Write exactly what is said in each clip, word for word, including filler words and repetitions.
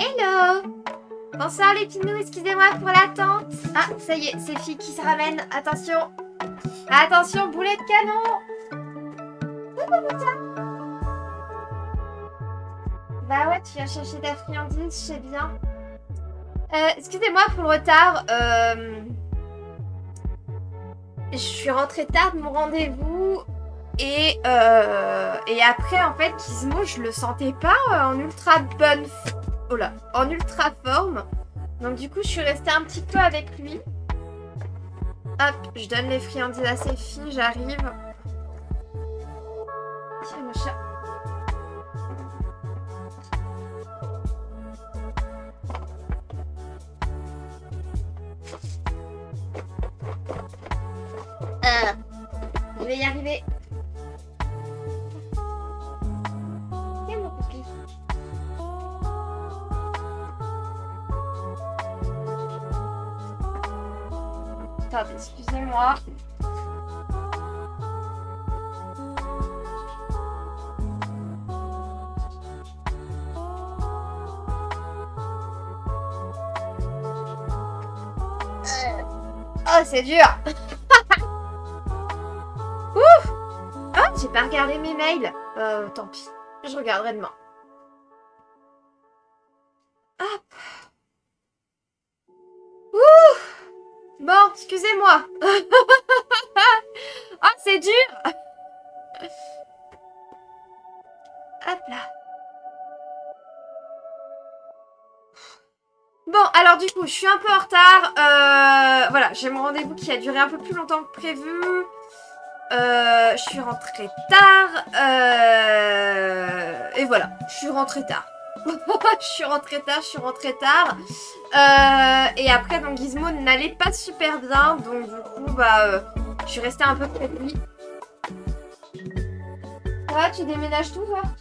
Hello! Bonsoir les pinous, excusez-moi pour l'attente. Ah, ça y est, c'est Fille qui se ramène. Attention. Attention, boulet de canon. Bah ouais, tu viens chercher ta friandise, je sais bien. Euh, excusez-moi pour le retard. Euh... Je suis rentrée tard de mon rendez-vous. Et, euh... et après, en fait, Gizmo, je le sentais pas en ultra bonne... Oh là, en ultra forme. Donc du coup, je suis restée un petit peu avec lui. Hop, je donne les friandises à ses filles, j'arrive. Tiens, mon chat. Euh, je vais y arriver. Tiens, mon cookie. Attendez, excusez-moi. Oh, c'est dur. Ouf. Oh, j'ai pas regardé mes mails. Euh, tant pis. Je regarderai demain. Hop. Ouh. Bon, excusez-moi. Oh, c'est dur. Hop là. Bon, alors du coup, je suis un peu en retard. Euh, voilà, j'ai mon rendez-vous qui a duré un peu plus longtemps que prévu. Euh, je suis rentrée tard. Euh, et voilà, je suis rentrée tard. Je suis rentrée tard, je suis rentrée tard. Euh, et après, donc Gizmo n'allait pas super bien. Donc du coup, bah, euh, je suis restée un peu près de lui. Ça va, tu déménages tout, toi?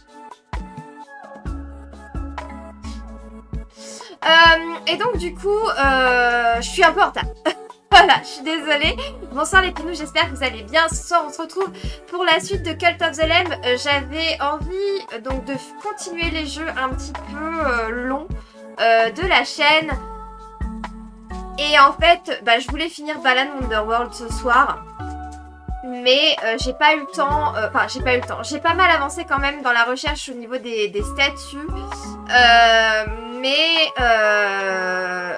Euh, et donc du coup, euh, je suis un peu en retard. Voilà, je suis désolée. Bonsoir les pinous, j'espère que vous allez bien. Ce soir, on se retrouve pour la suite de Cult of the Lamb. Euh, J'avais envie euh, donc de continuer les jeux un petit peu euh, longs euh, de la chaîne. Et en fait, bah, je voulais finir Balan Wonderworld ce soir. Mais euh, j'ai pas eu le temps, enfin euh, j'ai pas eu le temps, j'ai pas mal avancé quand même dans la recherche au niveau des, des statues, euh, mais euh,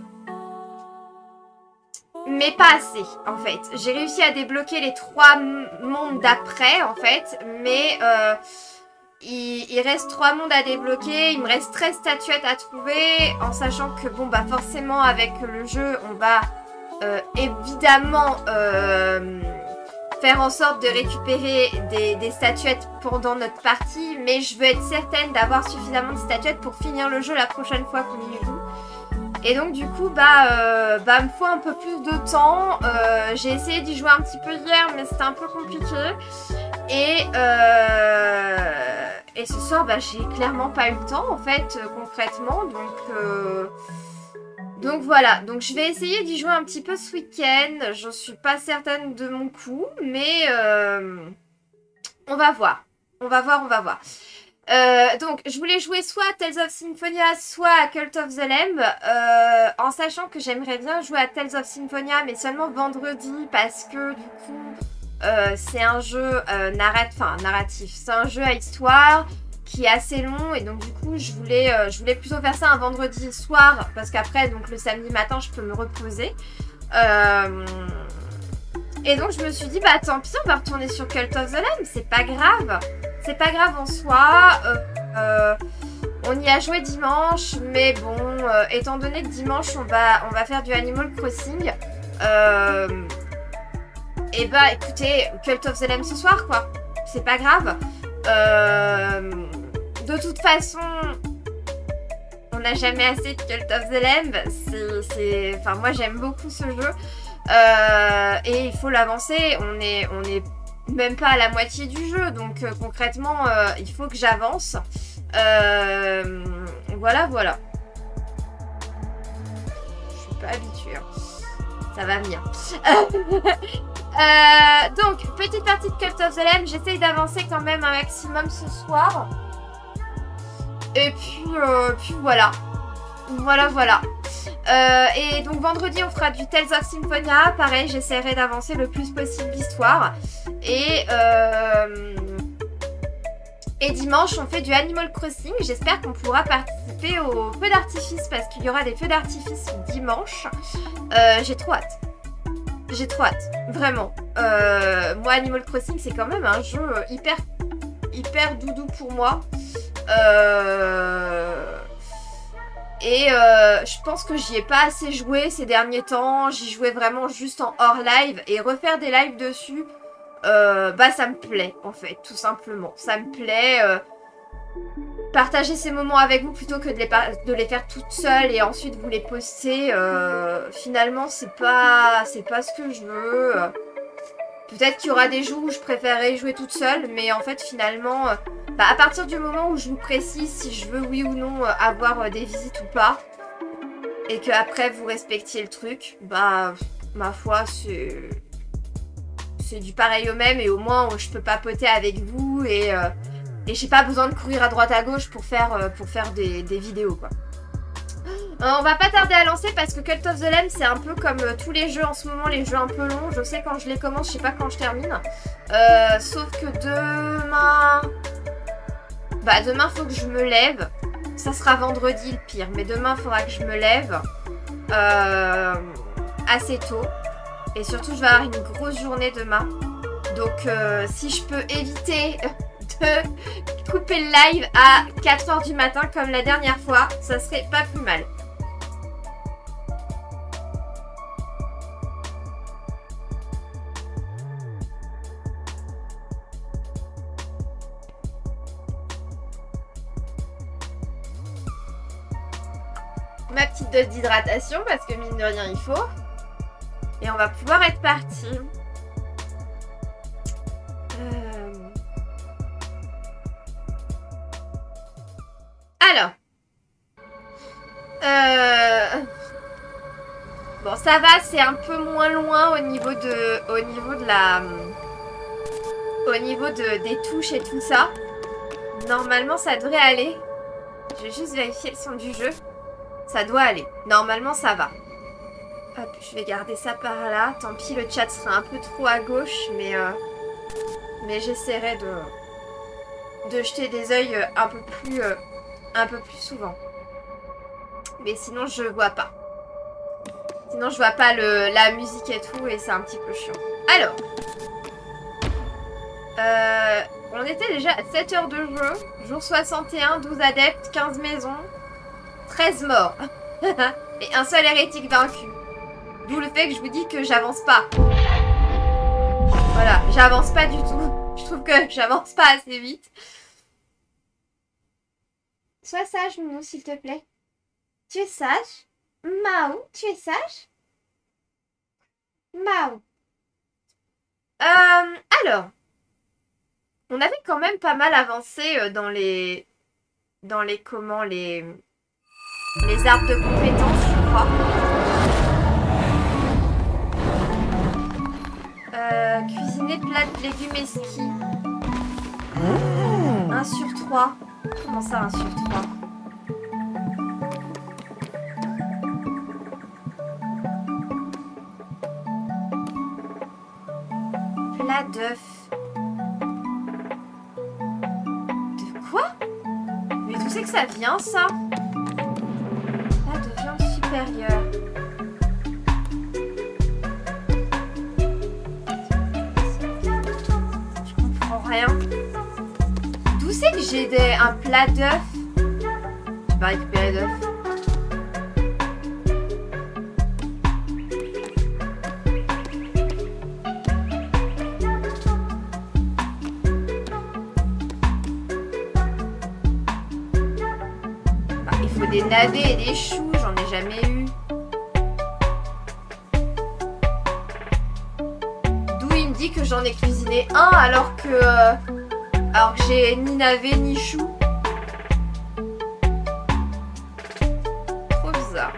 mais pas assez en fait. J'ai réussi à débloquer les trois mondes d'après en fait, mais euh, il, il reste trois mondes à débloquer, il me reste treize statuettes à trouver, en sachant que bon bah forcément avec le jeu on va euh, évidemment... Euh, faire en sorte de récupérer des, des statuettes pendant notre partie, mais je veux être certaine d'avoir suffisamment de statuettes pour finir le jeu la prochaine fois qu'on y joue. Et donc du coup, bah, euh, bah, me faut un peu plus de temps. Euh, j'ai essayé d'y jouer un petit peu hier, mais c'était un peu compliqué. Et, euh, et ce soir, bah, j'ai clairement pas eu le temps, en fait, euh, concrètement. Donc... Euh, Donc voilà, donc je vais essayer d'y jouer un petit peu ce week-end. Je suis pas certaine de mon coup, mais euh, on va voir. On va voir, on va voir. Euh, donc je voulais jouer soit à Tales of Symphonia, soit à Cult of the Lamb, euh, en sachant que j'aimerais bien jouer à Tales of Symphonia, mais seulement vendredi, parce que du coup, euh, c'est un jeu euh, narrat enfin, narratif, c'est un jeu à histoire qui est assez long, et donc du coup je voulais, euh, je voulais plutôt faire ça un vendredi soir, parce qu'après donc le samedi matin je peux me reposer. Euh... Et donc je me suis dit bah tant pis, on va retourner sur Cult of the Lamb, c'est pas grave, c'est pas grave en soi. Euh, euh, on y a joué dimanche, mais bon, euh, étant donné que dimanche on va, on va faire du Animal Crossing, euh, et bah écoutez, Cult of the Lamb ce soir quoi, c'est pas grave. Euh, de toute façon, on n'a jamais assez de Cult of the Lamb. C'est, enfin, moi j'aime beaucoup ce jeu, euh, et il faut l'avancer. On est, on est même pas à la moitié du jeu, donc euh, concrètement, euh, il faut que j'avance. Euh, voilà, voilà. Je suis pas habituée. Hein. Ça va venir. Euh, donc, petite partie de Cult of the Lamb, j'essaye d'avancer quand même un maximum ce soir. Et puis, euh, puis voilà. Voilà, voilà. Euh, et donc vendredi, on fera du Tales of Symphonia. Pareil, j'essaierai d'avancer le plus possible l'histoire. Et... Euh... Et dimanche, on fait du Animal Crossing. J'espère qu'on pourra participer aux feux d'artifice parce qu'il y aura des feux d'artifice dimanche. Euh, J'ai trop hâte. J'ai trop hâte. Vraiment. Euh, moi, Animal Crossing, c'est quand même un jeu hyper, hyper doudou pour moi. Euh... Et euh, je pense que j'y ai pas assez joué ces derniers temps. J'y jouais vraiment juste en hors live. Et refaire des lives dessus... Euh, bah ça me plaît en fait, tout simplement. Ça me plaît euh, partager ces moments avec vous plutôt que de les, de les faire toutes seules et ensuite vous les poster. Euh, finalement c'est pas c'est pas ce que je veux. Peut-être qu'il y aura des jours où je préférerais jouer toute seule, mais en fait finalement euh, bah, à partir du moment où je vous précise si je veux oui ou non euh, avoir euh, des visites ou pas et que après vous respectiez le truc, bah ma foi c'est... c'est du pareil au même et au moins je peux papoter avec vous et, euh, et j'ai pas besoin de courir à droite à gauche pour faire, euh, pour faire des, des vidéos quoi. Euh, on va pas tarder à lancer parce que Cult of the Lamb c'est un peu comme euh, tous les jeux en ce moment, les jeux un peu longs. Je sais quand je les commence, je sais pas quand je termine. Euh, sauf que demain... Bah demain faut que je me lève. Ça sera vendredi le pire, mais demain il faudra que je me lève euh, assez tôt. Et surtout, je vais avoir une grosse journée demain. Donc, euh, si je peux éviter de couper le live à quatre heures du matin comme la dernière fois, ça serait pas plus mal. Ma petite dose d'hydratation parce que mine de rien, il faut. Et on va pouvoir être parti. Euh... Alors. Euh... Bon, ça va, c'est un peu moins loin au niveau de, au niveau de la, au niveau de, des touches et tout ça. Normalement, ça devrait aller. Je vais juste vérifier le son du jeu. Ça doit aller. Normalement, ça va. Hop, je vais garder ça par là. Tant pis, le chat sera un peu trop à gauche, mais, euh, mais j'essaierai de, de jeter des yeux un peu plus, euh, un peu plus souvent. Mais sinon, je vois pas. Sinon, je vois pas le, la musique et tout, et c'est un petit peu chiant. Alors, euh, on était déjà à sept heures de jeu. Jour soixante et un, douze adeptes, quinze maisons, treize morts. Et un seul hérétique vaincu. D'où le fait que je vous dis que j'avance pas. Voilà, j'avance pas du tout. Je trouve que j'avance pas assez vite. Sois sage, Mounou, s'il te plaît. Tu es sage? Mao, tu es sage? Mao. Euh, alors. On avait quand même pas mal avancé dans les... Dans les comment, les... Les arbres de compétences, je crois. Euh, cuisiner plat de légumes esquis. un sur trois. Comment ça, un sur trois? Plat d'œuf. De quoi? Mais d'où c'est que ça vient, ça? Plat de viande supérieure. Rien. D'où c'est que j'ai des, un plat d'œuf? Je vais pas récupérer d'œuf. Bah, il faut des navets et des choux, j'en ai jamais eu. Que j'en ai cuisiné un alors que euh, alors que j'ai ni navet ni chou. Trop bizarre.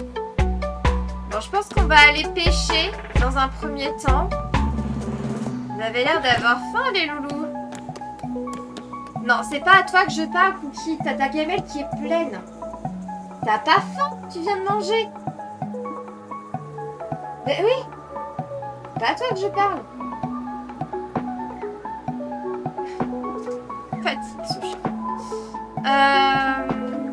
Bon, je pense qu'on va aller pêcher dans un premier temps. Vous avez l'air d'avoir faim, les loulous. Non, c'est pas à toi que je parle, Cookie. T'as ta gamelle qui est pleine. T'as pas faim? Tu viens de manger. Mais oui. Pas à toi que je parle. Fatigue, ce chat. Euh...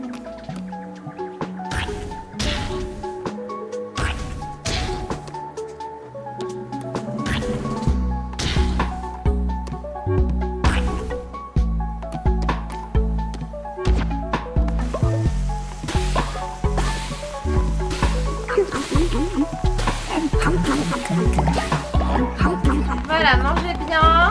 Voilà, mangez bien.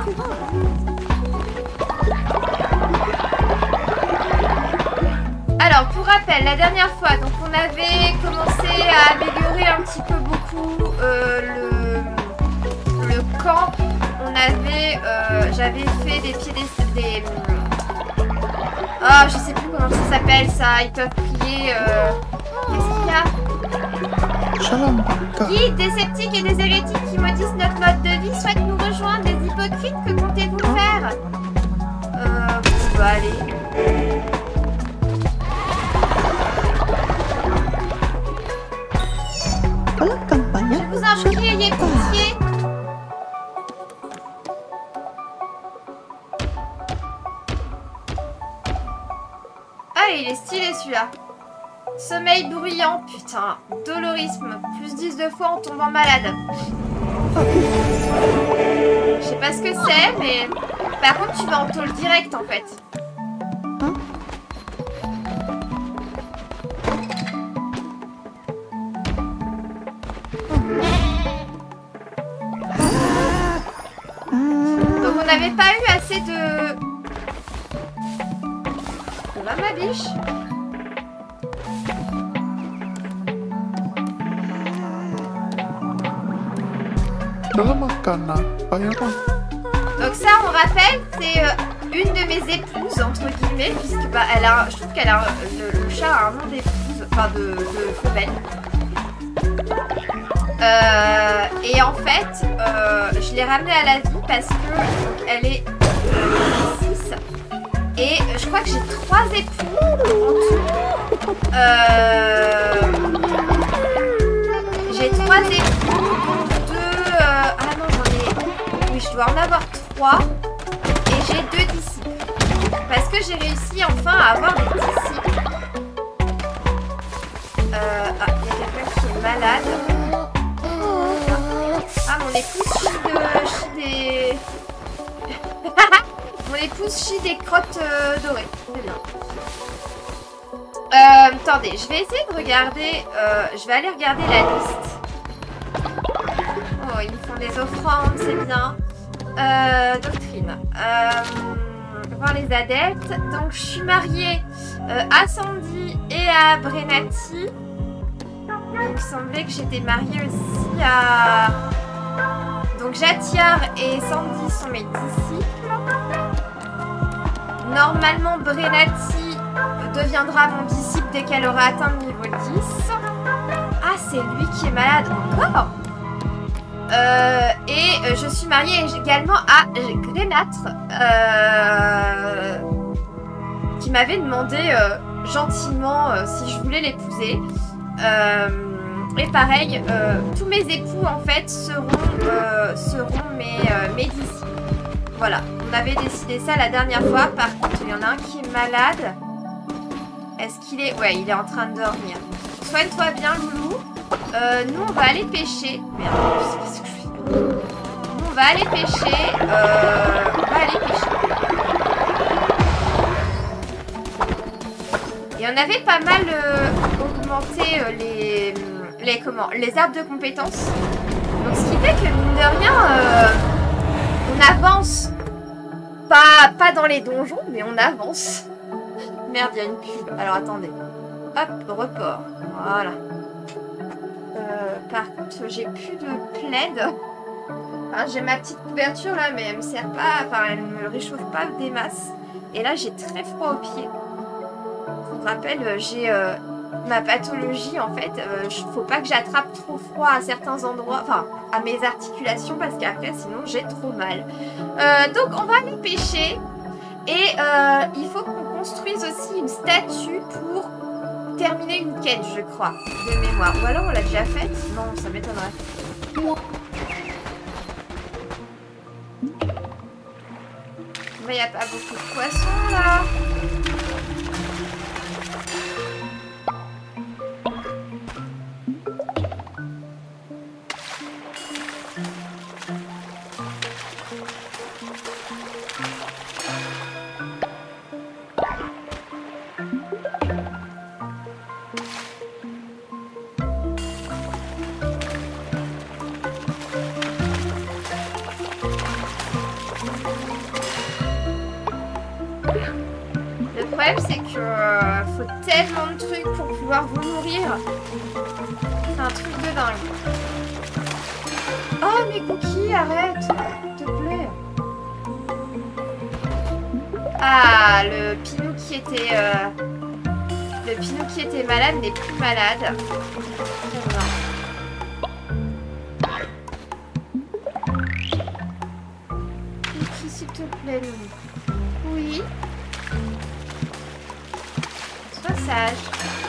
Alors, pour rappel, la dernière fois, donc on avait commencé à améliorer un petit peu beaucoup euh, le, le camp. On avait, euh, j'avais fait des pieds des, des oh, je sais plus comment ça s'appelle ça. Ils peuvent prier. Euh, Qu'est-ce qu'il y a? Guide des sceptiques et des hérétiques qui maudissent notre mode de vie souhaitent nous rejoindre. Des hypocrites, que comptez-vous faire? Euh, bon, bah allez. Je vous en prie, ayez pitié. Ah, il est stylé celui-là. Sommeil bruyant, putain. Dolorisme, plus dix de fois en tombant malade. Je sais pas ce que c'est, mais... Par contre, tu vas en tôle direct, en fait. Donc, on n'avait pas eu assez de... Ça va, ma biche? Donc ça, on rappelle, c'est euh, une de mes épouses, entre guillemets, puisque bah, elle a, je trouve qu'elle a le, le chat a un nom d'épouse, enfin de, de femelle. Euh, et en fait, euh, je l'ai ramenée à la vie parce que donc, elle est six. Et je crois que j'ai trois époux en tout. Euh, j'ai trois époux, dont deux... Euh, ah non, j'en ai... Oui, je dois en avoir trois. Et j'ai deux disciples. Parce que j'ai réussi enfin à avoir des disciples. Euh, ah, il y a quelqu'un qui est malade. Ah, mon épouse chie, de, chie des... mon épouse chie des crottes euh, dorées. C'est bien. Euh, attendez, je vais essayer de regarder... Euh, je vais aller regarder la liste. Oh, ils me font des offrandes, c'est bien. Euh, doctrine. Euh, voir les adeptes. Donc, je suis mariée euh, à Sandy et à Brenati. Il me semblait que j'étais mariée aussi à... Donc Jatiar et Sandy sont mes disciples. Normalement, Brenati deviendra mon disciple dès qu'elle aura atteint le niveau dix. Ah, c'est lui qui est malade encore. euh, Et je suis mariée également à Grenâtre, euh, qui m'avait demandé euh, gentiment euh, si je voulais l'épouser. Euh, et pareil, euh, tous mes époux en fait seront, euh, seront mes, euh, mes disciples. Voilà, on avait décidé ça la dernière fois. Par contre, il y en a un qui est malade. Est-ce qu'il est... Ouais, il est en train de dormir. Soigne-toi bien, loulou. Euh, nous, on va aller pêcher. Merde, je sais pas ce que je fais. Nous, on va aller pêcher. Euh, on va aller pêcher. Et on avait pas mal euh, augmenté euh, les, les, comment, les arbres de compétences. Donc ce qui fait que mine de rien, euh, on avance. Pas, pas dans les donjons, mais on avance. Merde, il y a une pub. Alors attendez. Hop, report. Voilà. Euh, par contre, j'ai plus de plaid. Enfin, j'ai ma petite couverture là, mais elle me sert pas. Enfin, elle me réchauffe pas des masses. Et là, j'ai très froid aux pieds. Je vous rappelle, j'ai euh, ma pathologie en fait. Euh, faut pas que j'attrape trop froid à certains endroits, enfin à mes articulations parce qu'après sinon j'ai trop mal. Euh, donc on va aller pêcher et euh, il faut qu'on construise aussi une statue pour terminer une quête, je crois, de mémoire. Ou alors on l'a déjà faite? Non, ça m'étonnerait. Mais il n'y a pas beaucoup de poissons là. C'est que euh, faut tellement de trucs pour pouvoir vous nourrir. C'est un truc de dingue. Oh mais Cookie, arrête, s'il te plaît. Ah, le Pinou qui était euh, le Pinou qui était malade n'est plus malade. Cookie, s'il te plaît, Loulou. Oui. Sois sage.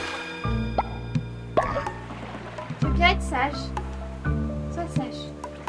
Tu veux bien être sage. Sois sage.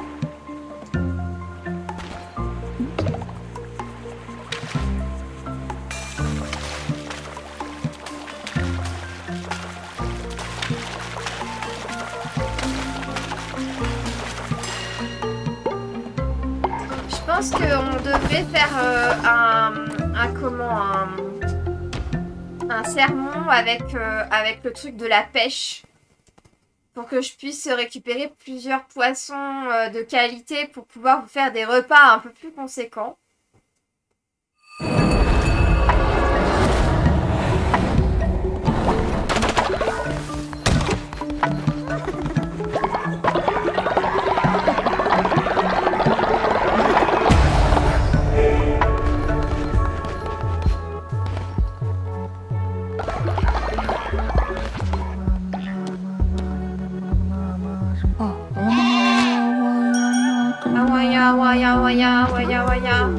Je pense qu'on devrait faire euh, un, un comment un un sermon avec, euh, avec le truc de la pêche pour que je puisse récupérer plusieurs poissons euh, de qualité pour pouvoir vous faire des repas un peu plus conséquents. Waya waya waya waya.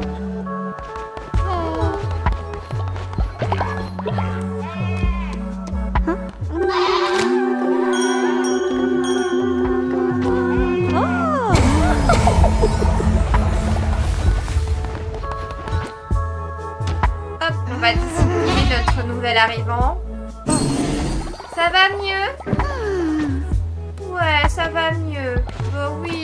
Hop, on va distribuer notre nouvel arrivant. Ça va mieux? Ouais, ça va mieux. Bah oui.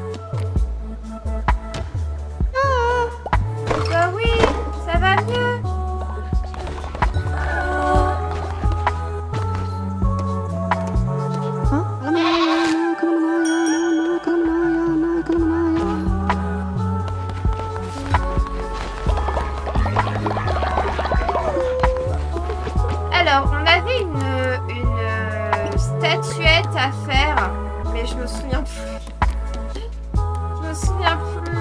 Bah oui, ça va mieux. Alors, on avait une, une statuette à faire, mais je me souviens plus. Je me souviens plus.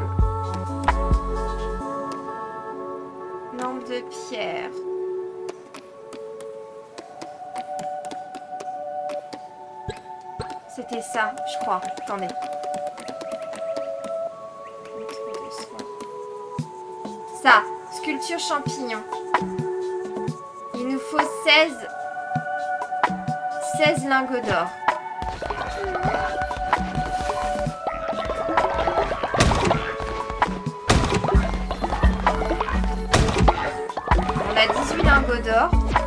Lampe de pierre. C'était ça, je crois. Attendez. Ça, sculpture champignon. Il nous faut seize, seize lingots d'or. On a dix-huit lingots d'or.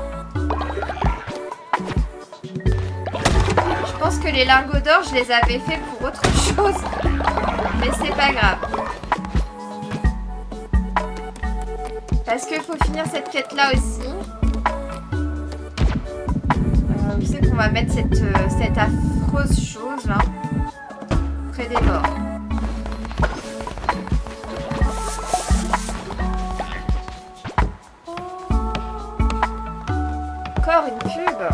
Je pense que les lingots d'or, je les avais faits pour autre chose. Mais c'est pas grave. Parce qu'il faut finir cette quête-là aussi. Euh, je sais qu'on va mettre cette, euh, cette affreuse chose là près des morts. Encore une pub.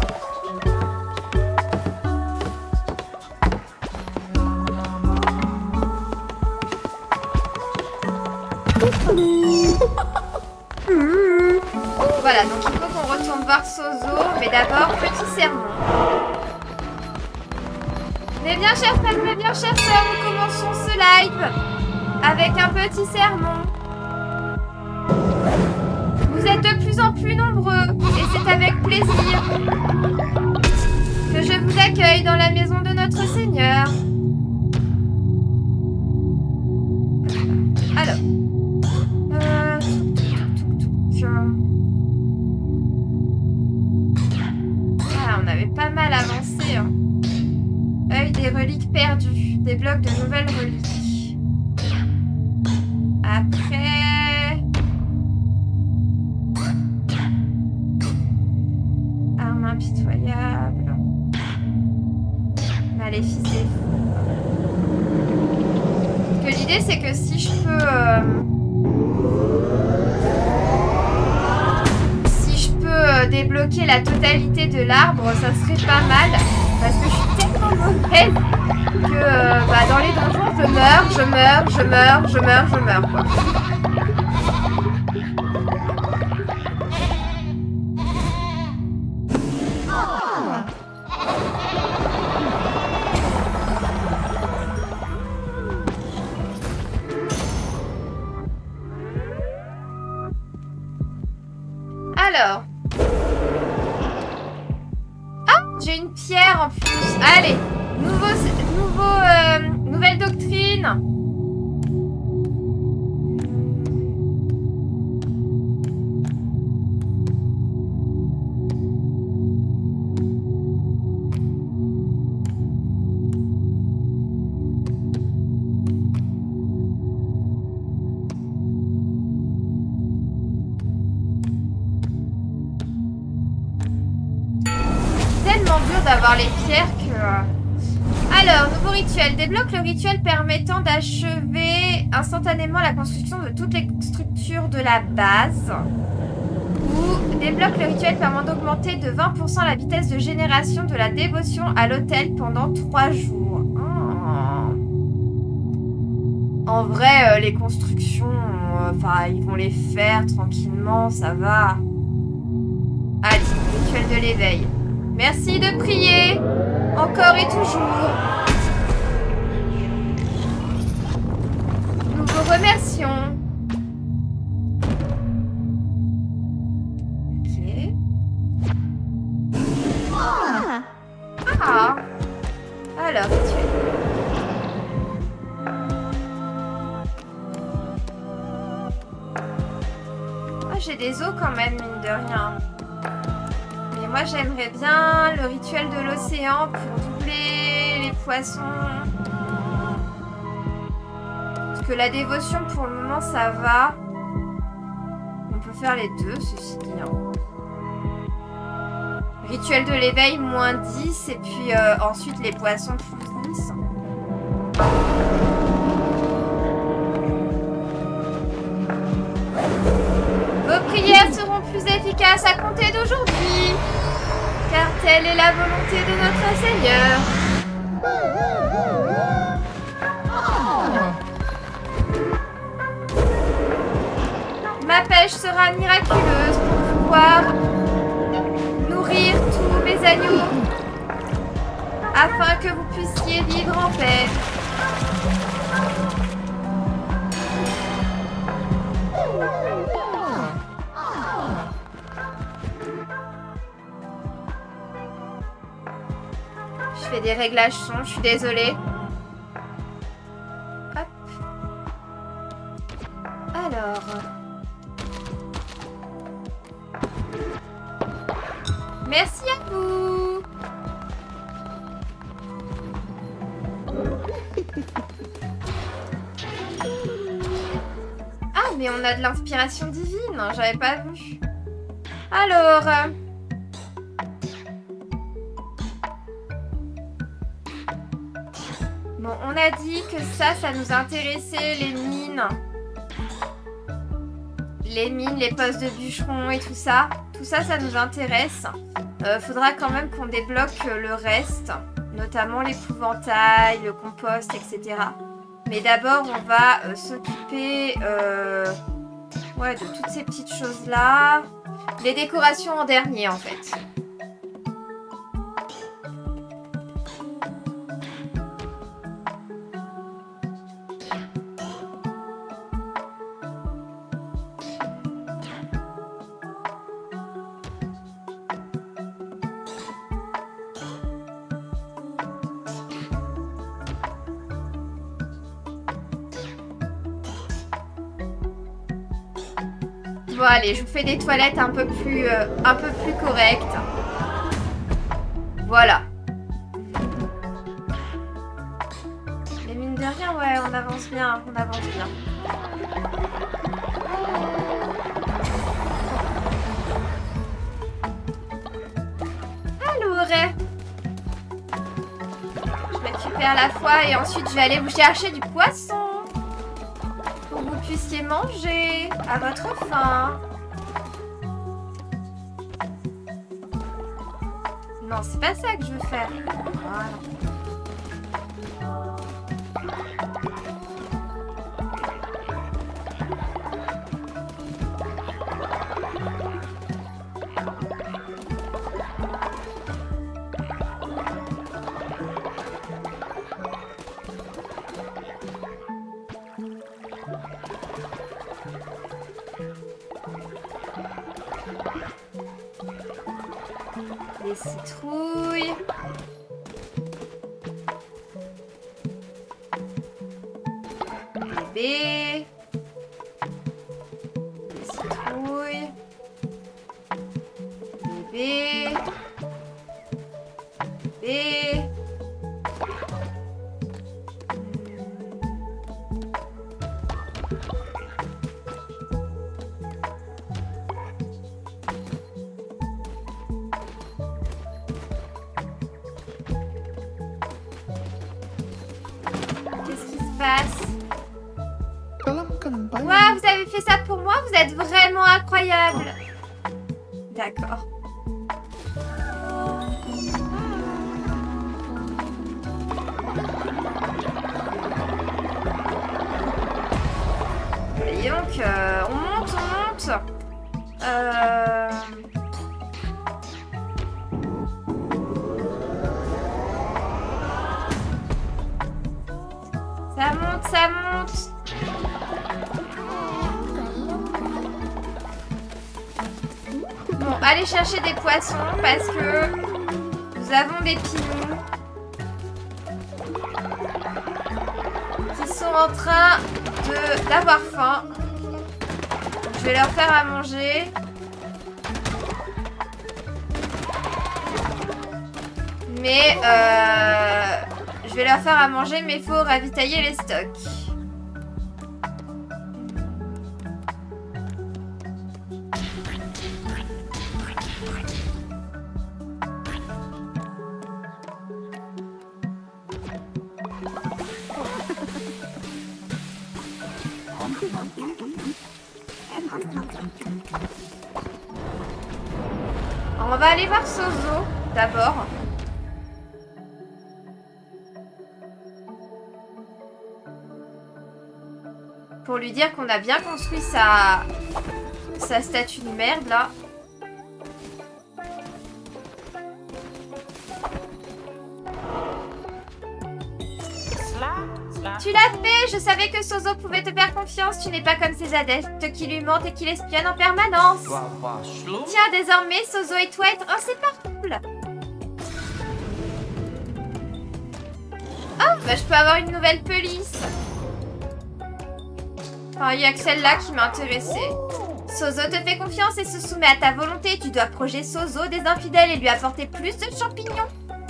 Voilà, donc il faut qu'on retourne voir voir Sozo, mais d'abord, petit sermon. Mais bien, chers frères, mais bien, chères sœurs, nous commençons ce live avec un petit sermon. Vous êtes de plus en plus nombreux, et c'est avec plaisir que je vous accueille dans la maison de notre Seigneur. Alors, euh, ah, on avait pas mal avancé. Hein. Œil des reliques perdues, des blocs de nouvelles reliques. Après, arme impitoyable. Maléfice des fous. Parce que l'idée c'est que si je peux euh, si je peux euh, débloquer la totalité de l'arbre, ça serait pas mal parce que je suis tellement mauvaise que euh, bah, dans les donjons je meurs, je meurs, je meurs, je meurs, je meurs quoi. Alors. Ah, j'ai une pierre en plus. Allez, nouveau, nouveau, euh, nouvelle doctrine. D'avoir les pierres que... Alors, nouveau rituel. Débloque le rituel permettant d'achever instantanément la construction de toutes les structures de la base. Ou débloque le rituel permettant d'augmenter de vingt pour cent la vitesse de génération de la dévotion à l'autel pendant trois jours. Oh. En vrai, euh, les constructions, enfin, euh, ils vont les faire tranquillement, ça va. Allez, rituel de l'éveil. Merci de prier, encore et toujours. Nous vous remercions. Ok. Ah. Ah. Alors, rituel. Oh, j'ai des os quand même, mine de rien. Moi, j'aimerais bien le rituel de l'océan pour doubler les poissons. Parce que la dévotion, pour le moment, ça va. On peut faire les deux, ceci dit. Hein. Rituel de l'éveil, moins dix. Et puis euh, ensuite, les poissons, plus dix. Vos prières seront plus efficaces à compter d'aujourd'hui. Car telle est la volonté de notre Seigneur. Ma pêche sera miraculeuse pour pouvoir nourrir tous mes agneaux, afin que vous puissiez vivre en paix. Je fais des réglages son, je suis désolée. Hop. Alors. Merci à vous. Ah, mais on a de l'inspiration divine, j'avais pas vu. Alors... Bon, on a dit que ça, ça nous intéressait, les mines. Les mines, les postes de bûcherons et tout ça. Tout ça, ça nous intéresse. Euh, faudra quand même qu'on débloque le reste. Notamment l'épouvantail, le compost, et cetera. Mais d'abord, on va euh, s'occuper euh, ouais, de toutes ces petites choses-là. Les décorations en dernier, en fait. Bon allez, je vous fais des toilettes un peu plus, euh, un peu plus correctes. Voilà. Mais mine de rien, ouais, on avance bien, on avance bien. Alors, je récupère la fois et ensuite je vais aller vous chercher du poisson. Pour que vous puissiez manger à votre faim. Non, c'est pas ça que je veux faire. Voilà. Les citrouilles. Bébé. Les citrouilles. Bébé. Bébé. Waouh, vous avez fait ça pour moi? Vous êtes vraiment incroyable. D'accord. Et donc, euh, on monte, on monte. Euh... Ça monte, ça monte. Bon, allez chercher des poissons parce que nous avons des pinous qui sont en train de d'avoir faim. Donc, je vais leur faire à manger. Mais euh, je vais leur faire à manger, mais il faut ravitailler les stocks. On va aller voir Sozo d'abord. Pour lui dire qu'on a bien construit sa, sa statue de merde là. Tu l'as fait! Je savais que Sozo pouvait te faire confiance. Tu n'es pas comme ces adeptes qui lui mentent et qui l'espionnent en permanence. Tiens, désormais, Sozo et toi êtes inséparables. Oh, bah je peux avoir une nouvelle police. Enfin, il n'y a que celle-là qui m'intéressait. Sozo te fait confiance et se soumet à ta volonté. Tu dois projeter Sozo des infidèles et lui apporter plus de champignons.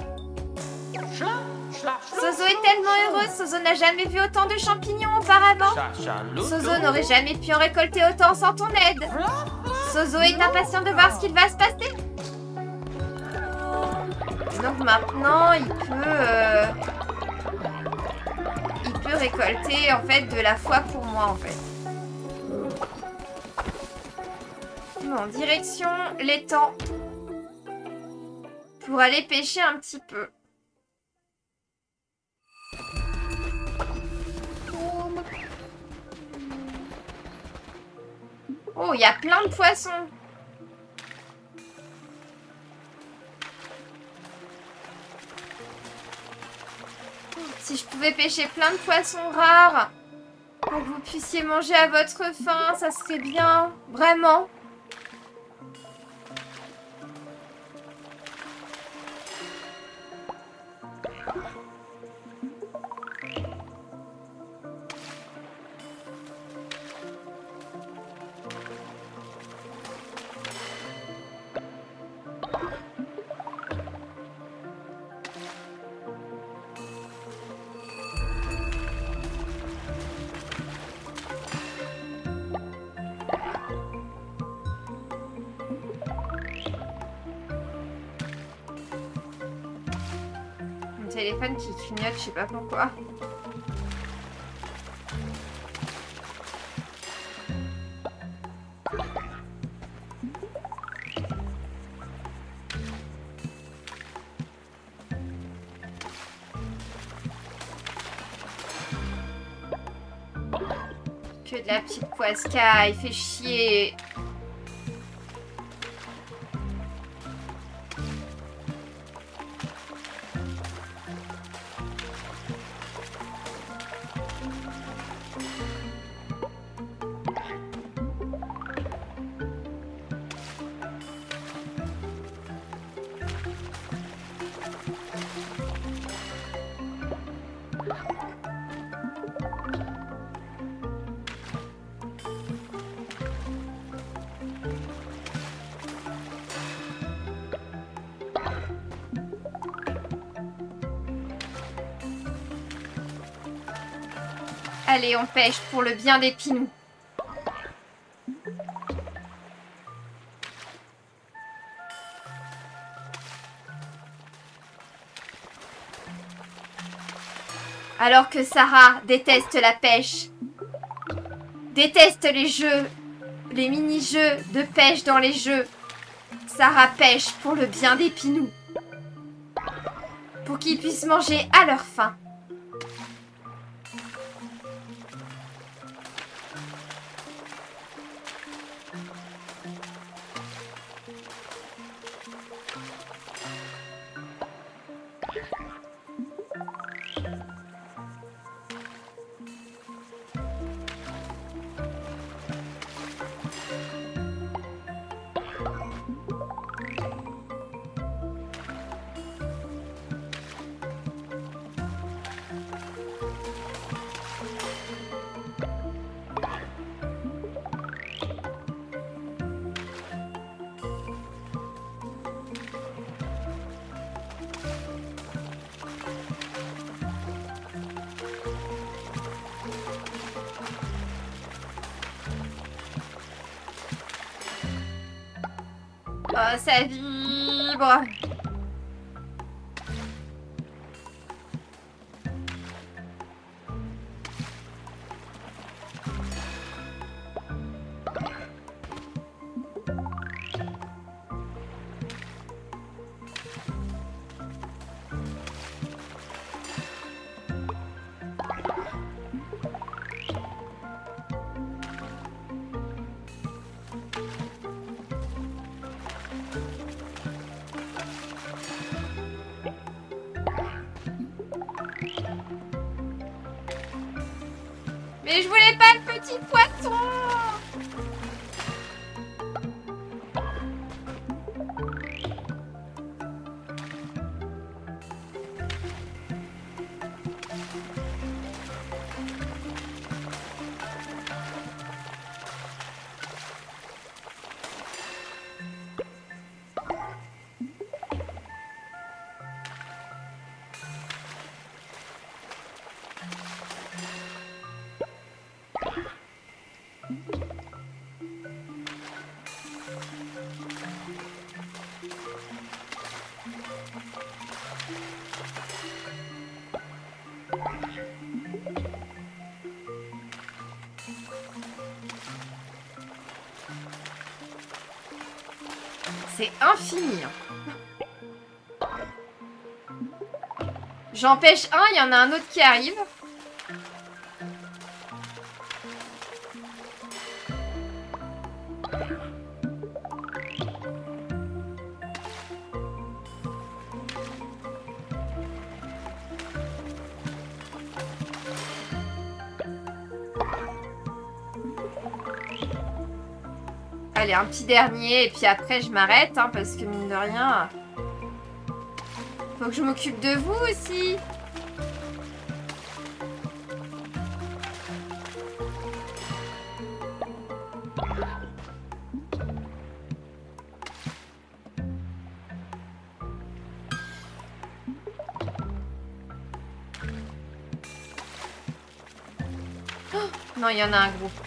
Sozo est tellement heureux. Sozo n'a jamais vu autant de champignons auparavant. Sozo n'aurait jamais pu en récolter autant sans ton aide. Sozo est impatient de voir ce qu'il va se passer. Donc maintenant, il peut... Euh, il peut récolter en fait de la foi pour moi en fait. Bon, direction l'étang. Pour aller pêcher un petit peu. Oh, il y a plein de poissons. Si je pouvais pêcher plein de poissons rares pour que vous puissiez manger à votre faim, ça serait bien. Vraiment. Téléphone qui clignote, je sais pas pourquoi. Que de la petite poisca, il fait chier. Allez, on pêche pour le bien des pinous. Alors que Sarah déteste la pêche, déteste les jeux, les mini-jeux de pêche dans les jeux, Sarah pêche pour le bien des pinous. Pour qu'ils puissent manger à leur faim. Oh, ça vibre. Mais je voulais pas le petit poisson. C'est infini. J'en pêche un, il y en a un autre qui arrive. Allez, un petit dernier, et puis après, je m'arrête, hein, parce que mine de rien... Faut que je m'occupe de vous aussi. Oh, non, il y en a un groupe.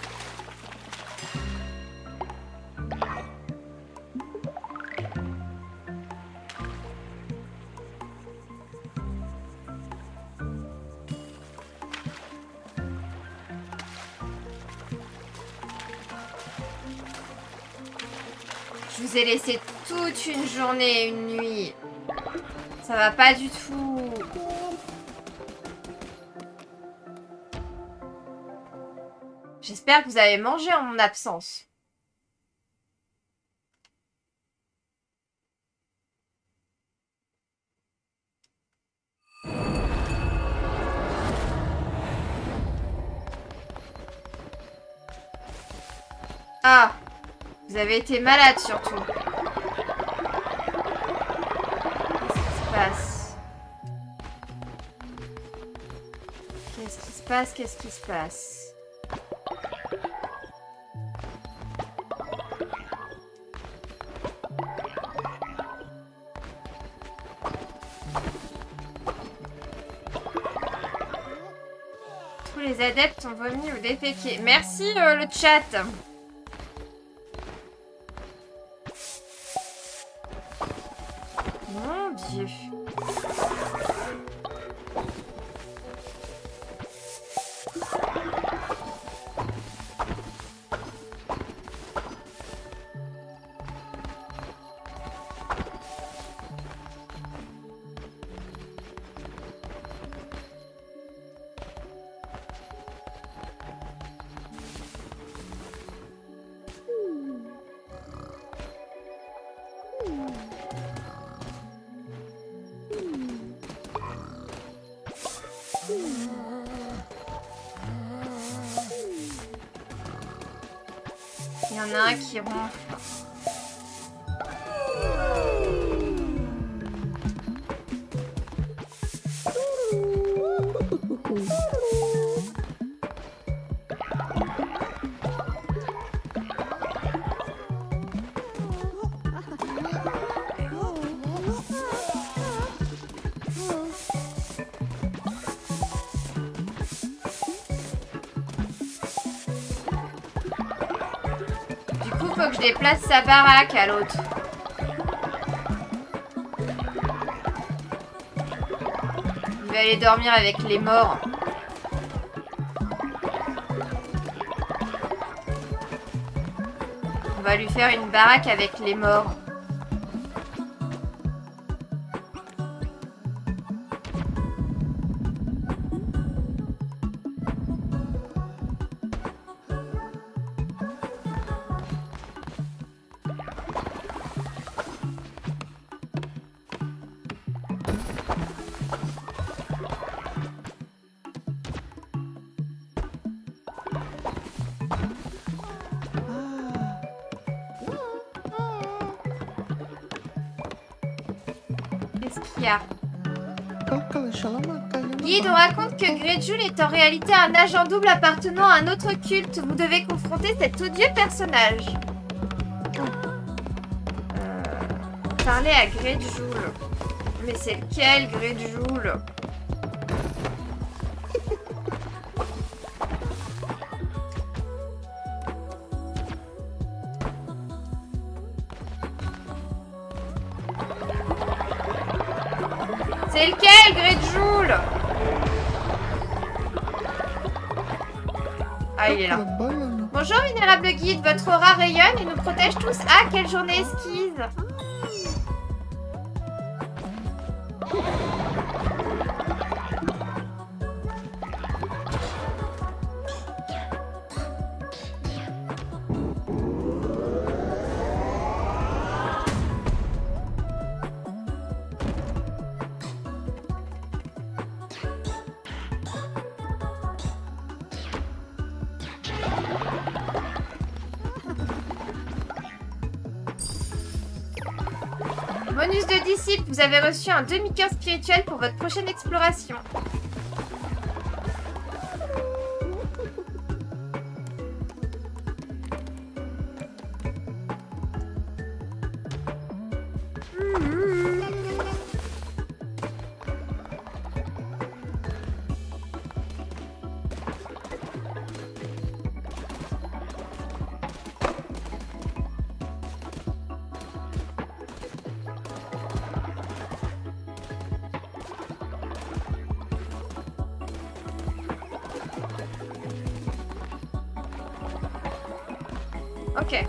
Je vous ai laissé toute une journée et une nuit. Ça va pas du tout. J'espère que vous avez mangé en mon absence. Ah, vous avez été malade surtout. Qu'est-ce qui se passe? Qu'est-ce qui se passe? Qu'est-ce qui se passe? Tous les adeptes ont vomi ou déféqué. Merci euh, le chat. Mon Dieu. Il y en a un qui ronfle. Faut que je déplace sa baraque à l'autre. Il va aller dormir avec les morts. On va lui faire une baraque avec les morts. Guide, on raconte que Greyjoul est en réalité un agent double appartenant à un autre culte. Vous devez confronter cet odieux personnage. Euh, parler à Greyjoul. Mais c'est lequel Greyjoul? C'est lequel, Greyjoul? Ah, il est là. Bonjour, vénérable guide. Votre aura rayonne et nous protège tous. Ah, quelle journée esquisse. Bonus de disciple, vous avez reçu un demi-cœur spirituel pour votre prochaine exploration. Ok.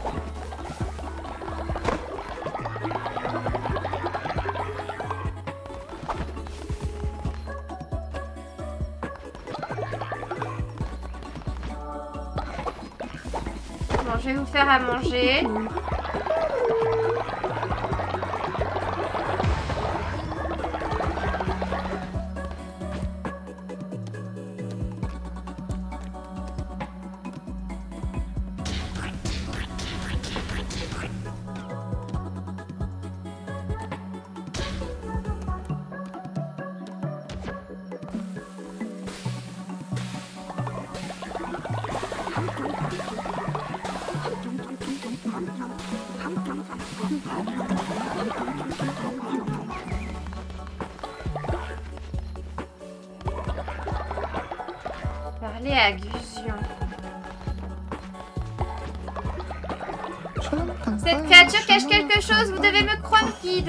Bon, je vais vous faire à manger. Parler à Gusion. Cette créature cache quelque chose, vous devez me croire, guide.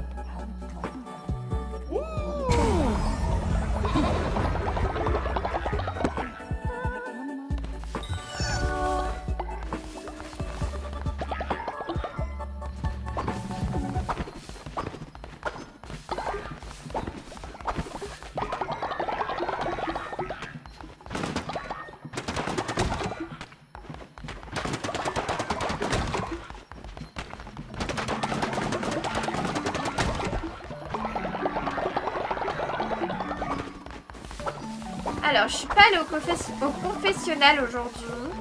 Alors, je suis pas allée au, confess au confessionnal aujourd'hui.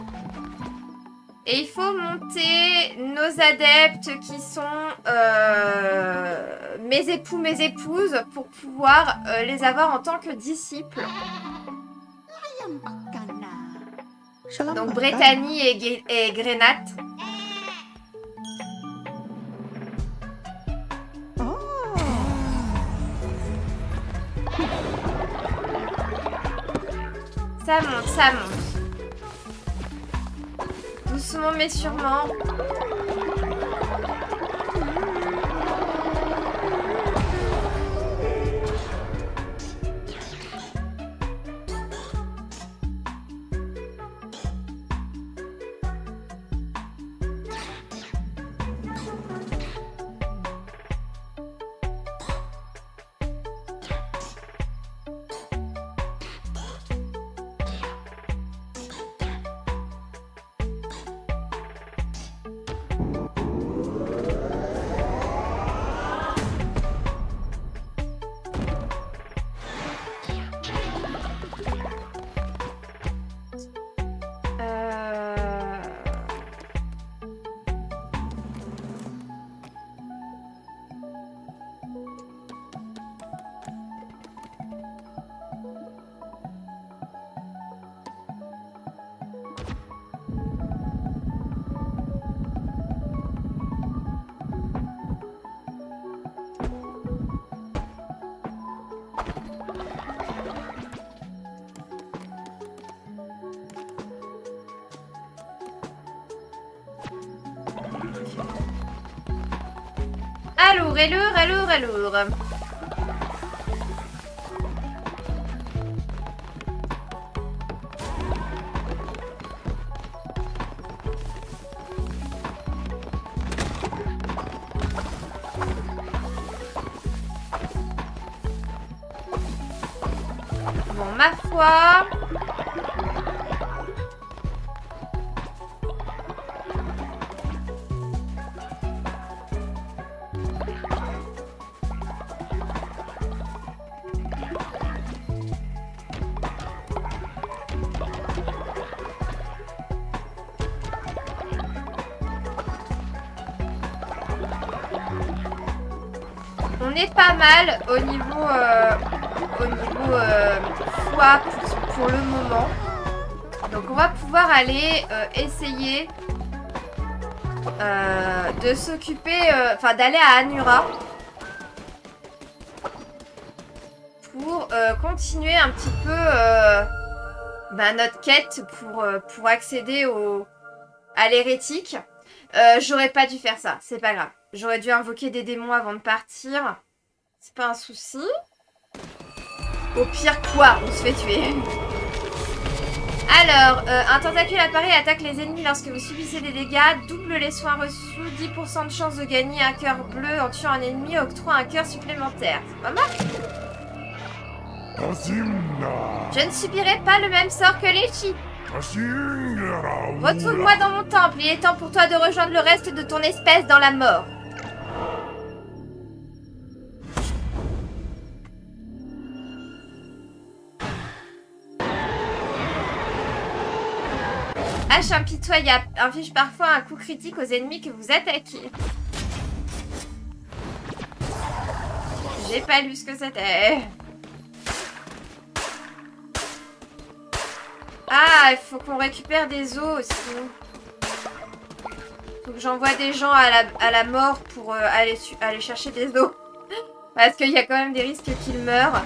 Et il faut monter nos adeptes qui sont euh, mes époux, mes épouses, pour pouvoir euh, les avoir en tant que disciples. Donc, Brittany et, et Grenat. Ça monte, ça monte. Doucement mais sûrement. Alour, alour, alour, alour. Bon, ma foi... est pas mal au niveau, euh, au niveau euh, foi pour, pour le moment. Donc on va pouvoir aller euh, essayer euh, de s'occuper, enfin euh, d'aller à Anura pour euh, continuer un petit peu euh, bah, notre quête pour, euh, pour accéder au, à l'hérétique. Euh, J'aurais pas dû faire ça, c'est pas grave. J'aurais dû invoquer des démons avant de partir. C'est pas un souci. Au pire quoi, on se fait tuer. Alors, euh, un tentacule apparaît et attaque les ennemis lorsque vous subissez des dégâts. Double les soins reçus. dix pour cent de chance de gagner un cœur bleu en tuant un ennemi. Octroie un cœur supplémentaire. C'est pas mal. Je ne subirai pas le même sort que Leshy. Retrouve-moi dans mon temple. Il est temps pour toi de rejoindre le reste de ton espèce dans la mort. Hache impitoyable. Inflige parfois un coup critique aux ennemis que vous attaquez. J'ai pas lu ce que c'était. Ah, il faut qu'on récupère des os aussi. Faut que j'envoie des gens à la, à la mort pour euh, aller, aller chercher des os. Parce qu'il y a quand même des risques qu'ils meurent.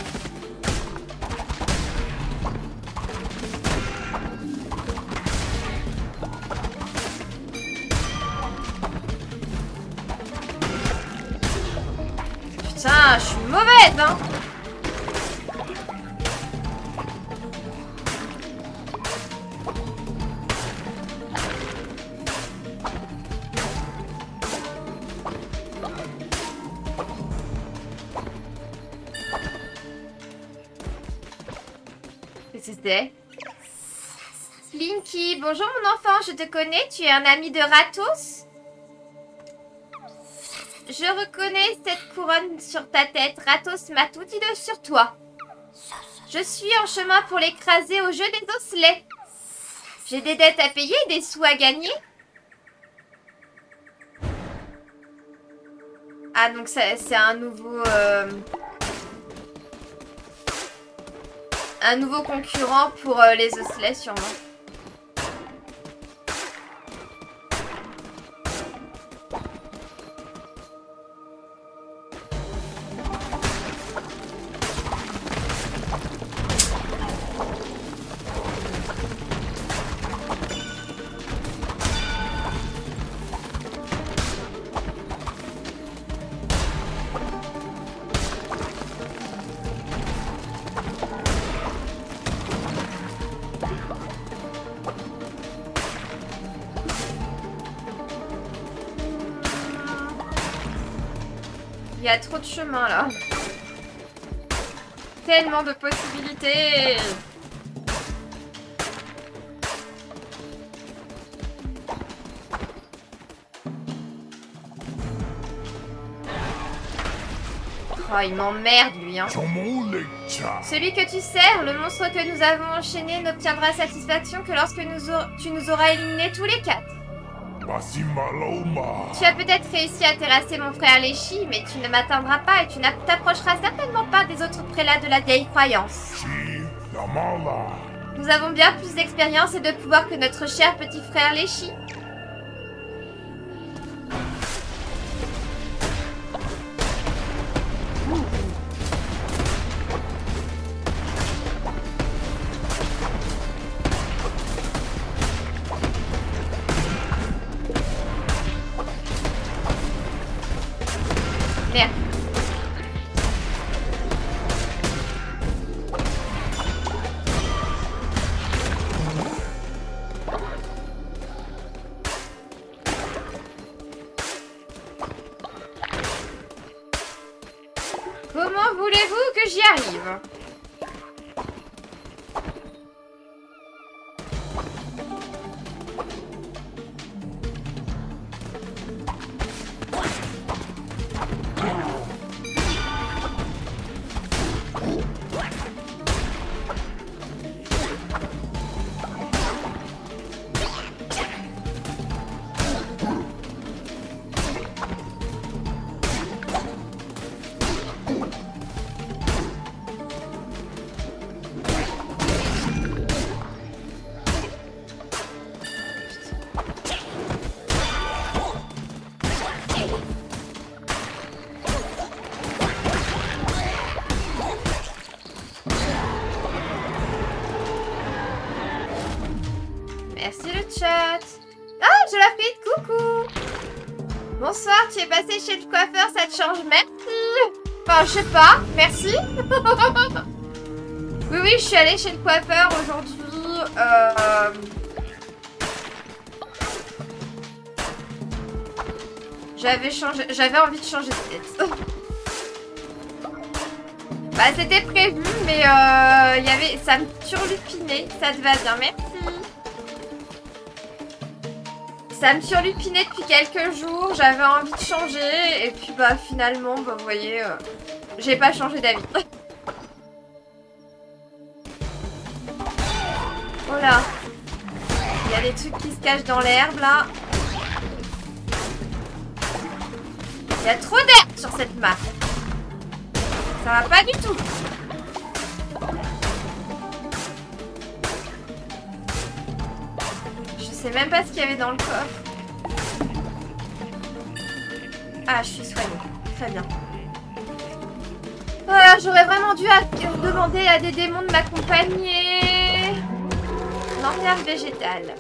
Putain, je suis mauvaise, hein. C'était Slinky, bonjour mon enfant, je te connais, tu es un ami de Ratos? Je reconnais cette couronne sur ta tête, Ratos m'a tout dit de sur toi. Je suis en chemin pour l'écraser au jeu des osselets. J'ai des dettes à payer et des sous à gagner. Ah donc c'est un nouveau... Euh... Un nouveau concurrent pour euh, les osselets sûrement. Il y a trop de chemin là. Tellement de possibilités. Oh, il m'emmerde lui, hein. Celui que tu sers, le monstre que nous avons enchaîné, n'obtiendra satisfaction que lorsque nous tu nous auras éliminés tous les quatre. Tu as peut-être réussi à terrasser mon frère Leshy, mais tu ne m'atteindras pas et tu ne t'approcheras certainement pas des autres prélats de la vieille croyance. Nous avons bien plus d'expérience et de pouvoir que notre cher petit frère Leshy. Comment voulez-vous que j'y arrive? chat. Ah, je la frite, coucou. Bonsoir, tu es passé chez le coiffeur, ça te change, merci. Enfin, je sais pas, merci. Oui, oui, je suis allée chez le coiffeur aujourd'hui. Euh... J'avais changé, j'avais envie de changer de tête. Bah, c'était prévu, mais euh, y avait, ça me turlupinait. Ça te va bien, merci. Ça me surlupinait depuis quelques jours, j'avais envie de changer et puis bah finalement, bah vous voyez, euh, j'ai pas changé d'avis. Oh là, il y a des trucs qui se cachent dans l'herbe là. Il y a trop d'herbe sur cette map. Ça va pas du tout. Je sais même pas ce qu'il y avait dans le coffre. Ah, je suis soignée. Très bien. Voilà, j'aurais vraiment dû demander à des démons de m'accompagner. Lanterne végétale.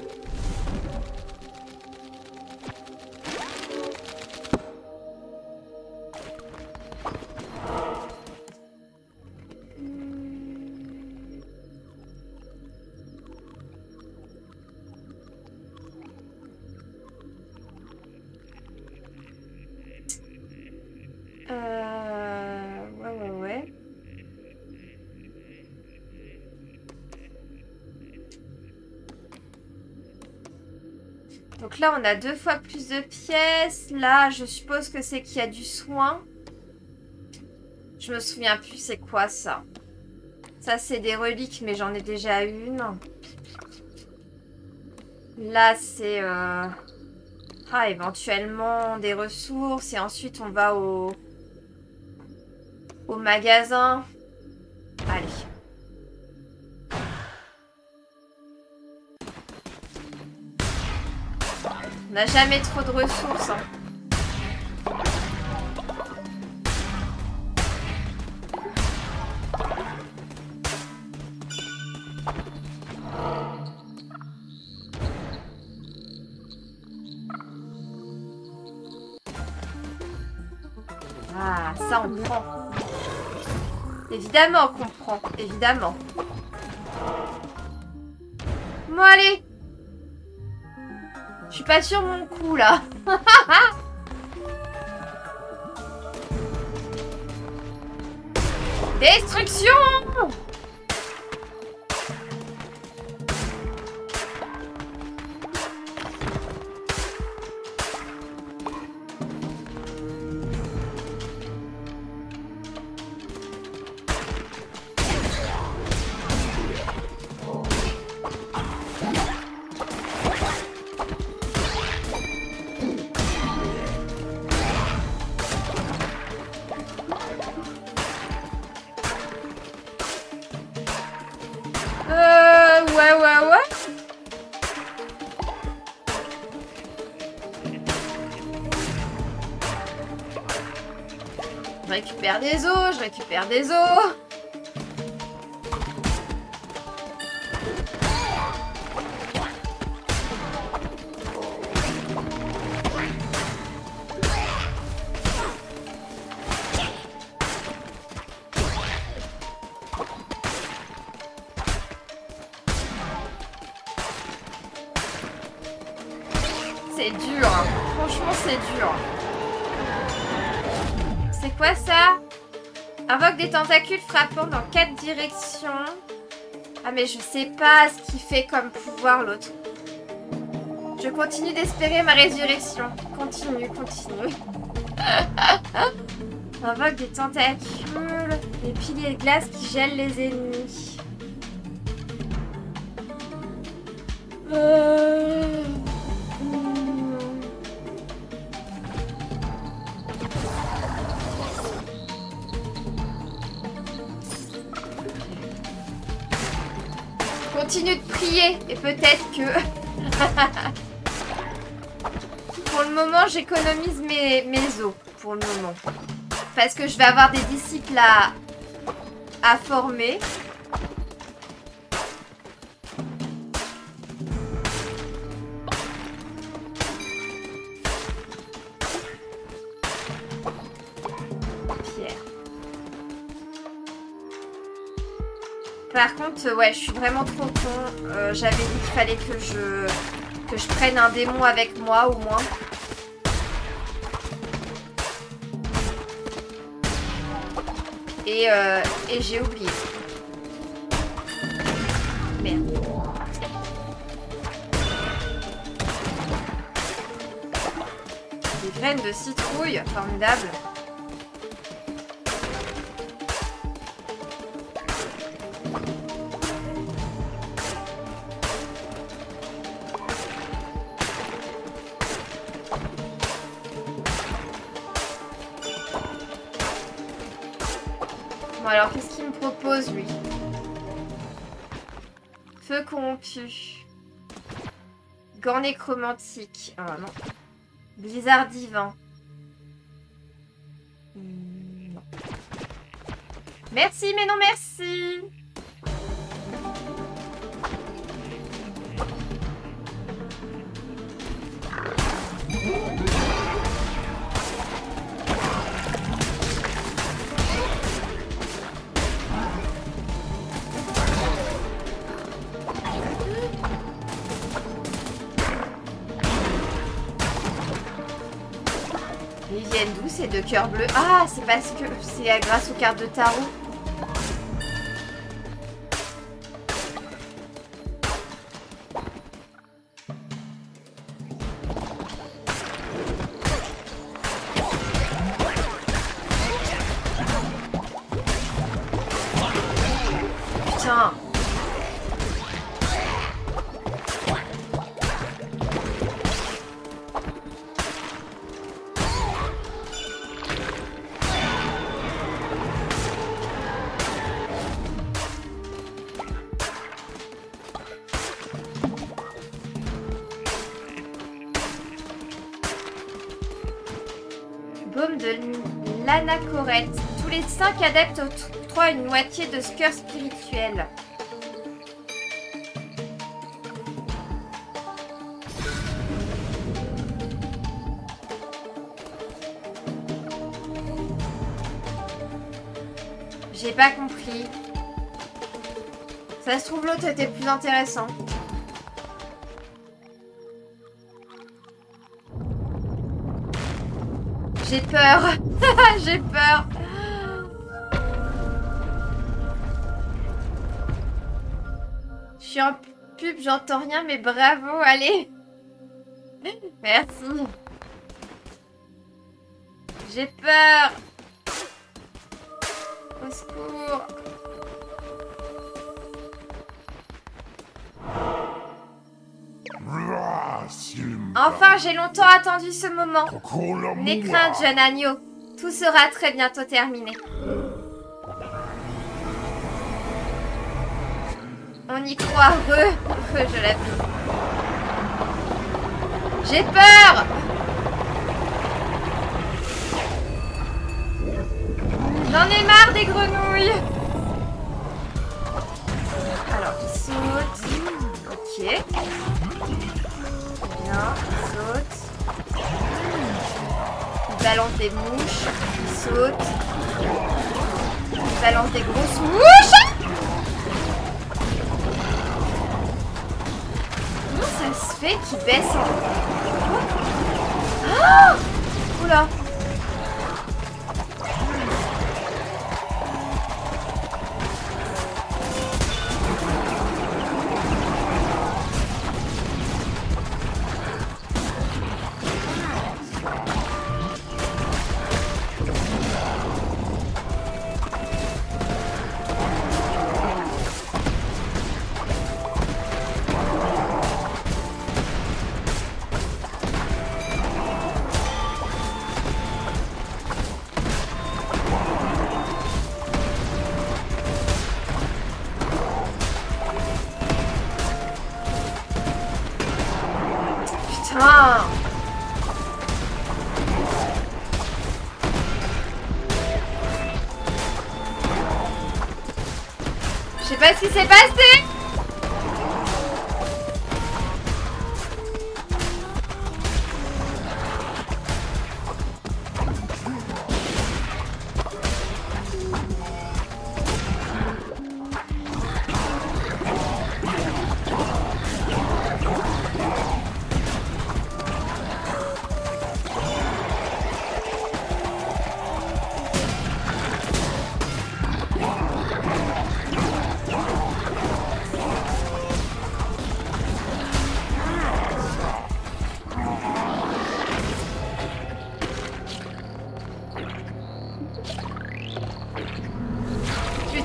Euh... Ouais, ouais, ouais. Donc là, on a deux fois plus de pièces. Là, je suppose que c'est qu'il y a du soin. Je me souviens plus c'est quoi ça. Ça, c'est des reliques, mais j'en ai déjà une. Là, c'est... Euh... Ah, éventuellement des ressources. Et ensuite, on va au... Au magasin. Allez. On n'a jamais trop de ressources. Hein. Ah, ça on prend. Évidemment qu'on prend. Évidemment. Bon, allez. Je suis pas sur mon coup, là. Destruction! Je récupère des os, je récupère des os. C'est dur, hein. Franchement c'est dur. C'est quoi ça? Invoque des tentacules frappant dans quatre directions. Ah mais je sais pas ce qu'il fait comme pouvoir l'autre. Je continue d'espérer ma résurrection. Continue, continue. Invoque des tentacules. Des piliers de glace qui gèlent les ennemis. Euh... Continue de prier et peut-être que pour le moment j'économise mes, mes os pour le moment parce que je vais avoir des disciples à, à former. Par contre, ouais, je suis vraiment trop con. Euh, J'avais dit qu'il fallait que je que je prenne un démon avec moi au moins. Et, euh, et j'ai oublié. Merde. Des graines de citrouille, formidable. Bon alors, qu'est-ce qu'il me propose, lui? Feu corrompu. Gant nécromantique. Ah non. Blizzard divin. Hmm, non. Merci, mais non merci. Ils viennent d'où ces deux cœurs bleus? Ah, c'est parce que c'est grâce aux cartes de tarot. Putain. Baume de l'anachorète. Tous les cinq adeptes octroient une moitié de ce cœur spirituel. J'ai pas compris. Ça se trouve l'autre était plus intéressant. J'ai peur. J'ai peur. Je suis en pub, j'entends rien, mais bravo, allez. Merci. J'ai peur. Au secours. Enfin, j'ai longtemps attendu ce moment. N'aie crainte, jeune agneau. Tout sera très bientôt terminé. On y croit, re, re je l'appuie. J'ai peur. J'en ai marre des grenouilles. Alors, il saute. Ok. Bien, il saute. Il balance des mouches. Il saute. Il balance des grosses mouches. Comment ça se fait qu'il baisse en... Ah! Oula. Je sais pas ce qui s'est passé.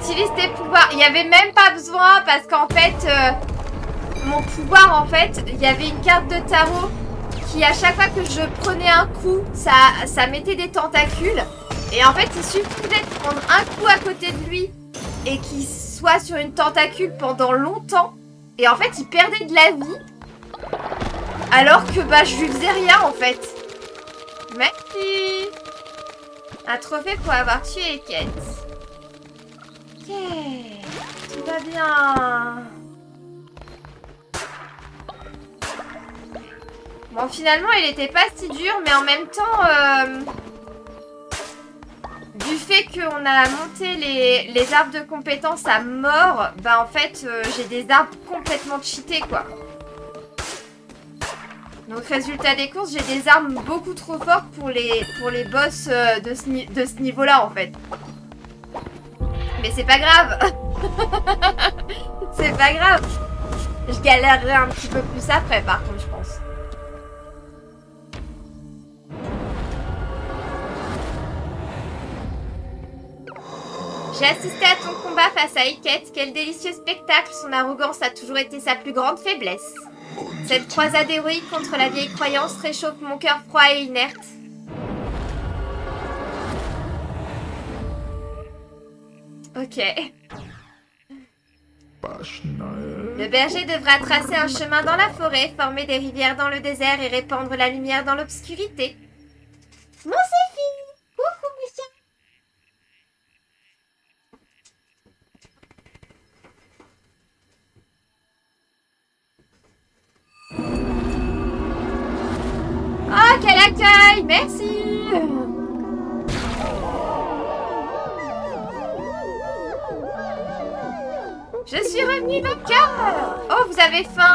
Utilise tes pouvoirs. Il n'y avait même pas besoin parce qu'en fait, euh, mon pouvoir, en fait, il y avait une carte de tarot qui, à chaque fois que je prenais un coup, ça, ça mettait des tentacules. Et en fait, il suffisait de prendre un coup à côté de lui et qu'il soit sur une tentacule pendant longtemps. Et en fait, il perdait de la vie. Alors que bah, je lui faisais rien, en fait. Merci. Un trophée pour avoir tué les quêtes. Ok. Tout va bien. Bon, finalement, il était pas si dur, mais en même temps... Euh... Du fait qu'on a monté les, les arbres de compétences à mort, bah en fait, euh, j'ai des arbres complètement cheatés, quoi. Donc, résultat des courses, j'ai des armes beaucoup trop fortes pour les, pour les boss euh, de ce, de ce niveau-là, en fait. Mais c'est pas grave. C'est pas grave. Je galérerai un petit peu plus après, par contre, je pense. J'ai assisté à ton combat face à Iket. Quel délicieux spectacle. Son arrogance a toujours été sa plus grande faiblesse. Cette croisade héroïque contre la vieille croyance réchauffe mon cœur froid et inerte. Ok. Le berger devra tracer un chemin dans la forêt, former des rivières dans le désert et répandre la lumière dans l'obscurité. Mon Séphine! Coucou, monsieur! Oh, quel accueil! Merci! Je suis revenue vainqueur! Oh, vous avez faim!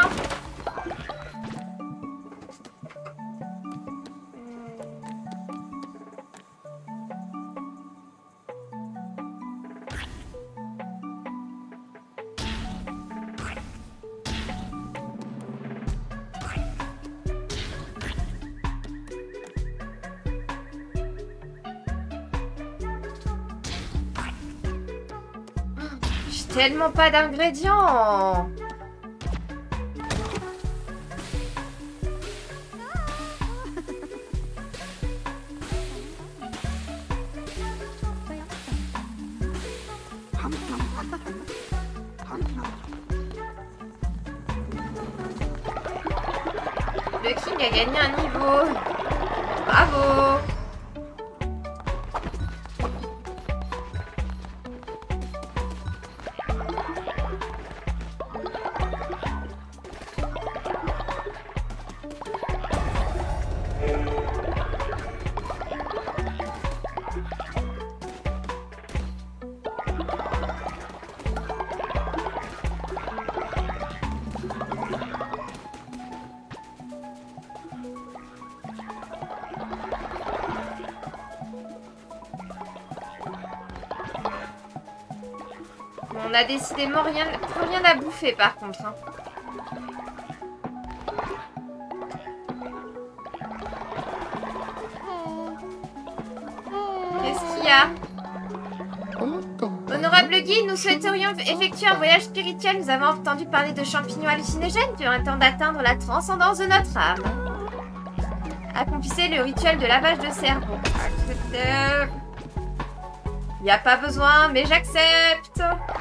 Tellement pas d'ingrédients. Le King a gagné un niveau. Bravo. On a décidément rien, plus rien à bouffer par contre. Hein. Qu'est-ce qu'il y a? Honorable guide, nous souhaiterions effectuer un voyage spirituel. Nous avons entendu parler de champignons hallucinogènes qui auraient temps d'atteindre la transcendance de notre âme. Accomplissez le rituel de lavage de cerveau. Acceptez. Il n'y a pas besoin, mais j'accepte.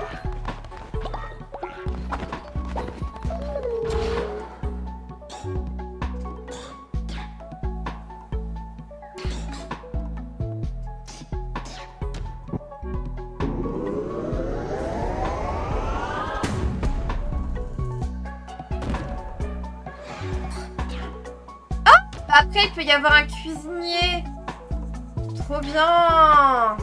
Après, il peut y avoir un cuisinier. Trop bien.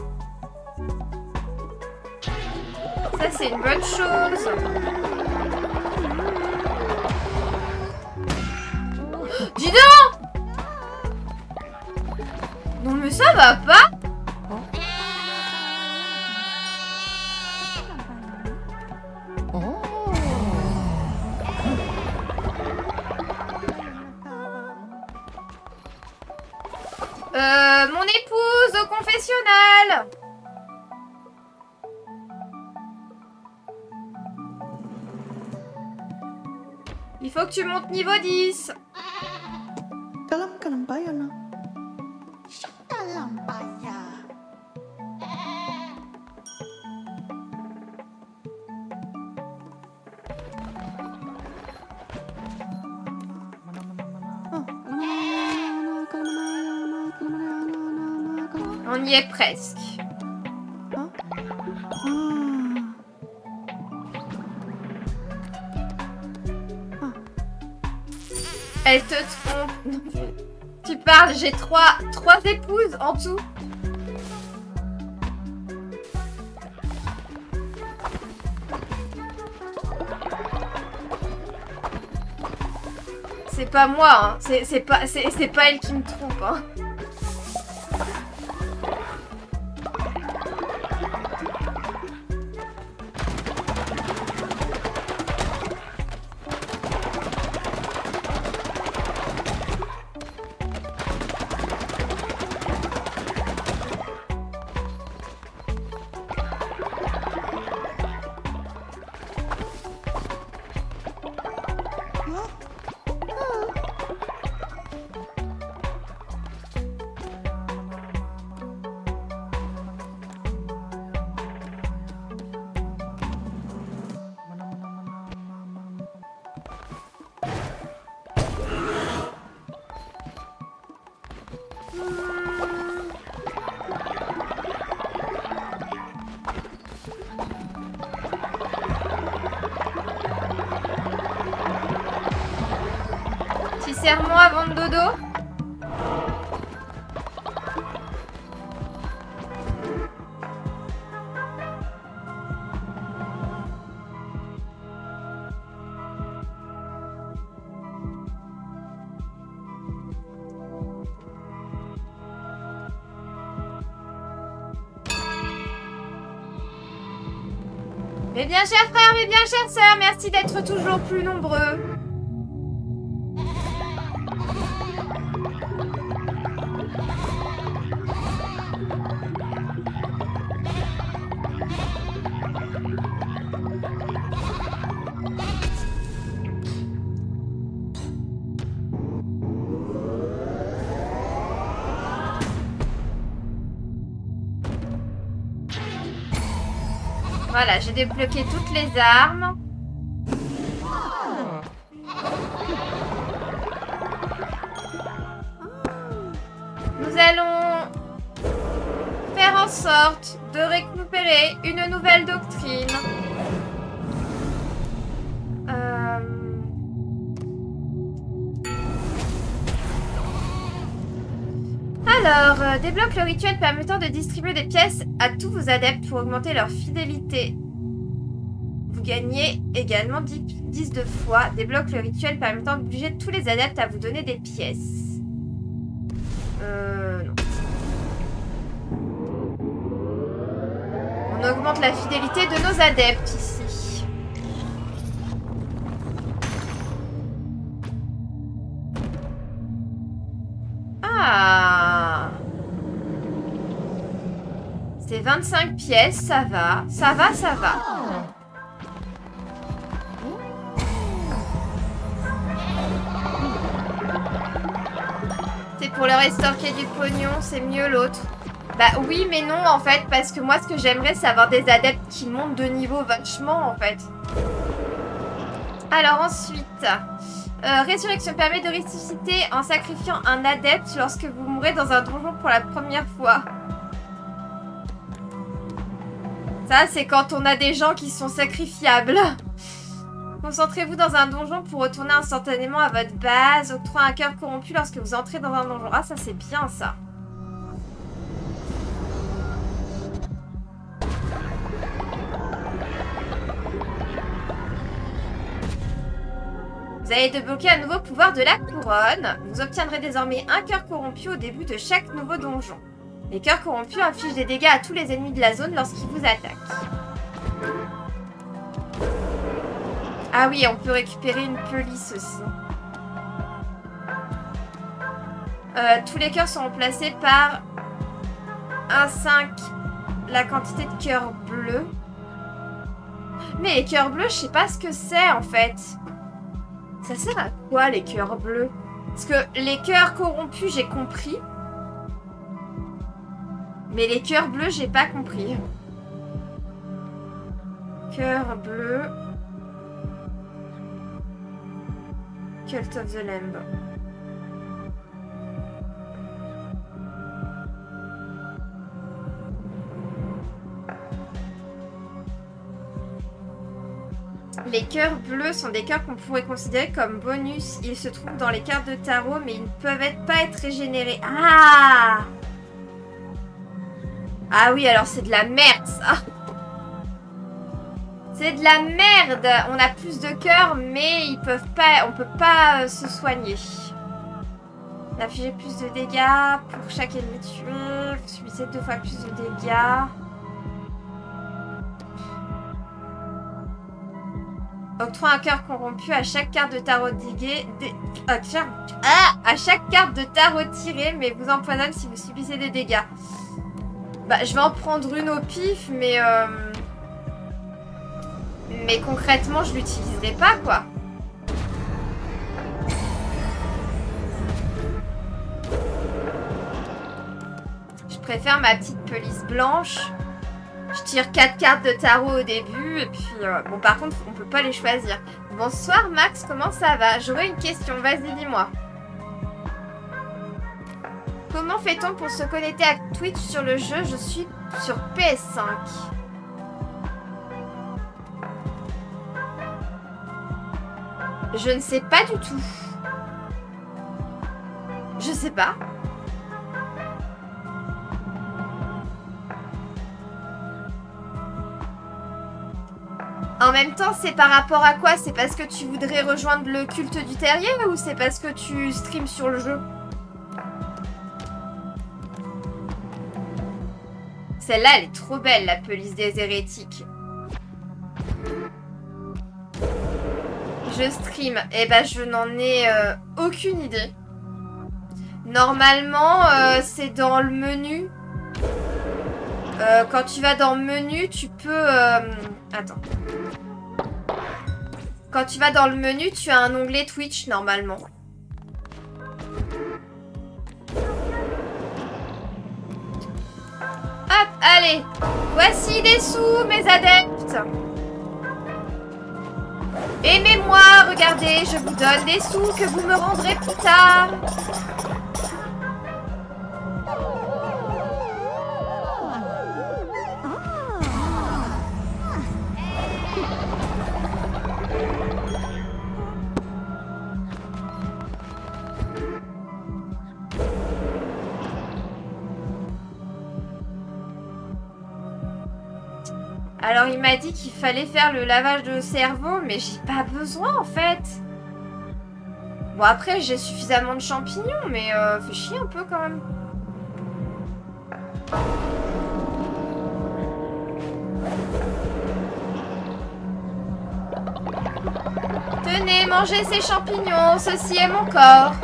Ça, c'est une bonne chose. Dis donc! Non, mais ça va pas. Euh, mon épouse au confessionnal. faut que tu montes niveau dix. On y est presque. Elle te trompe. Tu parles, j'ai trois, trois épouses en tout. C'est pas moi, hein. C'est pas, c'est pas elle qui me trompe, hein. Serre-moi avant le dodo. Mes bien chers frères, mes bien chères sœurs, merci d'être toujours plus nombreux. Voilà, j'ai débloqué toutes les armes. Nous allons faire en sorte de récupérer une nouvelle doctrine. Euh... Alors, euh, débloque le rituel permettant de distribuer des pièces à tous vos adeptes pour augmenter leur fidélité. Vous gagnez également dix, dix de foi. Débloque le rituel permettant d'obliger tous les adeptes à vous donner des pièces. Euh, non. On augmente la fidélité de nos adeptes ici. Ah! C'est vingt-cinq pièces, ça va. Ça va, ça va. C'est pour leur estorquer du pognon, c'est mieux l'autre. Bah oui, mais non, en fait, parce que moi, ce que j'aimerais, c'est avoir des adeptes qui montent de niveau vachement, en fait. Alors, ensuite... Euh, résurrection permet de ressusciter en sacrifiant un adepte lorsque vous mourrez dans un donjon pour la première fois. Ça, c'est quand on a des gens qui sont sacrifiables. Concentrez-vous dans un donjon pour retourner instantanément à votre base. Octroie un cœur corrompu lorsque vous entrez dans un donjon. Ah, ça, c'est bien, ça. Vous allez débloquer un nouveau pouvoir de la couronne. Vous obtiendrez désormais un cœur corrompu au début de chaque nouveau donjon. Les cœurs corrompus infligent des dégâts à tous les ennemis de la zone lorsqu'ils vous attaquent. Ah oui, on peut récupérer une pelisse aussi. Euh, tous les cœurs sont remplacés par un cinq la quantité de cœurs bleus. Mais les cœurs bleus, je sais pas ce que c'est en fait. Ça sert à quoi les cœurs bleus? Parce que les cœurs corrompus, j'ai compris. Mais les cœurs bleus, j'ai pas compris. Cœur bleu. Cult of the Lamb. Les cœurs bleus sont des cœurs qu'on pourrait considérer comme bonus. Ils se trouvent dans les cartes de tarot, mais ils ne peuvent être, pas être régénérés. Ah! Ah oui, alors c'est de la merde, ça. C'est de la merde. On a plus de cœurs, mais ils peuvent pas, on peut pas euh, se soigner. Infliger plus de dégâts pour chaque ennemi tué. Vous subissez deux fois plus de dégâts. Octroie un cœur corrompu à chaque carte de tarot diguée. Dé... Ah, tiens. Ah, à chaque carte de tarot tirée, mais vous empoisonne si vous subissez des dégâts. Bah, je vais en prendre une au pif, mais euh... mais concrètement, je l'utiliserai pas, quoi. Je préfère ma petite police blanche. Je tire quatre cartes de tarot au début et puis euh, bon, par contre on peut pas les choisir. Bonsoir Max, comment ça va? J'aurais une question, vas-y dis-moi. Comment fait-on pour se connecter à Twitch sur le jeu? Je suis sur P S cinq. Je ne sais pas du tout. Je sais pas. En même temps, c'est par rapport à quoi? C'est parce que tu voudrais rejoindre le culte du terrier ou c'est parce que tu streams sur le jeu? Celle-là, elle est trop belle, la police des hérétiques. Je stream. Eh ben, je n'en ai euh, aucune idée. Normalement, euh, c'est dans le menu. Euh, quand tu vas dans menu, tu peux... Euh... Attends. Quand tu vas dans le menu, tu as un onglet Twitch, normalement. Hop, allez. Voici des sous, mes adeptes. Aimez-moi, regardez, je vous donne des sous que vous me rendrez plus tard. Alors il m'a dit qu'il fallait faire le lavage de cerveau, mais j'ai pas besoin en fait. Bon après j'ai suffisamment de champignons, mais euh, fait chier un peu quand même. Tenez, mangez ces champignons, ceci est mon corps.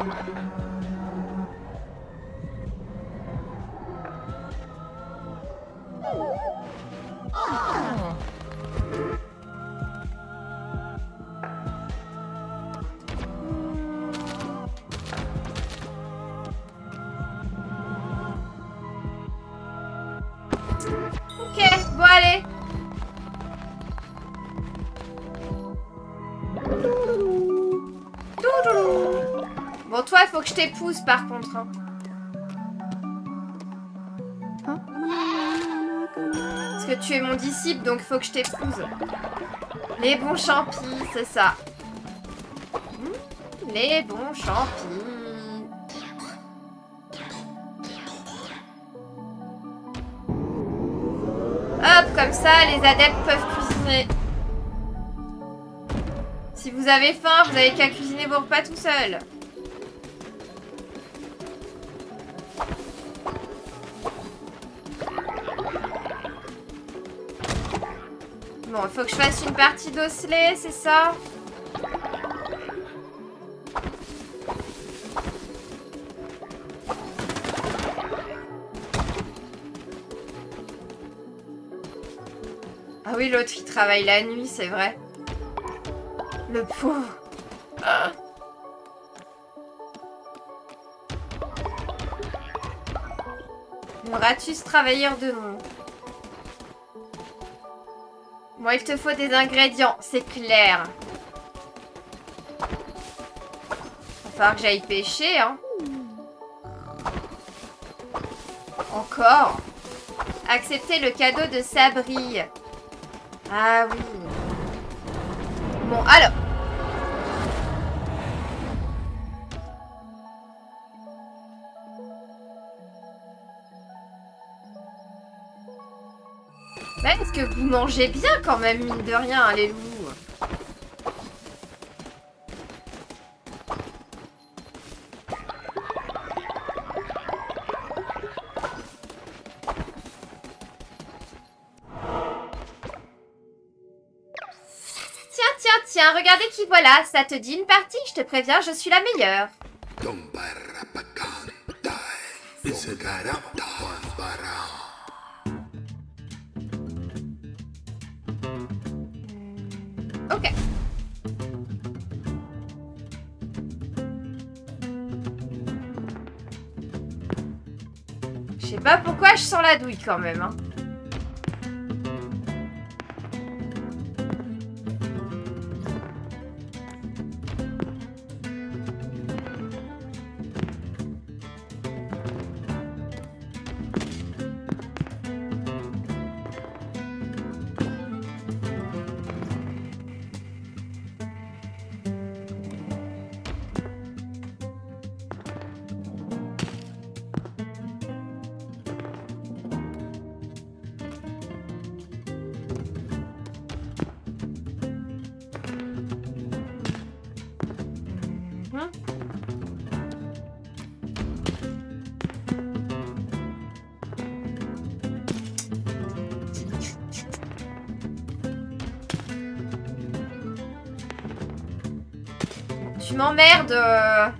Ok, bon allez. Bon toi, il faut que je t'épouse par contre. Hein. Parce que tu es mon disciple, donc il faut que je t'épouse. Les bons champis, c'est ça. Les bons champis. Hop, comme ça, les adeptes peuvent cuisiner. Si vous avez faim, vous n'avez qu'à cuisiner vos repas tout seul. Bon, il faut que je fasse une partie d'osselet, c'est ça? Ah oui, l'autre, il travaille la nuit, c'est vrai. Le pauvre. Ah. Auras-tu ce travailleur de nom? Bon, il te faut des ingrédients, c'est clair. Va falloir que j'aille pêcher, hein. Encore. Accepter le cadeau de Sabri. Ah oui. Bon, alors. Bah, est-ce que vous mangez bien quand même, mine de rien, hein, les loups? Tiens, regardez qui voilà, ça te dit une partie, je te préviens, je suis la meilleure. Ok. Je sais pas pourquoi je sens la douille quand même, hein. Tu m'emmerdes. Euh...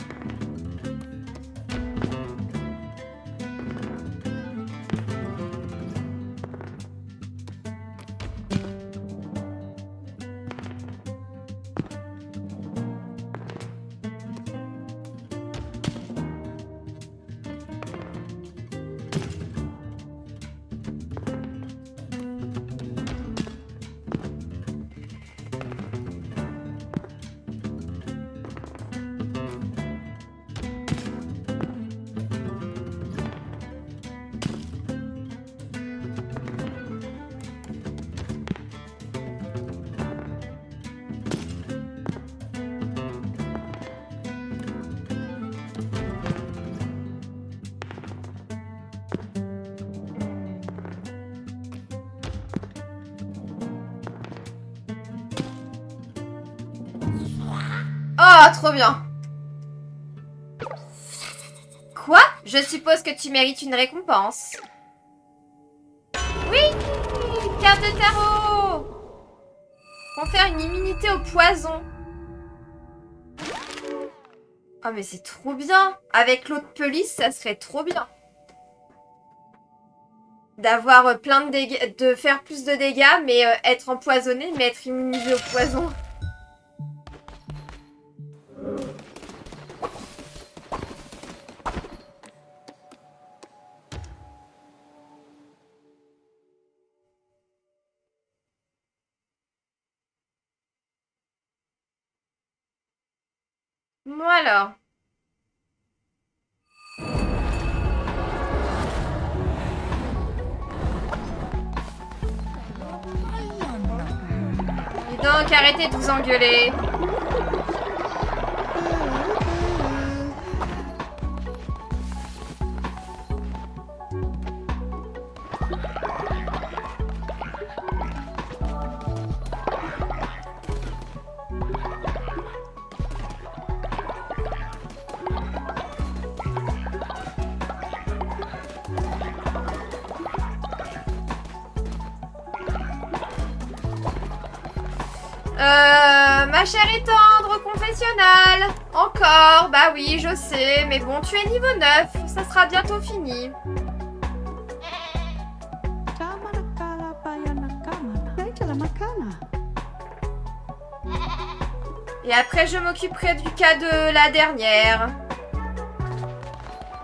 Oh, trop bien. Quoi? Je suppose que tu mérites une récompense. Oui, carte de tarot. Confère une immunité au poison. Oh, mais c'est trop bien. Avec l'eau de police, ça serait trop bien. D'avoir plein de dégâts, de faire plus de dégâts, mais euh, être empoisonné, mais être immunisé au poison. Bon alors. Dis donc, arrêtez de vous engueuler. Euh, ma chère et tendre confessionnal. Encore, bah oui, je sais, mais bon, tu es niveau neuf, ça sera bientôt fini. Et après, je m'occuperai du cas de la dernière.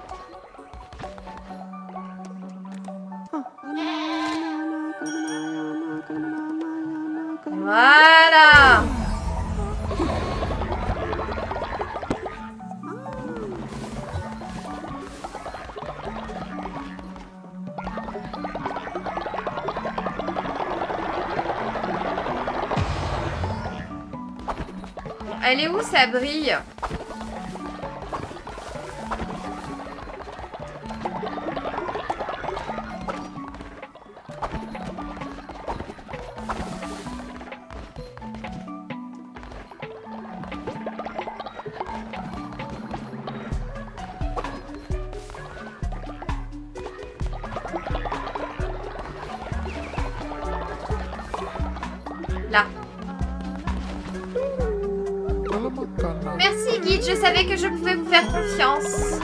Elle est où, ça brille? Là. Merci guide, je savais que je pouvais vous faire confiance.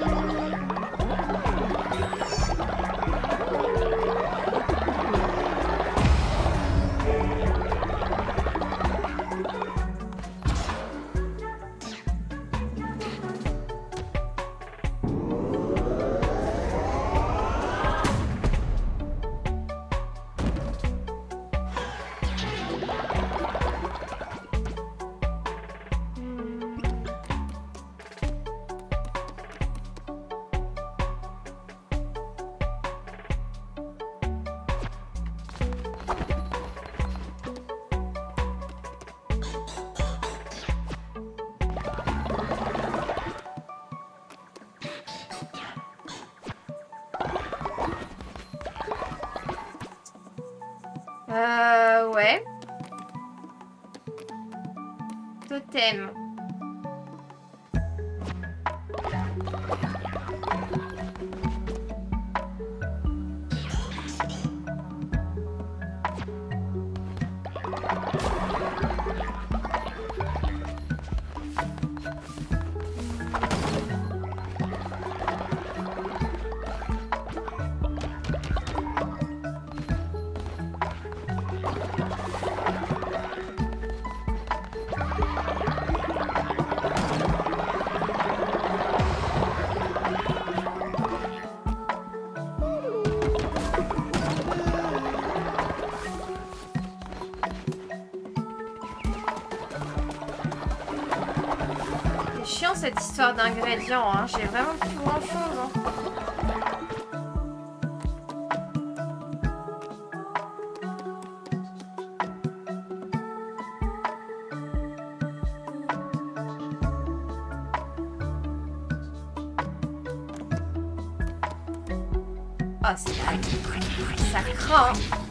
Euh, ouais. Totem. Chiant cette histoire d'ingrédients, hein. J'ai vraiment plus grand chose. Hein. Ah, c'est ça craint.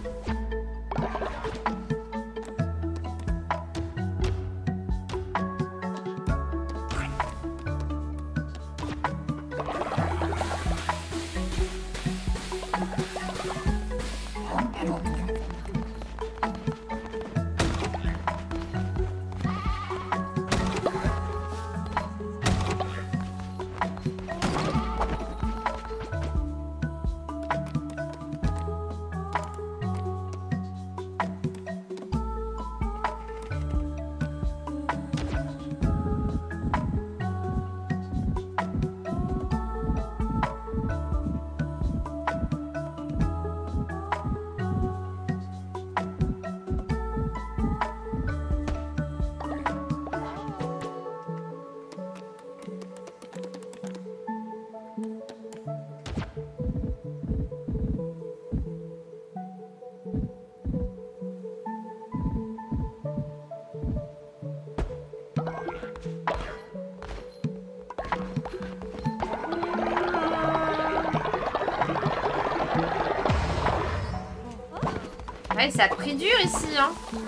Ouais, ça a pris dur ici, hein.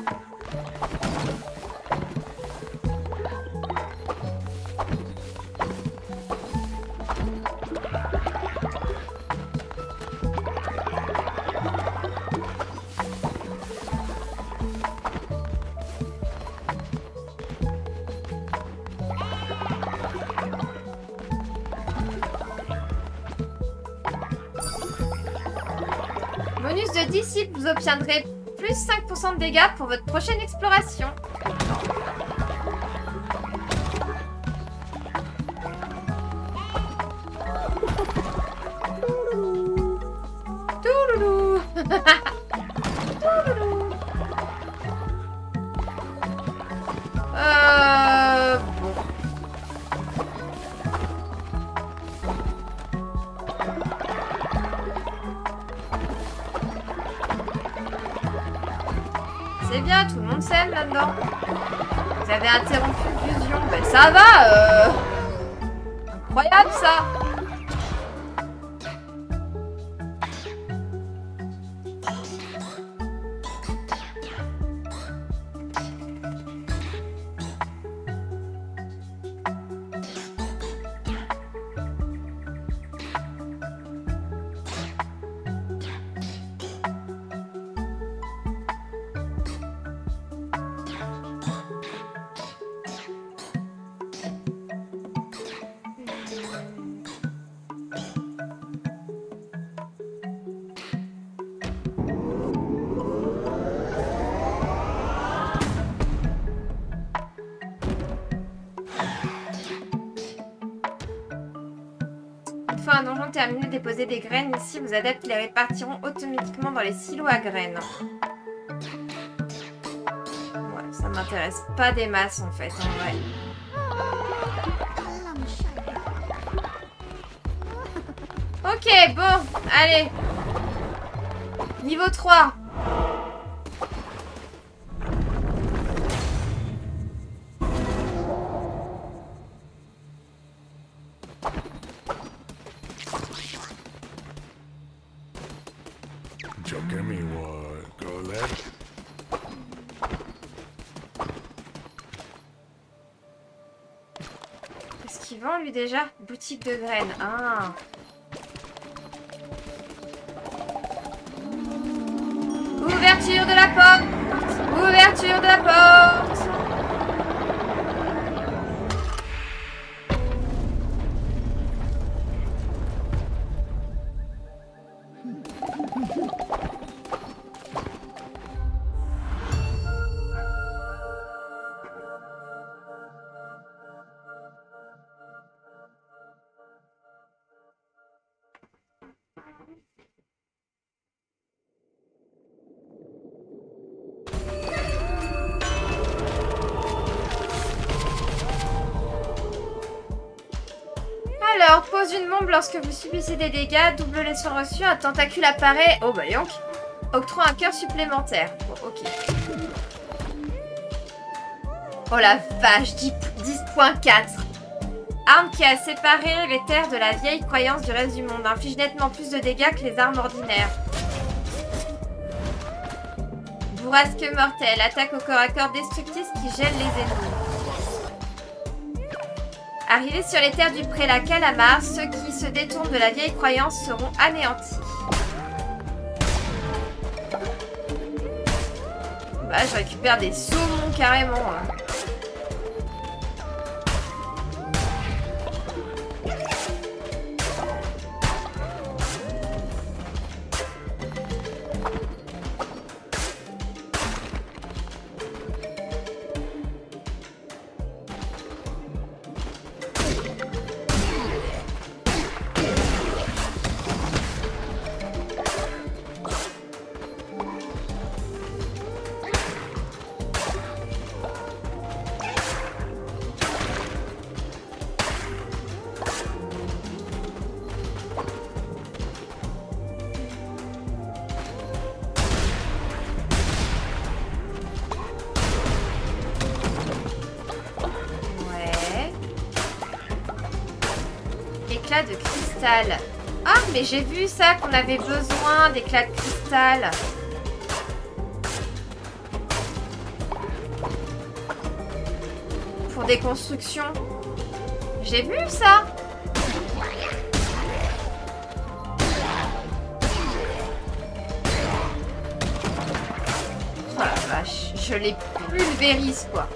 Bonus de disciple, vous obtiendrez plus cinq pour cent de dégâts pour votre prochaine exploration. Touloulou. Touloulou. Euh... Bon. C'est bien, tout le monde s'aime là-dedans. Vous avez interrompu fusion. Ben ça va euh... Incroyable ça. Un donjon terminé, déposer des graines ici, vos adeptes les répartiront automatiquement dans les silos à graines. Ouais, ça m'intéresse pas des masses en fait, en vrai. Ok, bon, allez. Niveau trois. Qu'est-ce qu'il vend lui déjà? Boutique de graines. Ah. Ouverture de la porte. Ouverture de la porte. Alors, pose une bombe lorsque vous subissez des dégâts, double les soins reçus, un tentacule apparaît. Oh bah yonk. Octroie un cœur supplémentaire. Bon, ok. Oh la vache, dix point quatre. Arme qui a séparé les terres de la vieille croyance du reste du monde. Inflige nettement plus de dégâts que les armes ordinaires. Bourrasque mortelle. Attaque au corps à corps destructrice qui gèle les ennemis. Arrivés sur les terres du prélat Calamar, ceux qui se détournent de la vieille croyance seront anéantis. Bah, je récupère des saumons carrément. Hein. De cristal. Ah, mais j'ai vu ça, qu'on avait besoin d'éclats de cristal. Pour des constructions. J'ai vu ça. Oh la vache, je les pulvérise quoi.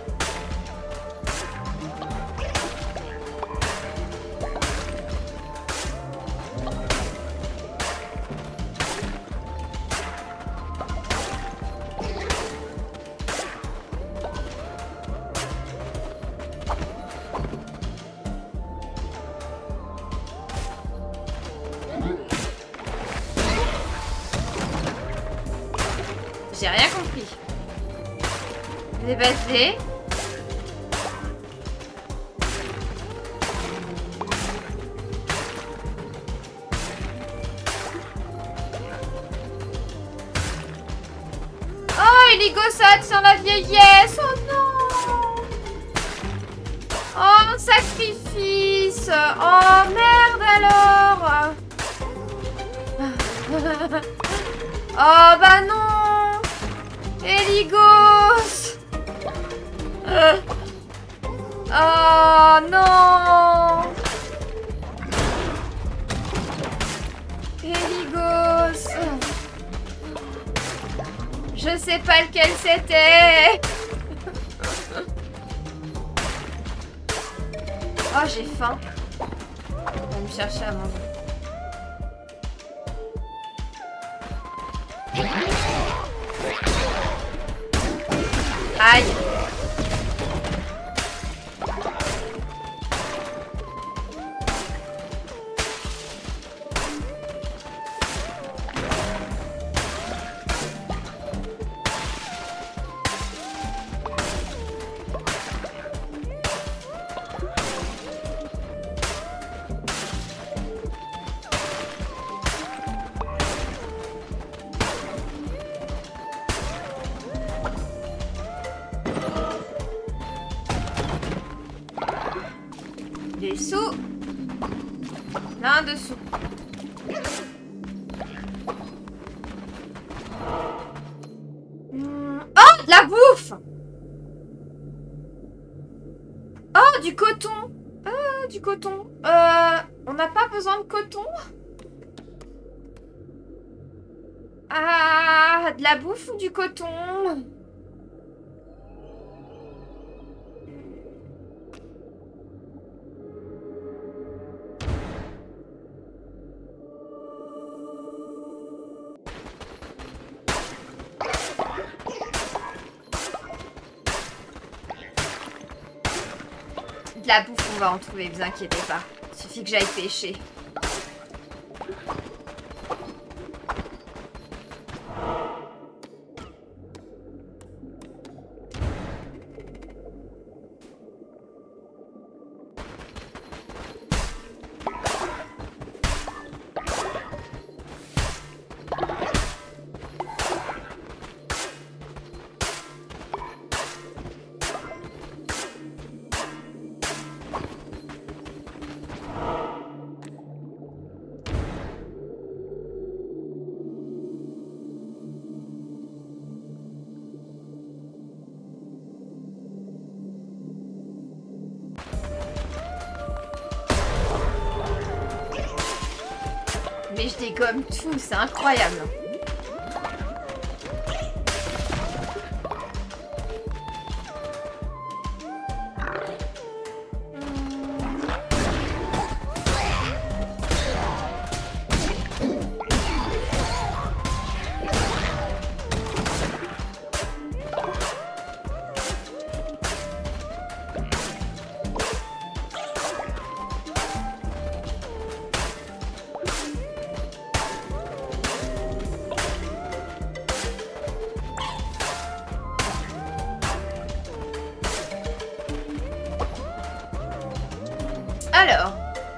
J'ai rien compris. Débasé. Oh, il y gossade sur la vieillesse. Oh non. sacrifice. Oh merde alors. Oh bah non. Héligos. euh. Oh non. Héligos. Je sais pas lequel c'était. Oh, j'ai faim. On va me chercher à manger. Aïe. Des sous. Plein de sous. Mmh. Oh, de la bouffe. Oh, du coton. Euh, du coton. Euh, on n'a pas besoin de coton. Ah, de la bouffe ou du coton? De la bouffe, on va en trouver, vous inquiétez pas. Il suffit que j'aille pêcher. Mais je dégomme tout, c'est incroyable. Alors.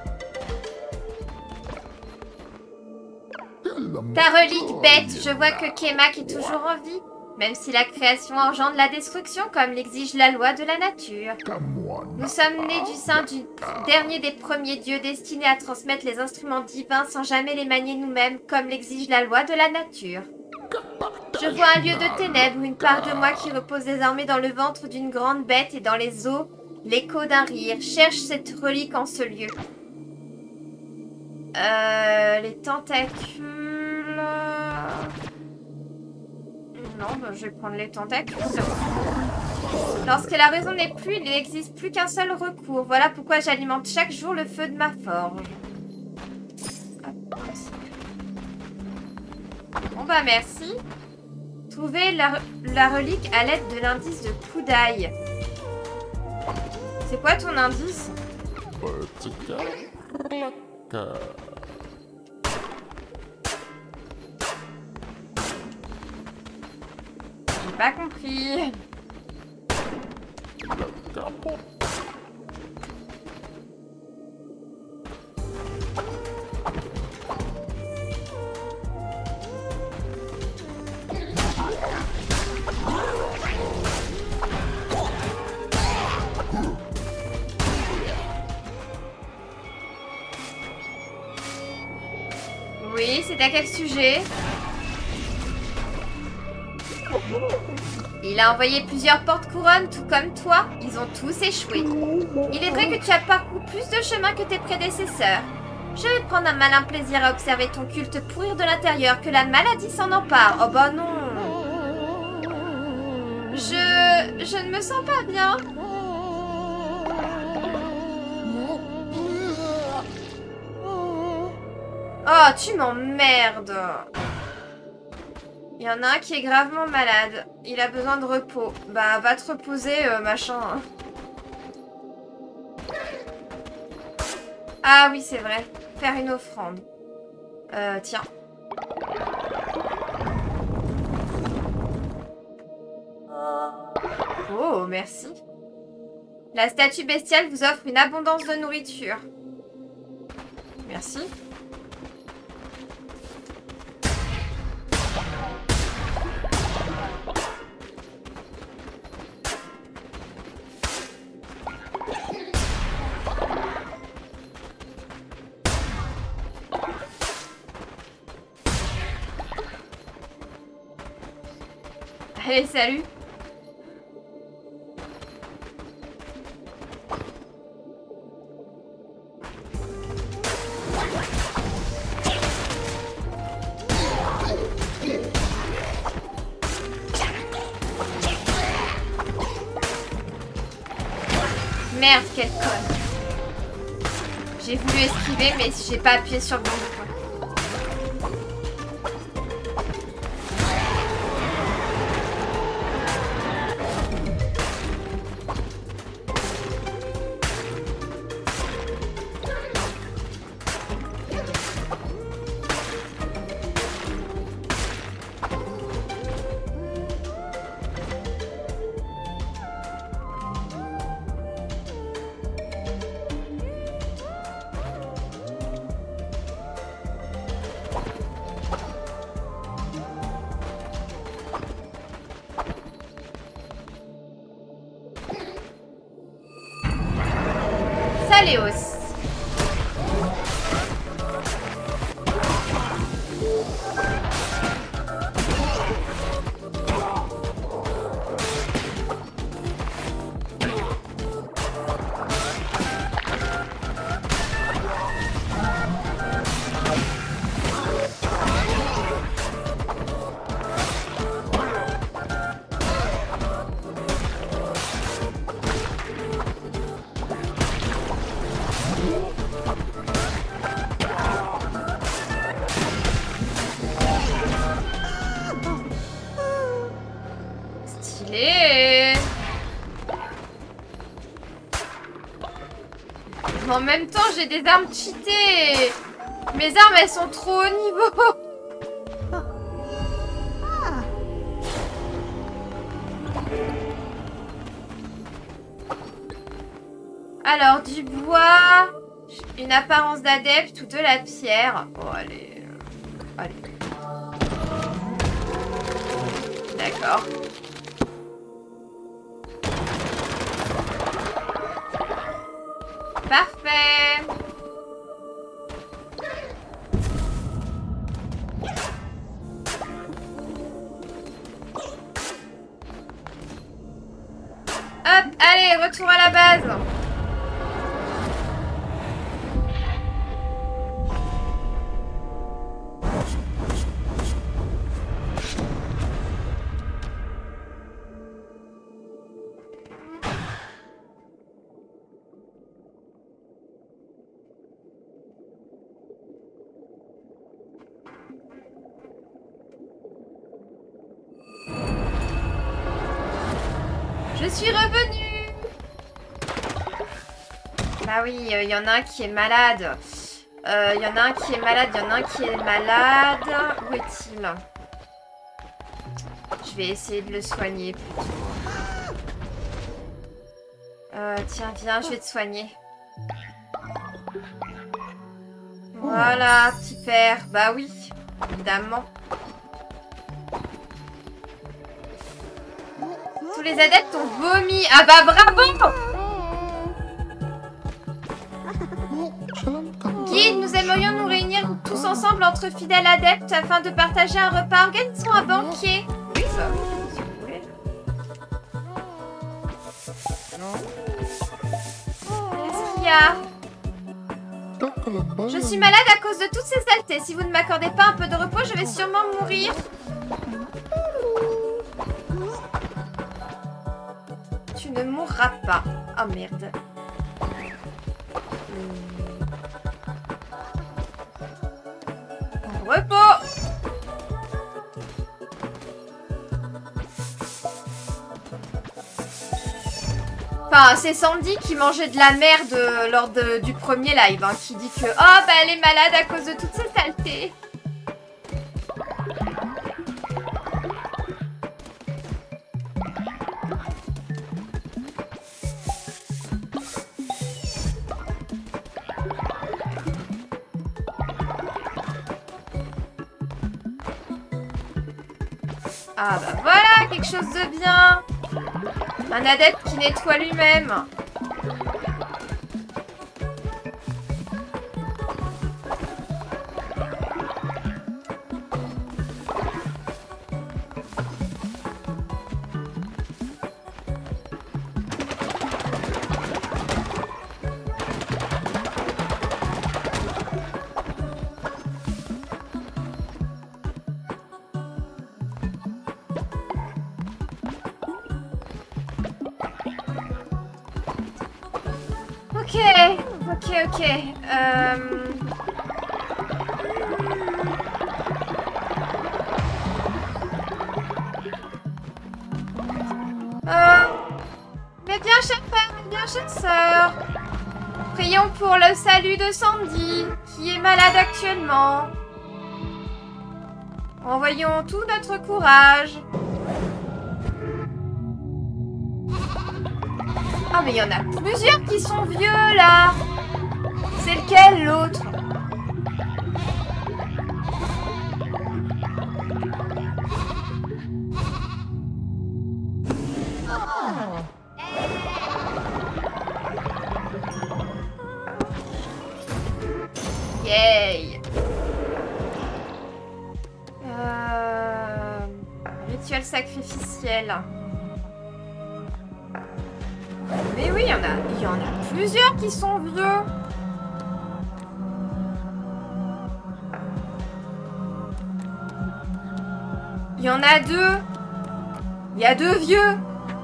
Ta relique bête, je vois que Kemak est toujours en vie. Même si la création engendre la destruction, comme l'exige la loi de la nature. Nous sommes nés du sein du dernier des premiers dieux, destinés à transmettre les instruments divins sans jamais les manier nous-mêmes, comme l'exige la loi de la nature. Je vois un lieu de ténèbres, une part de moi qui repose désormais dans le ventre d'une grande bête et dans les eaux, l'écho d'un rire. Cherche cette relique en ce lieu. Euh, les tentacules... Non, bah, je vais prendre les tentacules. Lorsque la raison n'est plus, il n'existe plus qu'un seul recours. Voilà pourquoi j'alimente chaque jour le feu de ma forge. Bon bah merci. Trouvez la, la relique à l'aide de l'indice de Kudai. C'est quoi ton indice? J'ai pas compris. Oui, c'est à quel sujet? Il a envoyé plusieurs porte-couronnes, tout comme toi. Ils ont tous échoué. Il est vrai que tu as parcouru plus de chemin que tes prédécesseurs. Je vais prendre un malin plaisir à observer ton culte pourrir de l'intérieur, que la maladie s'en empare. Oh bah non. Je... je ne me sens pas bien. Oh, tu m'emmerdes. Il y en a un qui est gravement malade. Il a besoin de repos. Bah, va te reposer, euh, machin. Ah oui, c'est vrai. Faire une offrande. Euh, tiens. Oh, merci. La statue bestiale vous offre une abondance de nourriture. Merci. Allez, salut. Merde, quelle conne. J'ai voulu esquiver, mais j'ai pas appuyé sur le bon bouton. Léos. En même temps, j'ai des armes cheatées. Mes armes, elles sont trop haut niveau. Alors, du bois, une apparence d'adepte ou de la pierre. Oh, allez. Euh, allez. D'accord. Parfait. Hop, allez, retour à la base. Je suis revenue. Bah oui, il euh, y en a un qui est malade. Il euh, y en a un qui est malade, il y en a un qui est malade. Où est-il? Je vais essayer de le soigner plutôt. Euh, tiens, viens, je vais te soigner. Voilà, petit père. Bah oui, évidemment. Tous les adeptes ont vomi. Ah bah bravo! Guide, nous aimerions nous réunir tous ensemble ensemble entre fidèles adeptes afin de partager un repas. Organisons un banquet. Oui, bah oui, si vous voulez. Qu'est-ce qu'il y a? Je suis malade à cause de toutes ces saletés. Si vous ne m'accordez pas un peu de repos, je vais sûrement mourir. Tu ne mourras pas. Oh merde. Repos. Enfin, c'est Sandy qui mangeait de la merde lors de, du premier live, hein, qui dit que oh bah elle est malade à cause de toutes ces saletés. Ah bah voilà, quelque chose de bien. Un adepte qui nettoie lui-même. Ok, ok, ok. Euh... Euh... Mais bien, cher frère, mais bien, chère sœur. Prions pour le salut de Sandy, qui est malade actuellement. Envoyons tout notre courage. Ah mais il y en a plusieurs qui sont vieux là. C'est lequel l'autre? Yay. Euh... Rituel sacrificiel. Mais oui, il y en a, il y en a plusieurs qui sont vieux. Il y en a deux. Il y a deux vieux.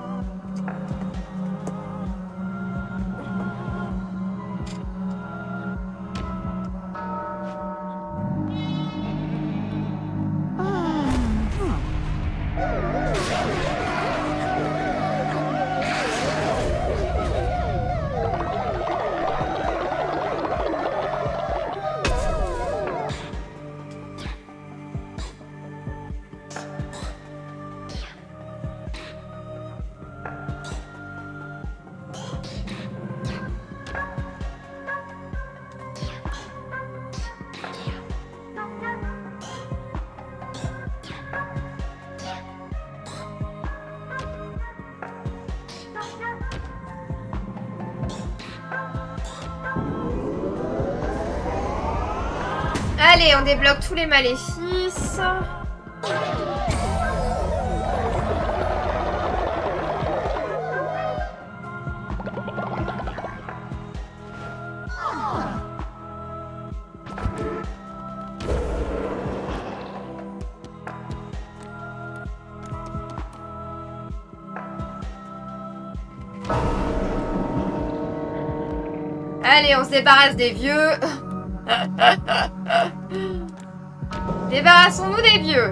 Allez, on débloque tous les maléfices. Allez, on se débarrasse des vieux. Débarrassons-nous des vieux.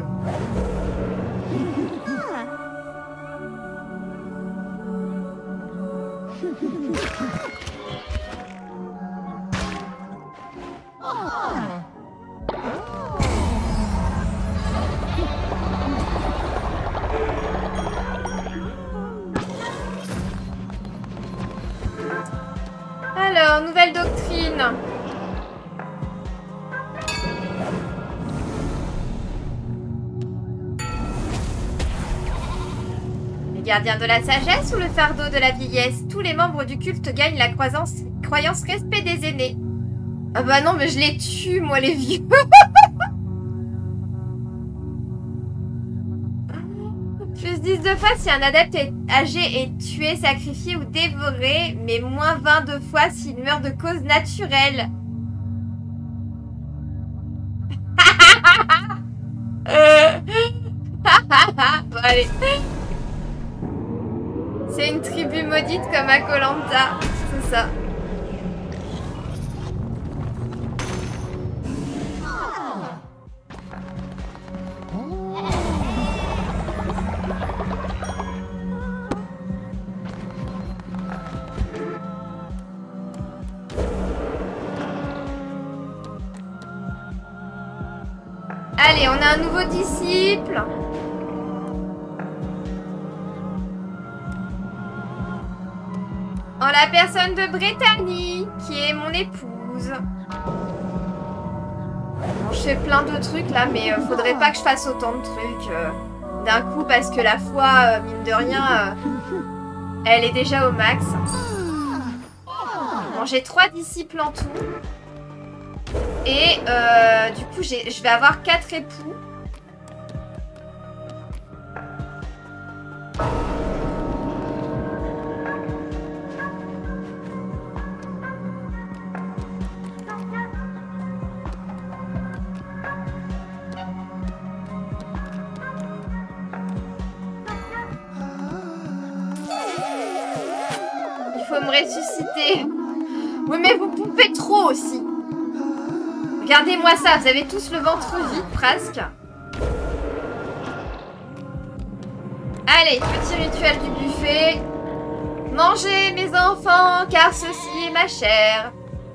Alors, nouvelle doctrine. Gardien de la sagesse ou le fardeau de la vieillesse? Tous les membres du culte gagnent la croyance, croyance respect des aînés. Ah bah non, mais je les tue, moi, les vieux. dix deux fois si un adepte est âgé est tué, sacrifié ou dévoré, mais moins vingt-deux fois s'il meurt de cause naturelle. euh... bon, allez. C'est une tribu maudite comme à Koh Lanta, c'est ça. Allez, on a un nouveau disciple. En la personne de Brittany, qui est mon épouse. Bon, je fais plein de trucs là, mais euh, faudrait pas que je fasse autant de trucs euh, d'un coup, parce que la foi, euh, mine de rien, euh, elle est déjà au max. Bon, j'ai trois disciples en tout. Et euh, du coup, je vais avoir quatre époux. Il faut me ressusciter. Oui, mais vous pouvez trop aussi. Regardez-moi ça, vous avez tous le ventre vide presque. Allez, petit rituel du buffet. Mangez mes enfants, car ceci est ma chair.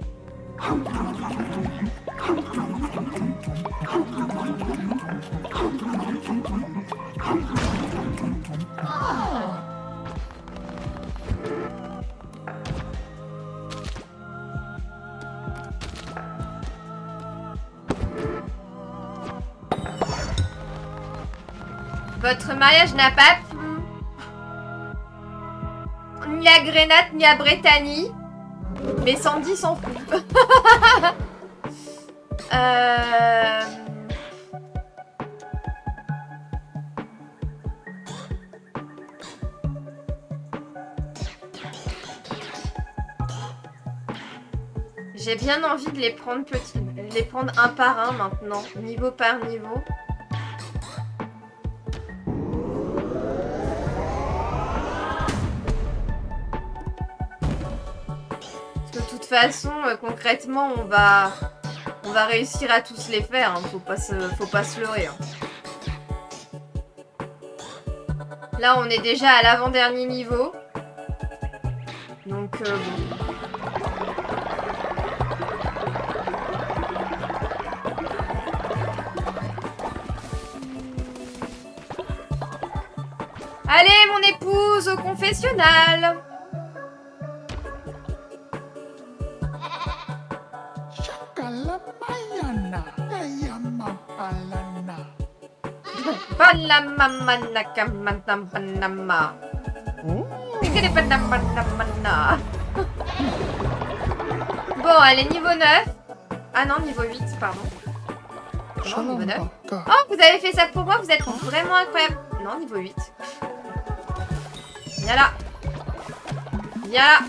Votre mariage n'a pas plu. Ni à Grenade, ni à Brittany. Mais Sandy s'en fout. euh... J'ai bien envie de les prendre petit, de les prendre un par un maintenant, niveau par niveau. De toute façon, euh, concrètement, on va, on va réussir à tous les faire. Hein. Faut pas se, faut pas se leurrer. Hein. Là, on est déjà à l'avant-dernier niveau. Donc, euh, bon. Allez, mon épouse, au confessionnal. Bon, allez, niveau neuf. Ah non, niveau huit, pardon. Non, niveau neuf. Oh, vous avez fait ça pour moi, vous êtes vraiment incroyable. Non, niveau huit. Viens là. Viens là.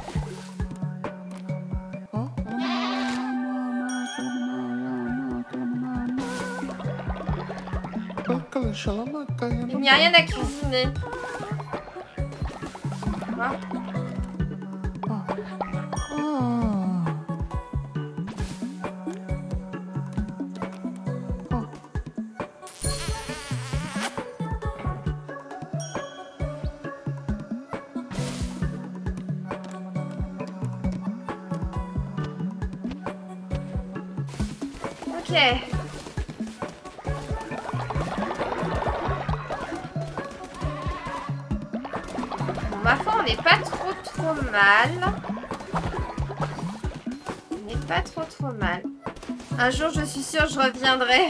Il n'y a rien à cuisiner. Quoi ? Ok. Ma foi, on n'est pas trop trop mal. On n'est pas trop trop mal. Un jour, je suis sûre, je reviendrai.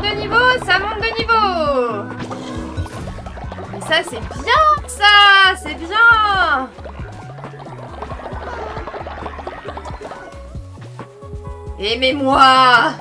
de niveau, ça monte de niveau. Mais ça, c'est bien, ça. C'est bien. Aimez-moi.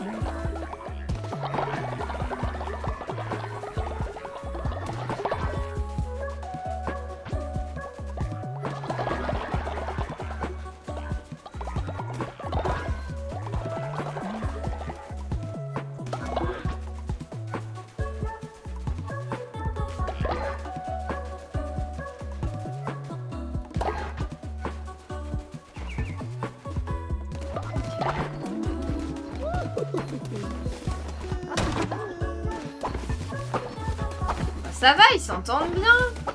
Ça va, ils s'entendent bien.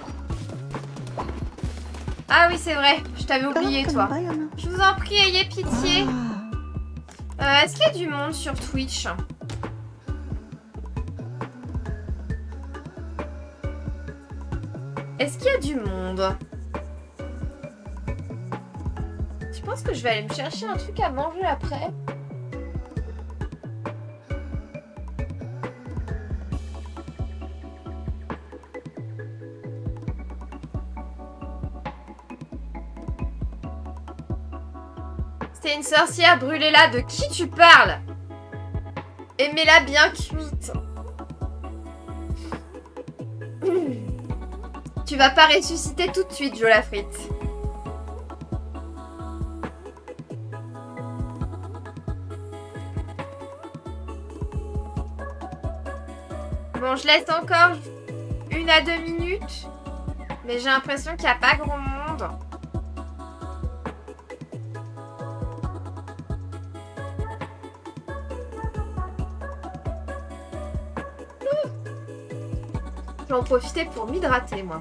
Ah oui, c'est vrai. Je t'avais oublié, toi. Je vous en prie, ayez pitié. Euh, Est-ce qu'il y a du monde sur Twitch? Est-ce qu'il y a du monde? Je pense que je vais aller me chercher un truc à manger après. C'était une sorcière, brûlez-la. De qui tu parles? Aimez-la bien cuite. Tu vas pas ressusciter tout de suite, Jolafrit. Bon, je laisse encore une à deux minutes. Mais j'ai l'impression qu'il n'y a pas grand monde. Je vais en profiter pour m'hydrater, moi.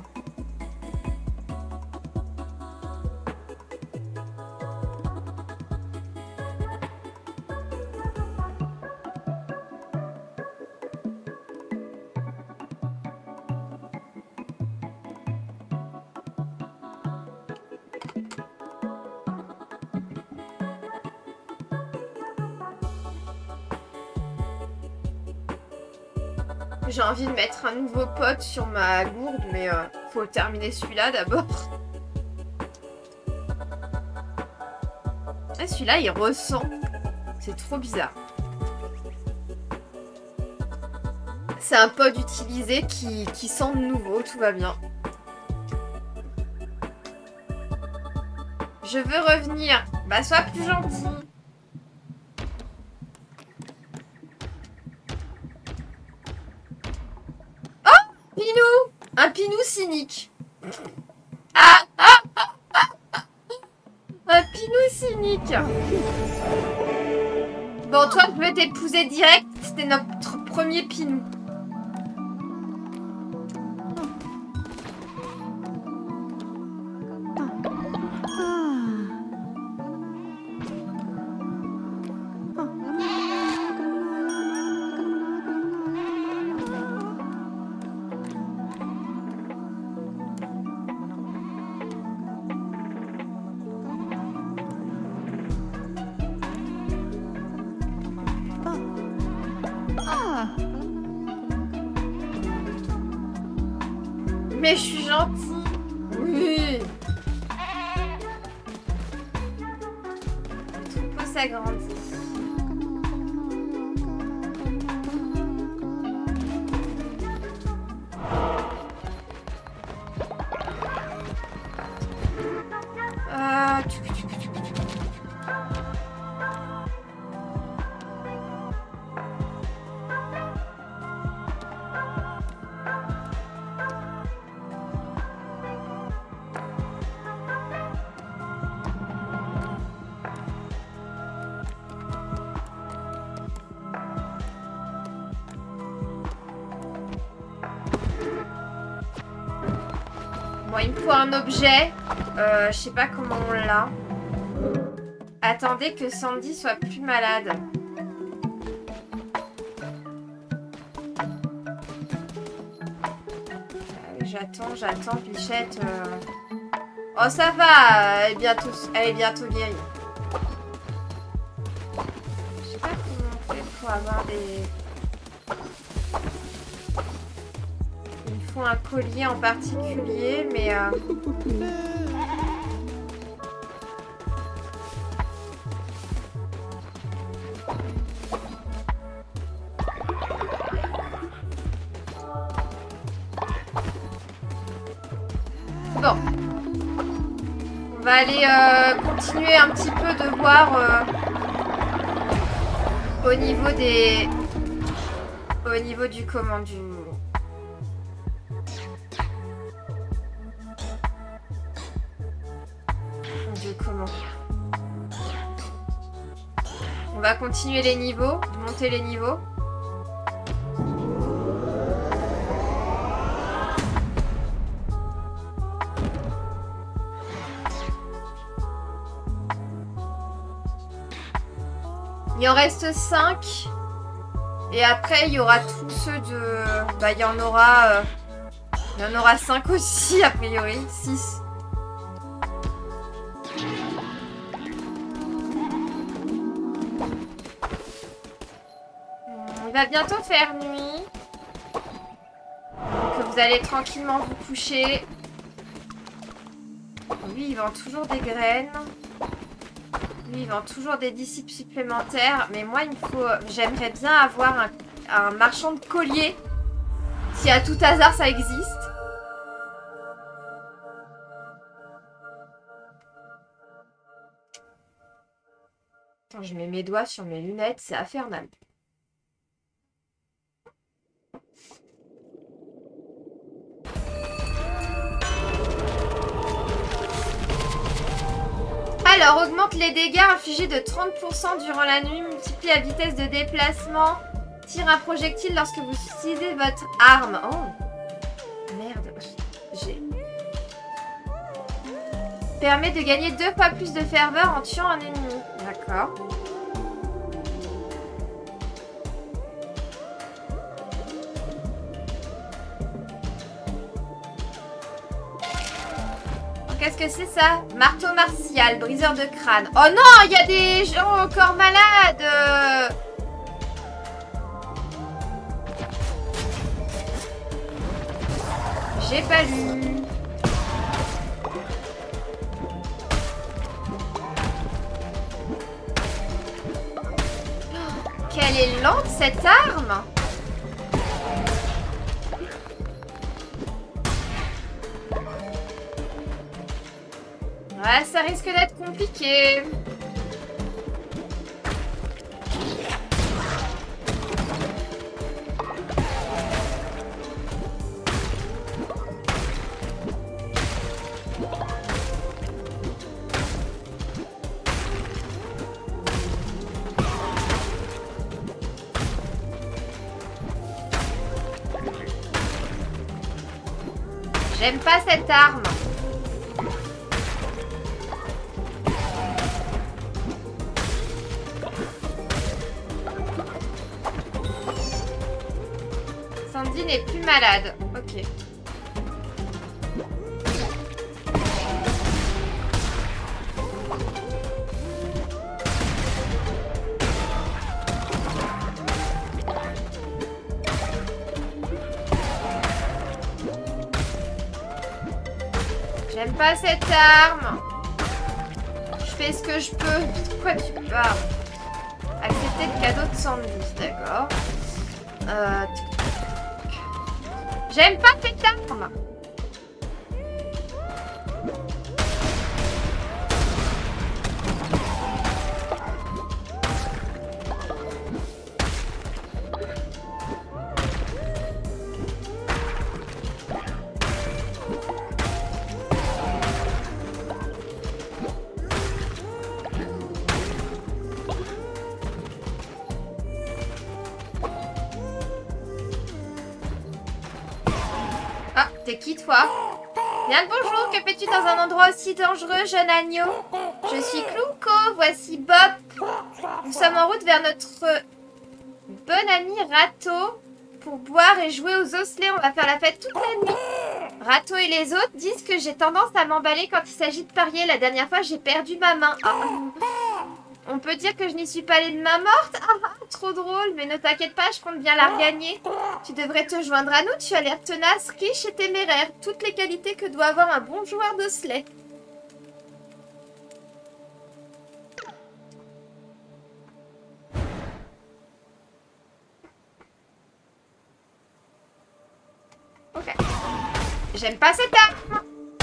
J'ai envie de mettre un nouveau pot sur ma gourde, mais euh, faut terminer celui-là d'abord. Et celui-là, il ressent. C'est trop bizarre. C'est un pot utilisé qui, qui sent de nouveau, tout va bien. Je veux revenir. Bah, sois plus gentil. Un pinou cynique. Ah, ah, ah, ah, un pinou cynique. Bon, toi, je veux t'épouser direct. C'était notre premier pinou. Mais je suis gentille. Oui. Le troupeau s'agrandit. Ah, tu, tu, tu, tu, tu. Bon, il me faut un objet. Euh, je sais pas comment on l'a. Attendez que Sandy soit plus malade. Euh, j'attends, j'attends, Bichette. Euh... Oh, ça va. Elle est bientôt, elle est bientôt guérie. Je sais pas comment on fait pour avoir des... faut un collier en particulier, mais... Euh... Bon. On va aller euh, continuer un petit peu de voir euh, au niveau des... Au niveau du comment du... Du comment. On va continuer les niveaux, monter les niveaux. Il en reste cinq. Et après, il y aura tous ceux de... Bah, il y en aura... Euh... Il y en aura cinq aussi, a priori. six. Il va bientôt faire nuit. Donc, vous allez tranquillement vous coucher. Lui, il vend toujours des graines. Lui, il vend toujours des disciples supplémentaires. Mais moi, il me faut... J'aimerais bien avoir un, un marchand de colliers. Si à tout hasard, ça existe. Attends, je mets mes doigts sur mes lunettes. C'est infernal. Alors, augmente les dégâts infligés de trente pour cent durant la nuit, multiplie la vitesse de déplacement, tire un projectile lorsque vous utilisez votre arme. Oh, merde, j'ai... Permet de gagner deux fois plus de ferveur en tuant un ennemi. D'accord. Qu'est-ce que c'est ça? Marteau martial, briseur de crâne. Oh non, il y a des gens encore malades. J'ai pas lu. Oh, quelle est lente cette arme. Ouais, ça risque d'être compliqué. J'aime pas cette arme. Sandy n'est plus malade. Ok. J'aime pas cette arme. Je fais ce que je peux. De quoi tu parles? Accepter le cadeau de Sandy, d'accord. Euh... J'aime pas cette arme. Ah, t'es qui toi? Bien le bonjour, que fais-tu dans un endroit aussi dangereux, jeune agneau? Je suis Clouco, voici Bob. Nous sommes en route vers notre bon ami Rato pour boire et jouer aux osselets. On va faire la fête toute la nuit. Rato et les autres disent que j'ai tendance à m'emballer quand il s'agit de parier. La dernière fois, j'ai perdu ma main. Oh. On peut dire que je n'y suis pas allée de main morte. Ah, ah, trop drôle, mais ne t'inquiète pas, je compte bien la regagner. Tu devrais te joindre à nous, tu as l'air tenace, riche et téméraire. Toutes les qualités que doit avoir un bon joueur de sleigh. Ok. J'aime pas cette arme.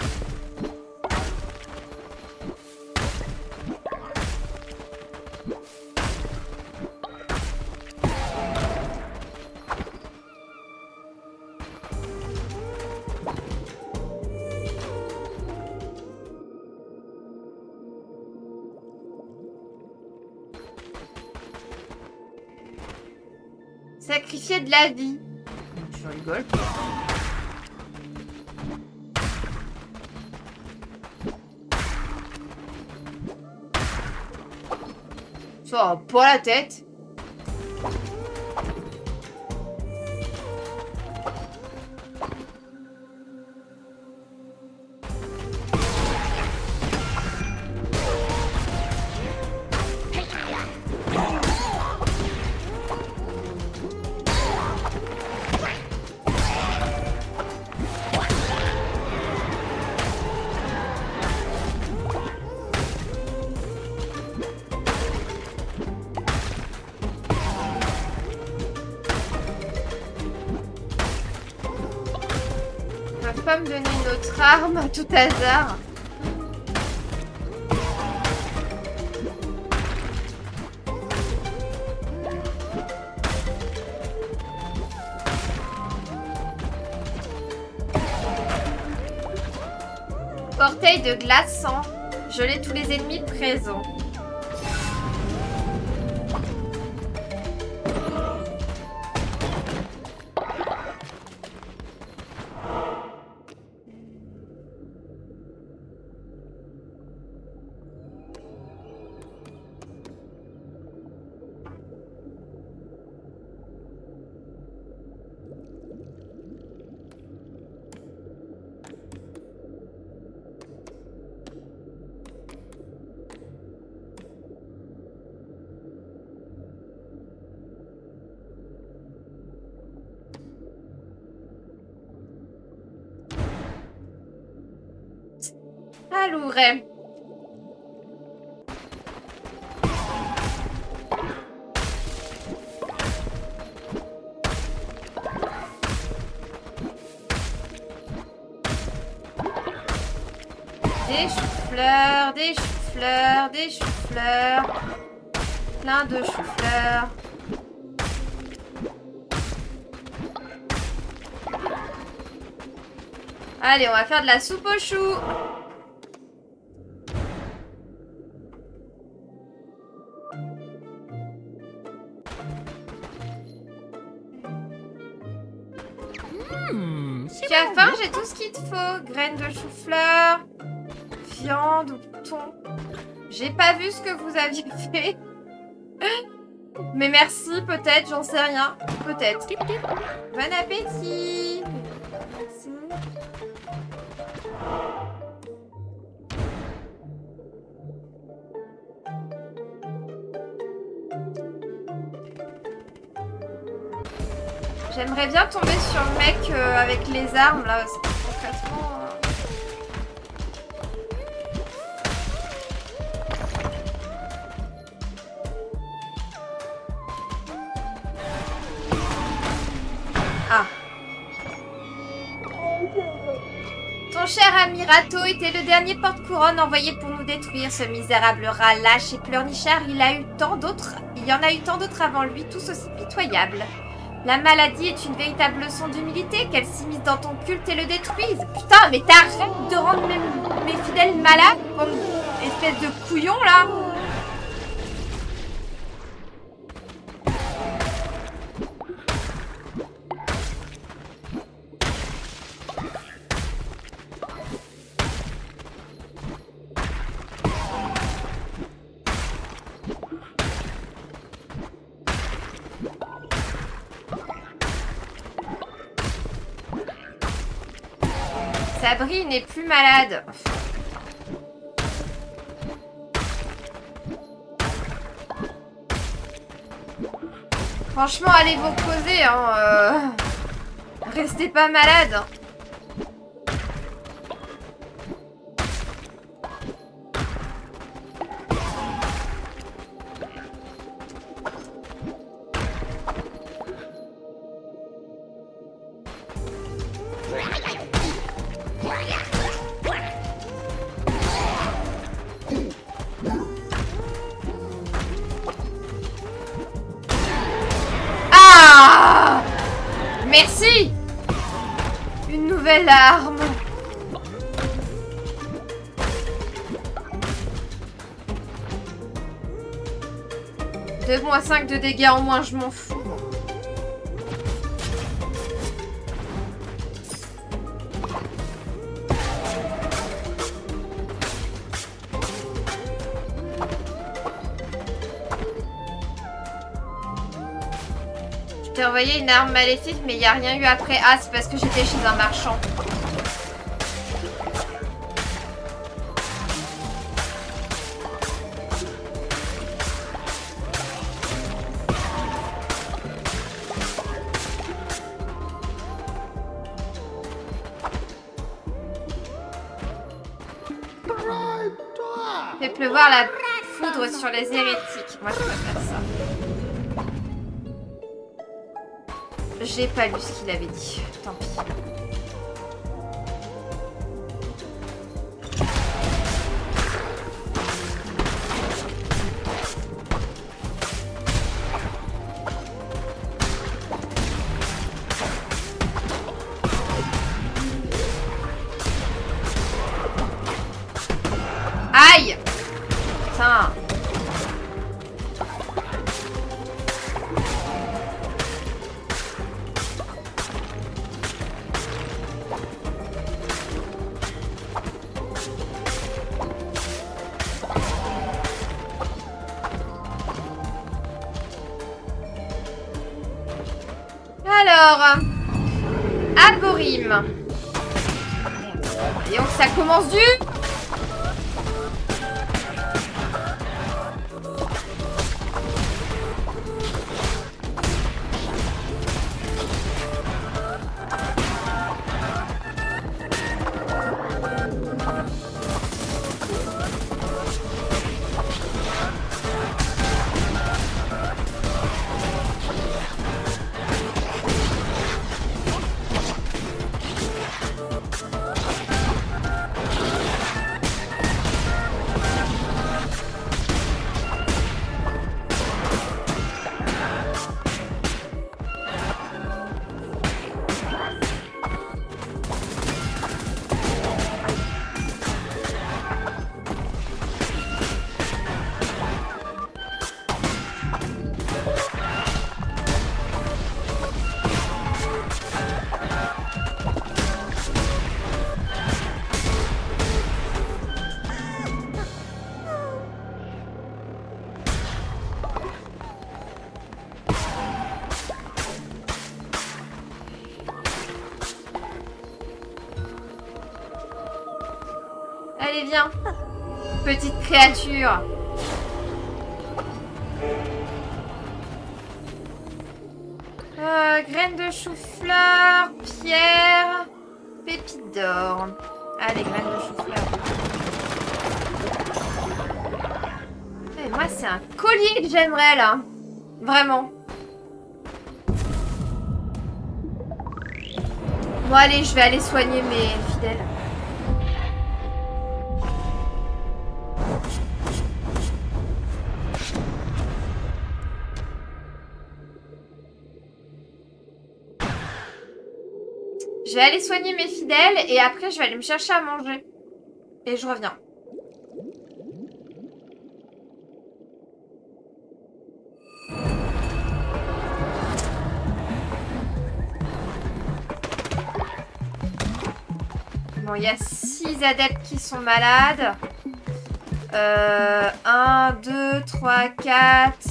Sacrifier de la vie. Je rigole. Ça, pas la tête. Pas me donner une autre arme à tout hasard. Portail de glaçant. Geler tous les ennemis présents. Alors, des choux-fleurs, des choux-fleurs, des choux-fleurs, plein de choux-fleurs. Allez, on va faire de la soupe aux choux. Tu as faim, j'ai tout ce qu'il te faut. Graines de chou-fleur, viande ou thon. J'ai pas vu ce que vous aviez fait. Mais merci, peut-être, j'en sais rien. Peut-être. Bon appétit. Merci. J'aimerais bien tomber sur le mec euh, avec les armes là, parce que concrètement. Euh... Ah. Ton cher ami Rato était le dernier porte-couronne envoyé pour nous détruire. Ce misérable rat lâche et pleurnichard, il a eu tant d'autres, il y en a eu tant d'autres avant lui, tous aussi pitoyables. La maladie est une véritable leçon d'humilité, qu'elle s'immisce dans ton culte et le détruise. Putain, mais t'arrêtes de rendre mes, mes fidèles malades comme espèce de couillon là. Sabri n'est plus malade. Franchement, allez vous reposer, hein. Euh... Restez pas malade. Merci. Une nouvelle arme. deux moins cinq de dégâts en moins, je m'en fous. Je t'ai envoyé une arme maléfique, mais il n'y a rien eu après. Ah, c'est parce que j'étais chez un marchand. Fais pleuvoir la foudre sur les hérétiques. Moi, je préfère ça. J'ai pas lu ce qu'il avait dit. Tant pis. Aïe! Putain! Alors, Aborim. Et donc ça commence du... Allez, viens. Petite créature. Euh, graines de chou-fleur, pierre, pépites d'or. Allez, graines de chou-fleur. Et moi, c'est un collier que j'aimerais, là. Vraiment. Bon, allez, je vais aller soigner mes fidèles. Je vais aller soigner mes fidèles et après je vais aller me chercher à manger. Et je reviens. Bon, il y a six adeptes qui sont malades. Euh, un, deux, trois, quatre...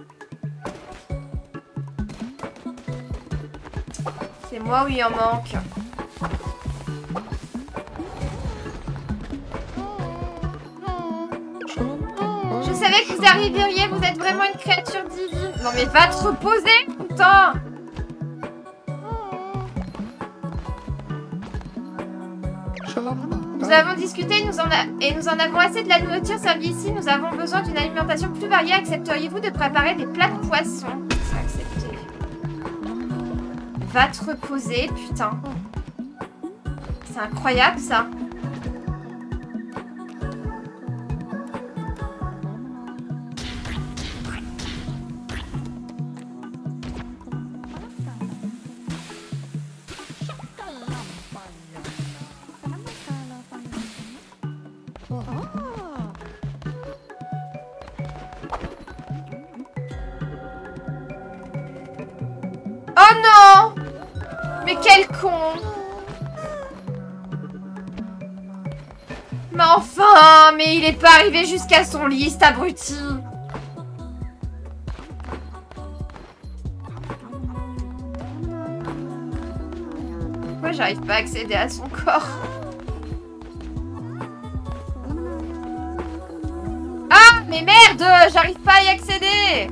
C'est moi où il en manque. Je savais que vous arriveriez, vous êtes vraiment une créature divine. Non mais va te reposer. le temps. Nous avons discuté nous en a... et nous en avons assez de la nourriture servie ici. Nous avons besoin d'une alimentation plus variée. Accepteriez-vous de préparer des plats de poisson? C'est accepté. Va te reposer, putain. C'est incroyable, ça. Oh non! Mais quel con! Mais enfin! Mais il est pas arrivé jusqu'à son lit, cet abruti! Pourquoi j'arrive pas à accéder à son corps? Ah! Mais merde! J'arrive pas à y accéder!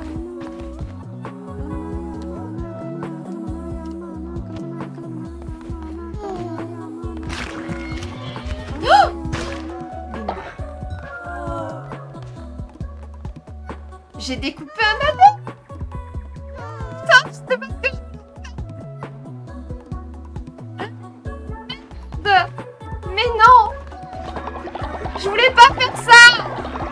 J'ai découpé un anneau. Putain, je sais pas ce que je... Merde. Mais non. Je voulais pas faire ça.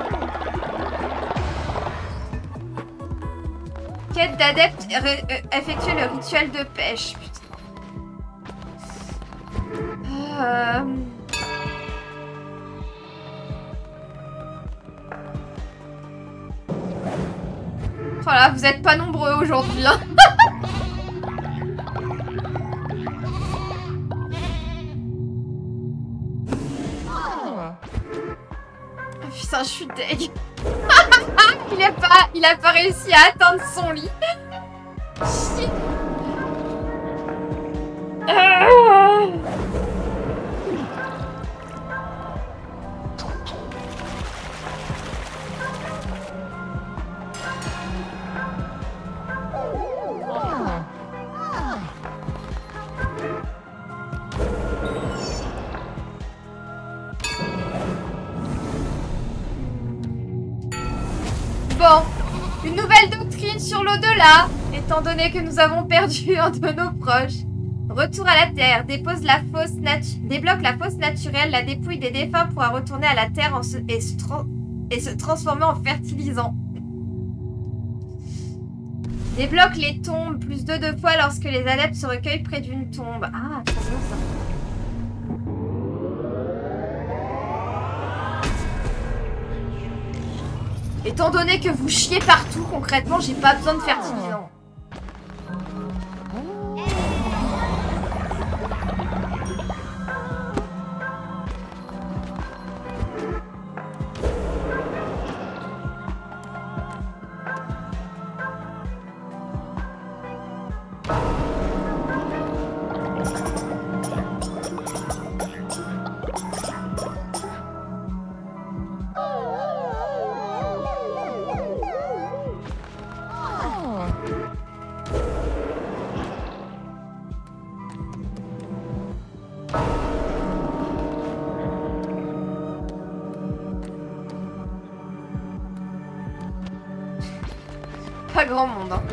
Quête d'adepte, effectuer le rituel de pêche. Putain. Euh... Voilà, vous êtes pas nombreux aujourd'hui. Hein. Oh, putain, je suis deg. il, a pas, il a pas réussi à atteindre son lit. Shit. Euh... Bon, une nouvelle doctrine sur l'au-delà, étant donné que nous avons perdu un de nos proches. Retour à la Terre, dépose la fosse natu- débloque la fosse naturelle, la dépouille des défunts pourra retourner à la Terre en se et, se et se transformer en fertilisant. Débloque les tombes, plus deux de fois lorsque les adeptes se recueillent près d'une tombe. Ah, trop bien ça. Étant donné que vous chiez partout, concrètement, j'ai pas besoin de fertilisant. Pas grand monde, hein.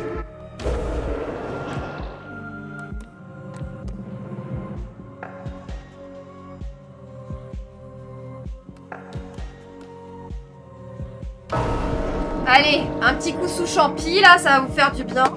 Allez, un petit coup sous champi, là, ça va vous faire du bien.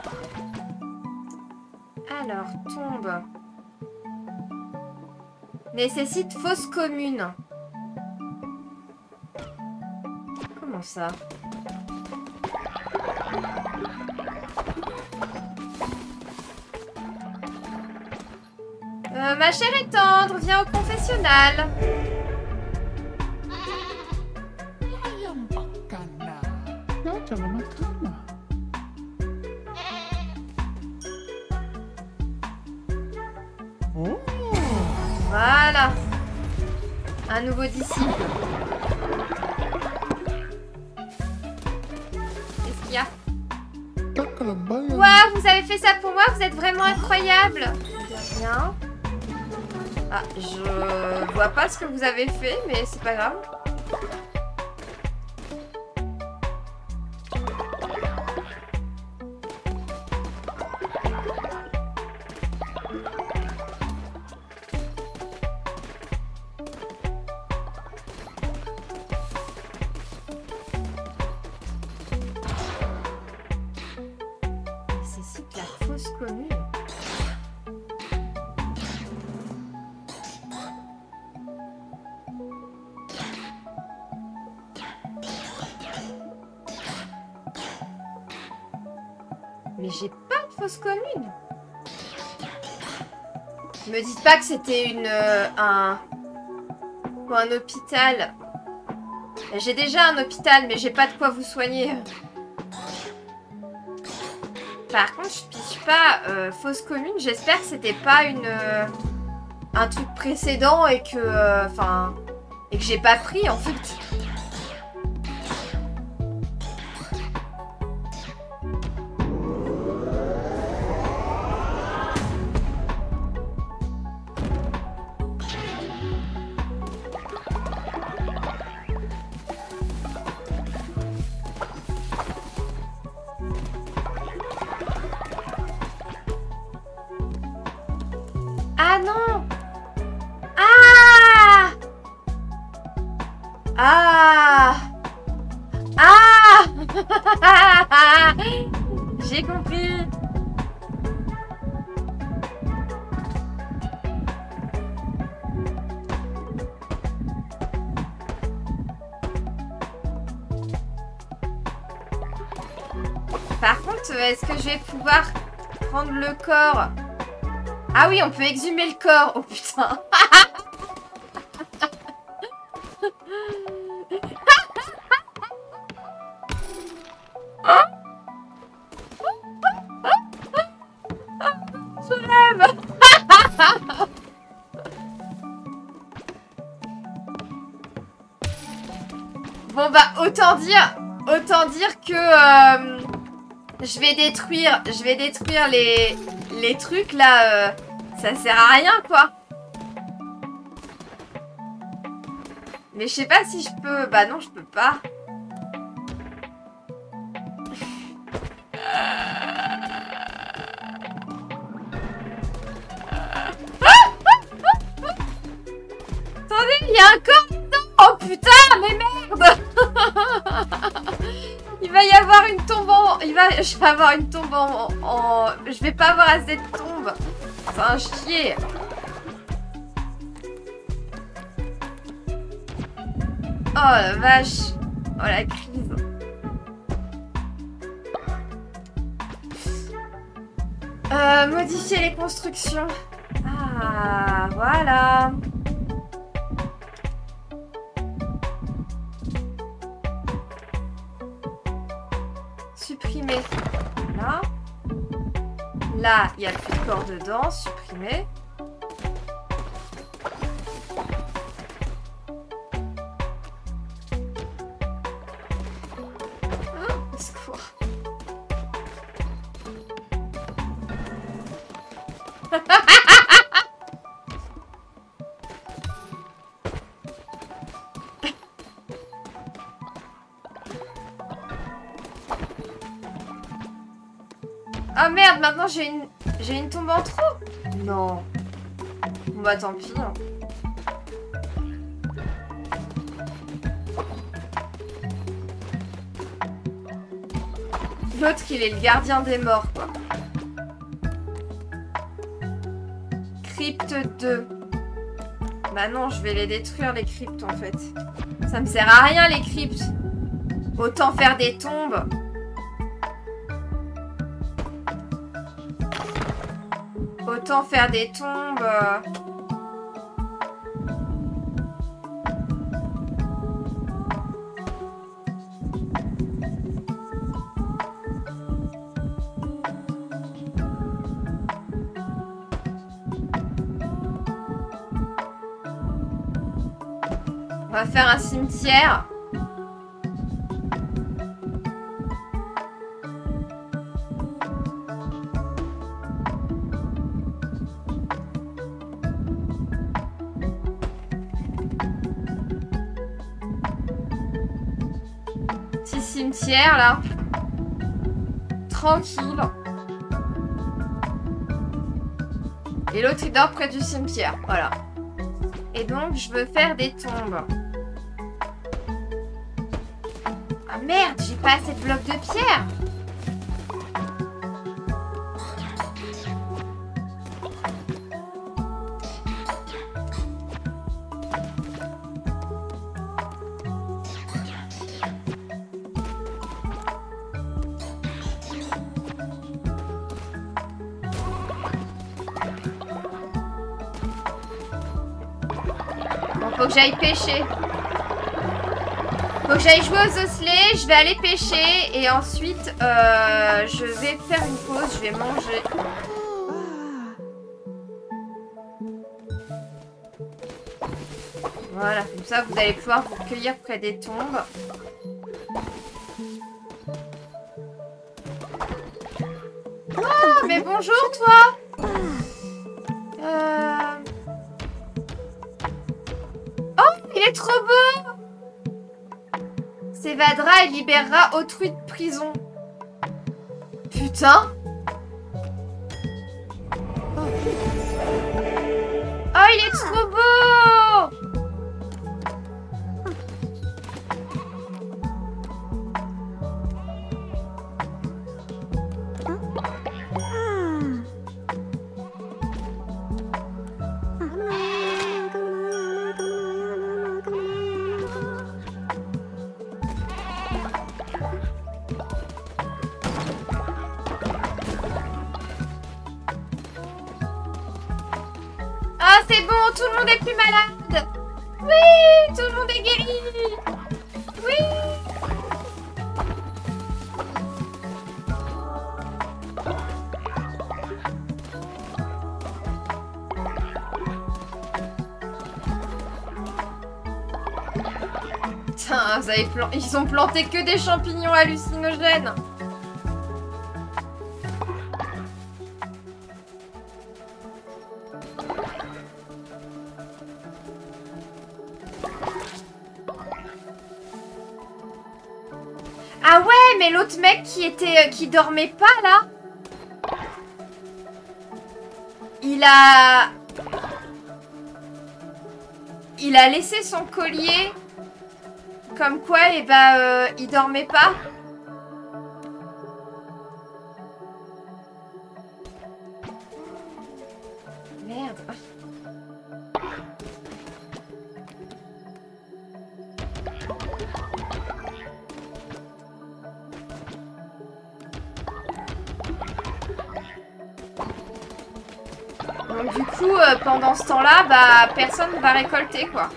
Alors, tombe. Nécessite fosse commune. Comment ça? euh, Ma chère et tendre, viens au confessionnal. Voilà. Un nouveau disciple. Qu'est-ce qu'il y a? Waouh, vous avez fait ça pour moi, vous êtes vraiment incroyable. Bien. Ah, je vois pas ce que vous avez fait, mais c'est pas grave. Nécessite la fosse commune. Mais j'ai pas de fosse commune. Me dites pas que c'était une euh, un ou un hôpital. J'ai déjà un hôpital, mais j'ai pas de quoi vous soigner. Par contre, je piche pas euh, fosse commune. J'espère que c'était pas une euh, un truc précédent et que enfin euh, et que j'ai pas pris en fait. Ah non! Ah! Ah! Ah! J'ai compris. Par contre, est-ce que je vais pouvoir prendre le corps? Ah oui, on peut exhumer le corps. Oh putain. Je rêve. Bon bah autant dire, autant dire que euh, je vais détruire, je vais détruire les les trucs là. Euh, ça sert à rien quoi. Mais je sais pas si je peux. Bah non, je peux pas. Attendez, il y a un corps dedans. Oh putain, mais merde. Il va y avoir une tombe en... Il va... Je vais avoir une tombe en... en... Je vais pas avoir assez de tombes. C'est un chier. Oh la vache. Oh la crise. Euh, modifier les constructions. Ah, voilà. Supprimer. Là. Là, il y a plus de corps dedans. Supprimer. Oh, au secours. Oh merde, maintenant j'ai une j'ai une tombe en trop. Non. Bon bah tant pis. Hein. L'autre il est le gardien des morts quoi. Crypte deux. Bah non, je vais les détruire, les cryptes, en fait. Ça me sert à rien, les cryptes. Autant faire des tombes. Autant faire des tombes. Euh... On va faire un cimetière. Petit cimetière là. Tranquille. Et l'autre il dort près du cimetière. Voilà. Et donc je veux faire des tombes. Ah merde, j'ai pas assez de blocs de pierre. Bon, faut que j'aille pêcher. Faut que j'aille jouer aux osselets, je vais aller pêcher et ensuite euh, je vais faire une pause, je vais manger. Voilà, comme ça vous allez pouvoir vous cueillir près des tombes. Oh, mais bonjour toi. Euh... Oh, il est trop beau. S'évadera et libérera autrui de prison. Putain. Oh, il est trop beau. Ah, c'est bon, tout le monde est plus malade. Oui, tout le monde est guéri. Oui. Putain, vous avez plan... ils ont planté que des champignons hallucinogènes. Ah ouais, mais l'autre mec qui était, qui dormait pas là, il a, il a laissé son collier, comme quoi, et bah, euh, il dormait pas. Merde. Donc du coup, euh, pendant ce temps-là, bah personne ne va récolter quoi.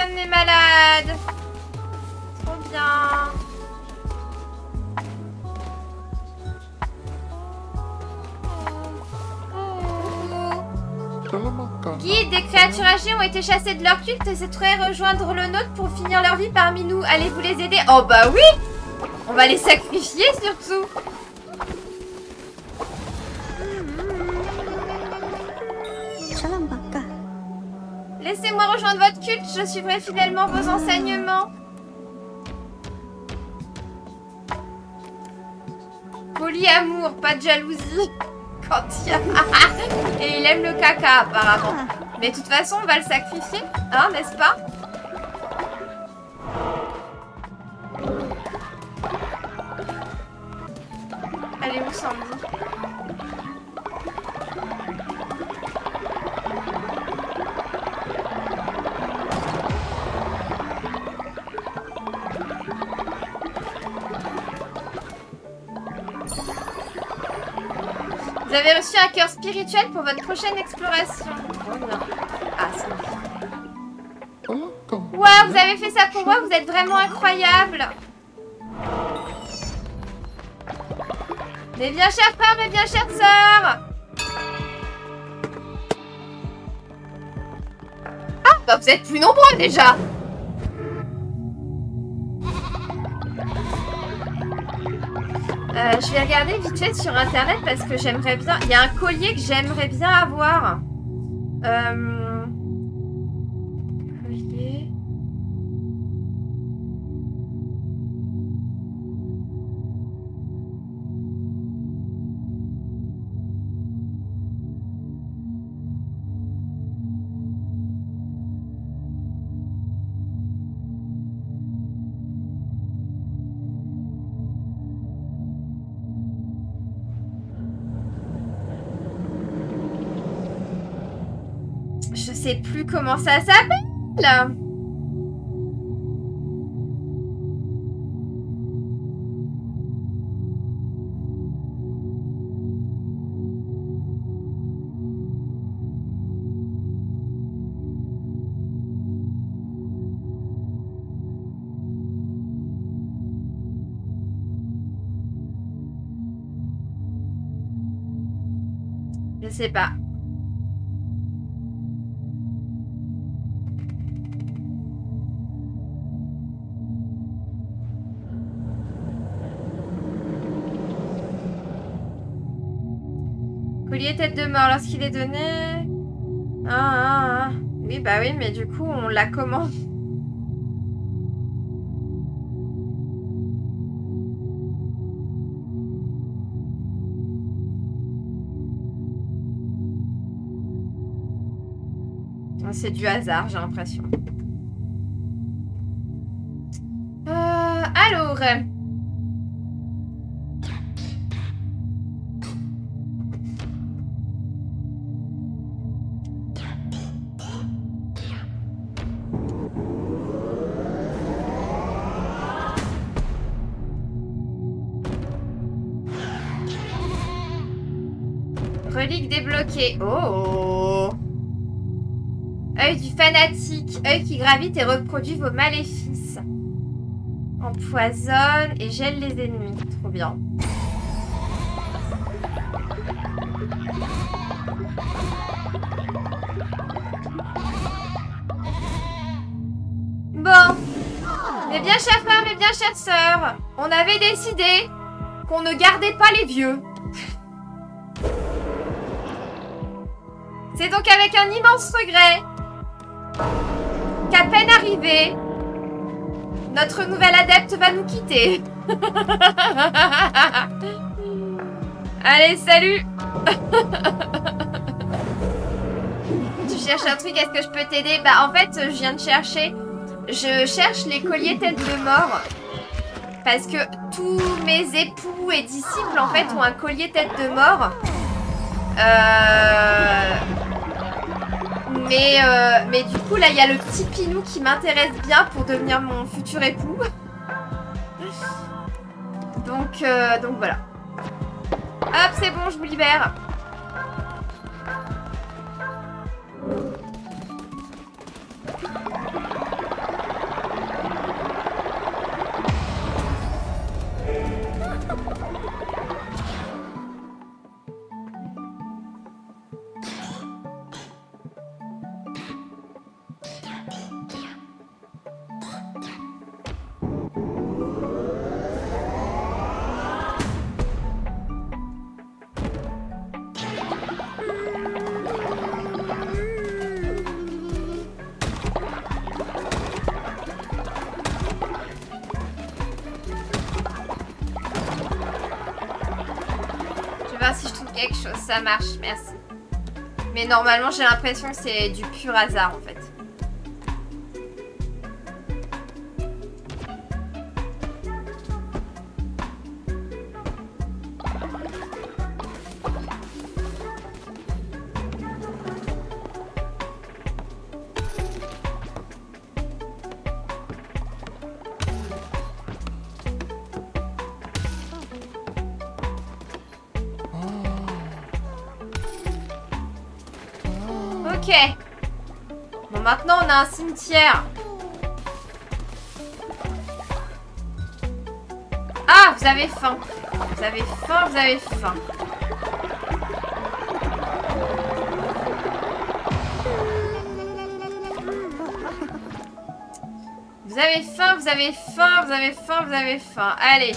personne n'est malade. Trop bien. Guide, des créatures âgées ont été chassées de leur culte et souhaiteraient rejoindre le nôtre pour finir leur vie parmi nous. Allez vous les aider? Oh bah oui. On va les sacrifier surtout. Laissez-moi rejoindre votre culte, je suivrai fidèlement vos enseignements. Polyamour, pas de jalousie. Quand il y a... Et il aime le caca apparemment. Mais de toute façon on va le sacrifier, hein, n'est-ce pas? Elle est où Sandy? Vous avez reçu un cœur spirituel pour votre prochaine exploration. Oh non. Ah, c'est bon. Waouh, vous avez fait ça pour moi, vous êtes vraiment incroyable. Mais bien chers frères, mais bien chères sœurs. Ah, bah vous êtes plus nombreux déjà. Euh, je vais regarder vite fait sur internet parce que j'aimerais bien... Il y a un collier que j'aimerais bien avoir. Euh... Collier... Je sais plus comment ça s'appelle. Je sais pas. Collier tête de mort lorsqu'il est donné. Ah, ah, ah. Oui, bah oui, mais du coup, on l'a comment? C'est du hasard, j'ai l'impression. Euh, alors... Relique débloquée. Oh! Œil du fanatique. Œil qui gravite et reproduit vos maléfices. Empoisonne et gèle les ennemis. Trop bien. Bon. Mes bien chers frères, mes bien chères sœurs, on avait décidé qu'on ne gardait pas les vieux. C'est donc avec un immense regret qu'à peine arrivé, notre nouvel adepte va nous quitter. Allez, salut. Tu cherches un truc, est-ce que je peux t'aider? Bah en fait, je viens de chercher. Je cherche les colliers tête de mort. Parce que tous mes époux et disciples, en fait, ont un collier tête de mort. Euh... Mais, euh, mais du coup, là, il y a le petit Pinou qui m'intéresse bien pour devenir mon futur époux. donc, euh, donc voilà. Hop, c'est bon, je vous libère. voir si je trouve quelque chose. Ça marche, merci. Mais normalement, j'ai l'impression que c'est du pur hasard, en fait. Ok. Bon, maintenant on a un cimetière. Ah, vous avez faim. Vous avez faim, vous avez faim. Vous avez faim, vous avez faim, vous avez faim, vous avez faim. Allez.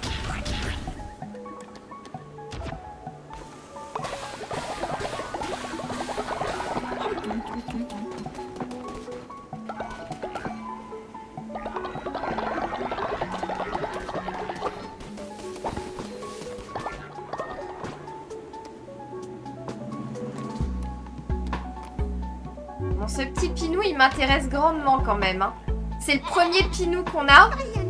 Bon, ce petit pinou, il m'intéresse grandement quand même. Hein. C'est le premier pinou qu'on a.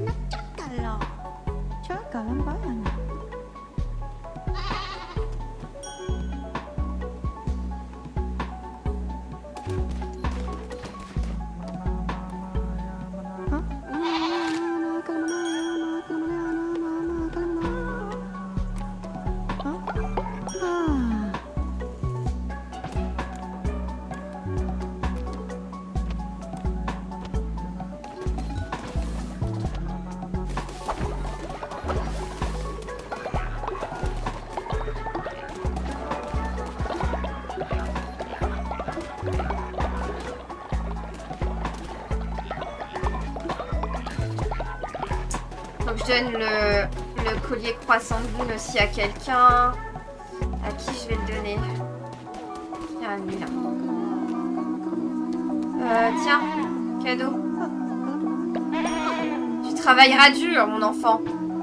Donc je donne le, le collier croissant de lune aussi à quelqu'un. À qui je vais le donner? Tiens, lui là. Euh, tiens, cadeau. Tu travailleras dur, mon enfant.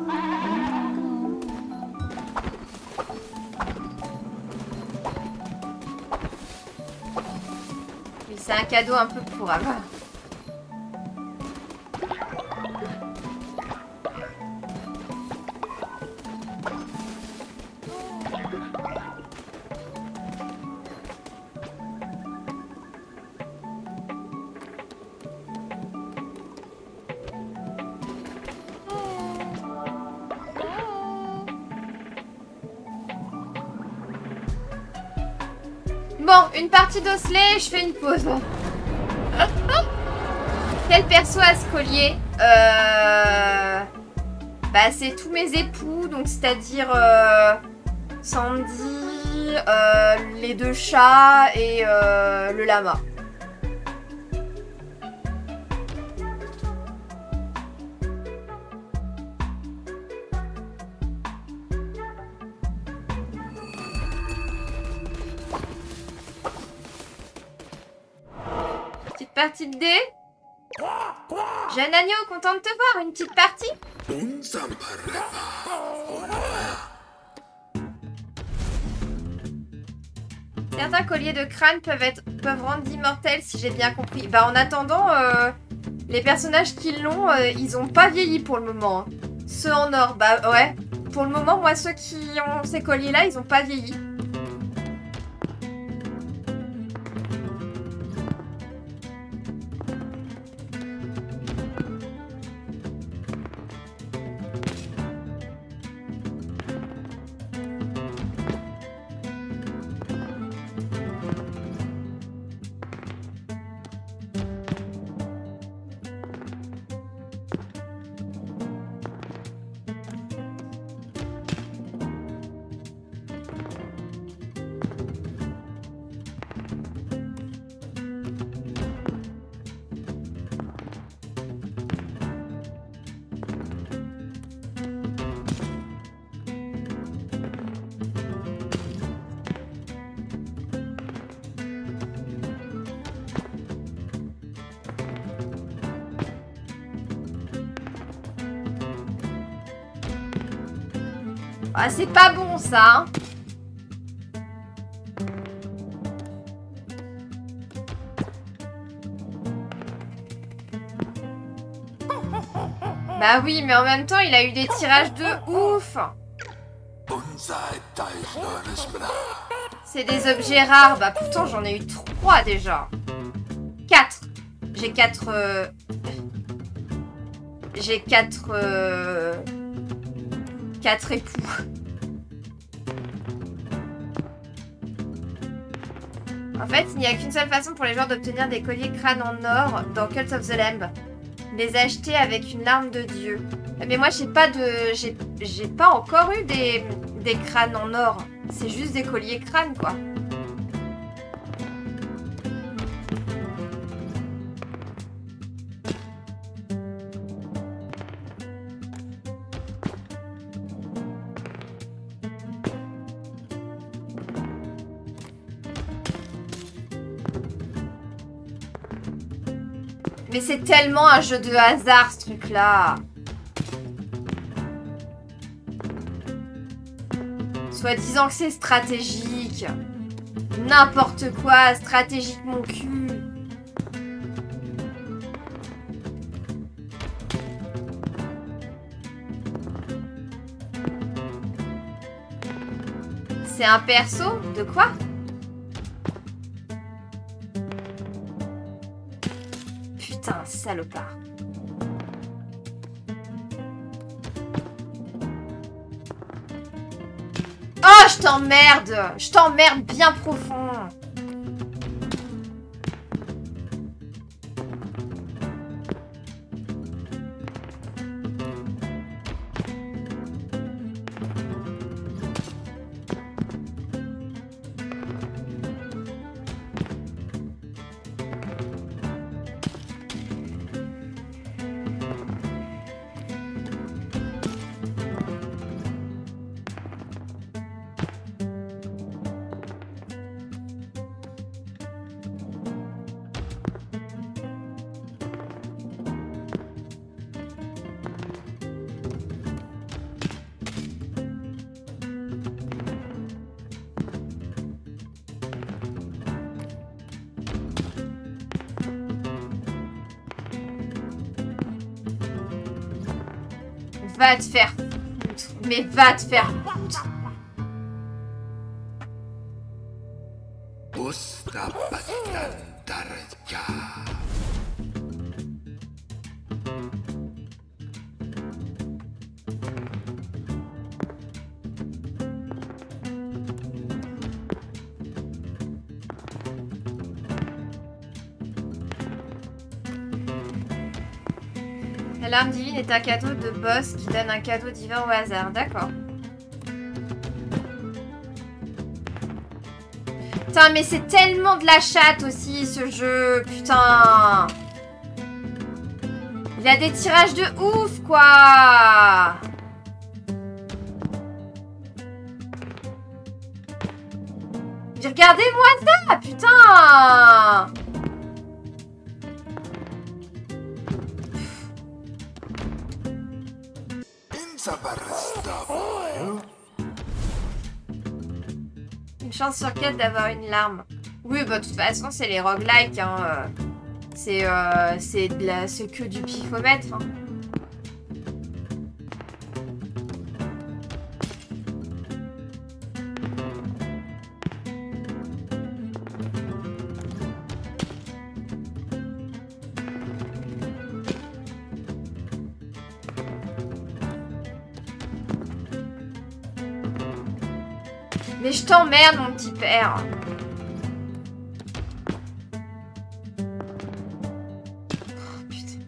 Oui, c'est un cadeau un peu pour avoir. Bon, une partie d'osselet, je fais une pause. Quel perso a ce collier? Euh... Bah, c'est tous mes époux, donc c'est-à-dire euh... Sandy, euh, les deux chats et euh, le lama. Partie de dés. Jeune agneau, content de te voir. Une petite partie. Certains colliers de crâne peuvent être peuvent rendre immortels, si j'ai bien compris. Bah en attendant, euh, les personnages qui l'ont, euh, ils ont pas vieilli pour le moment. Hein. Ceux en or, bah ouais. Pour le moment, moi, ceux qui ont ces colliers-là, ils ont pas vieilli. Ah, c'est pas bon ça. Hein. Bah oui, mais en même temps, il a eu des tirages de ouf. C'est des objets rares. Bah pourtant, j'en ai eu trois déjà. Quatre. J'ai quatre... Euh... J'ai quatre... Euh... Quatre époux. En fait, il n'y a qu'une seule façon pour les joueurs d'obtenir des colliers crânes en or dans Cult of the Lamb. Les acheter avec une larme de dieu. Mais moi, j'ai pas de... J'ai pas encore eu des... des crânes en or. C'est juste des colliers crânes, quoi. Mais c'est tellement un jeu de hasard, ce truc-là. Soit disant que c'est stratégique. N'importe quoi, stratégique mon cul. C'est un perso? De quoi? Putain, salopard. Oh, je t'emmerde! Je t'emmerde bien profond! Va te faire foutre. Mais va te faire foutre. L'arme divine est un cadeau de boss qui donne un cadeau divin au hasard. D'accord. Putain, mais c'est tellement de la chatte aussi, ce jeu. Putain. Il a des tirages de ouf, quoi. Regardez-moi ça, putain. Une chance sur quatre d'avoir une larme. Oui, bah de toute façon, c'est les roguelikes. Hein. Euh, c'est euh, c'est de la... c'est que du pifomètre. Hein. Mais je t'emmerde, mon petit père. Oh, putain.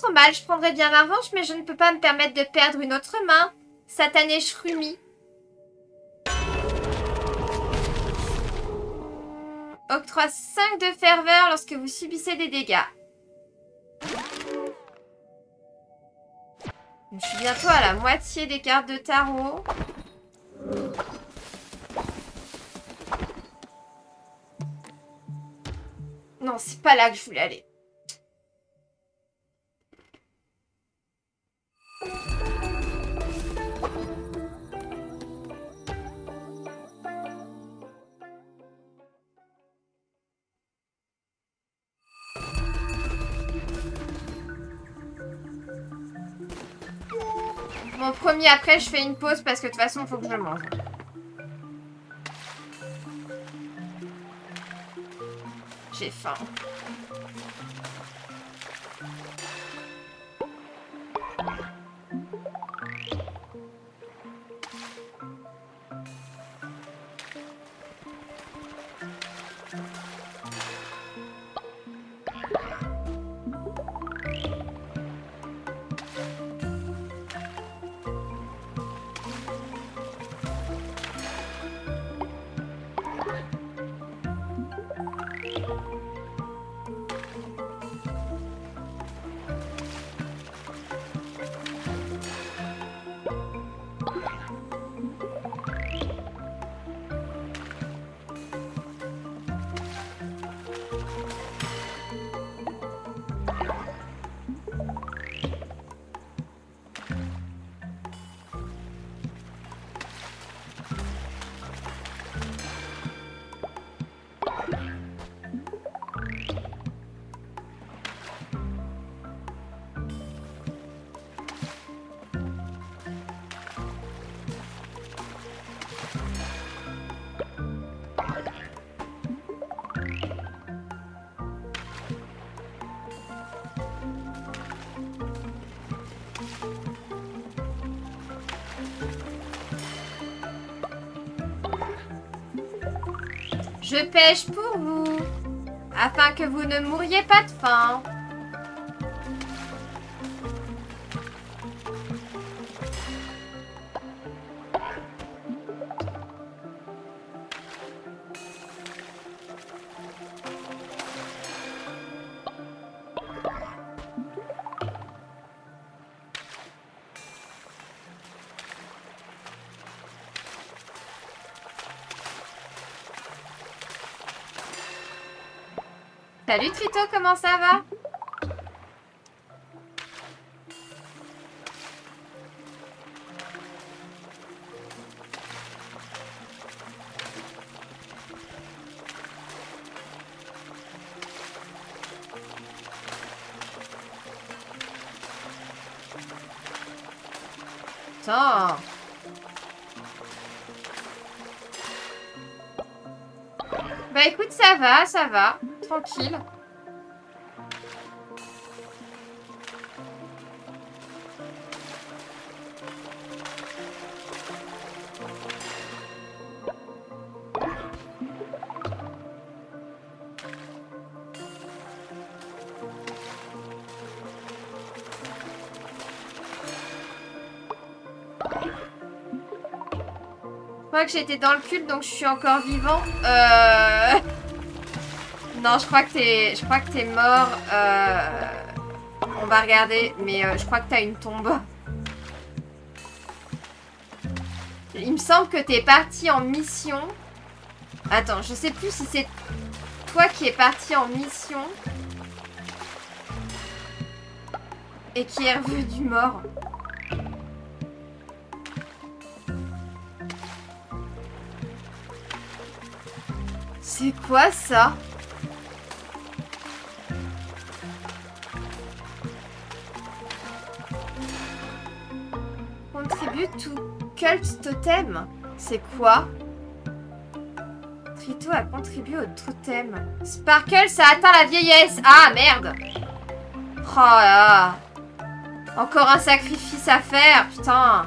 normal, je prendrais bien ma revanche, mais je ne peux pas me permettre de perdre une autre main. Satané Shrumi. Octroie cinq de ferveur lorsque vous subissez des dégâts. Je suis bientôt à la moitié des cartes de tarot. Non, c'est pas là que je voulais aller. Mon premier, après, je fais une pause parce que de toute façon, il faut que je mange. J'ai faim. Je pêche pour vous, afin que vous ne mouriez pas de faim. Salut Trito, comment ça va? Attends. Bah écoute, ça va, ça va. Tranquille. Je crois que j'étais dans le culte, donc je suis encore vivant. Euh... Non, je crois que t'es, je crois que t'es mort. Euh... On va regarder, mais euh, je crois que t'as une tombe. Il me semble que t'es parti en mission. Attends, je sais plus si c'est toi qui es parti en mission et qui est revenu mort. C'est quoi ça? Contribute to cult totem. C'est quoi? Trito a contribué au totem. Sparkle, ça atteint la vieillesse. Ah merde. Oh là. Encore un sacrifice à faire, putain.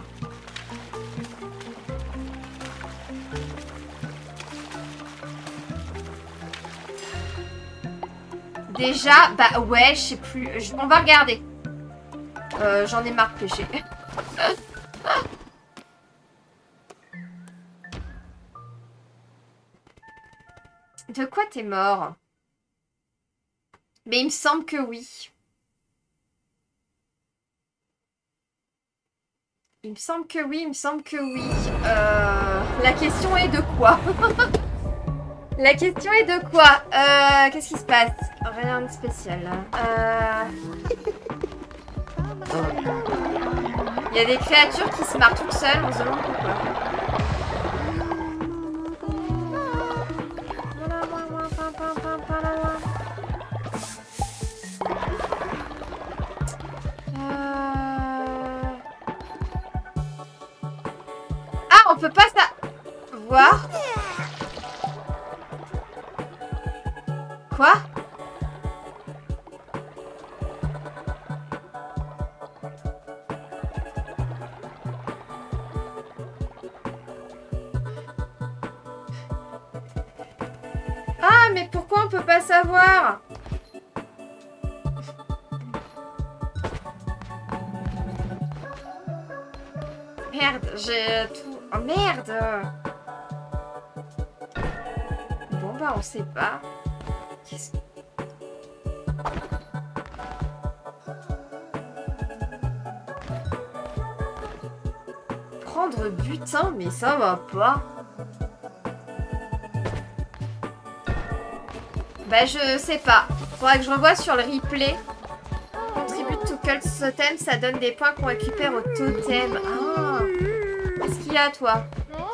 Déjà, bah ouais, je sais plus. Je, on va regarder. Euh, j'en ai marre de pêcher. De quoi t'es mort? Mais il me semble que oui. Il me semble que oui, il me semble que oui. Euh, la question est de quoi? La question est de quoi? euh, Qu'est-ce qui se passe? Rien de spécial. Euh... Il y a des créatures qui se marrent toutes seules, on se demande pourquoi. Euh... Ah, on peut pas ça... voir. Quoi? Ah, mais pourquoi on peut pas savoir? Merde, j'ai tout... Oh merde! Bon bah on sait pas. Qu'est-ce que... Prendre butin, mais ça va pas. Bah je sais pas. Faudrait que je revoie sur le replay. Contribute to cult totem, ça donne des points qu'on récupère au totem. Ah. Qu'est-ce qu'il y a toi?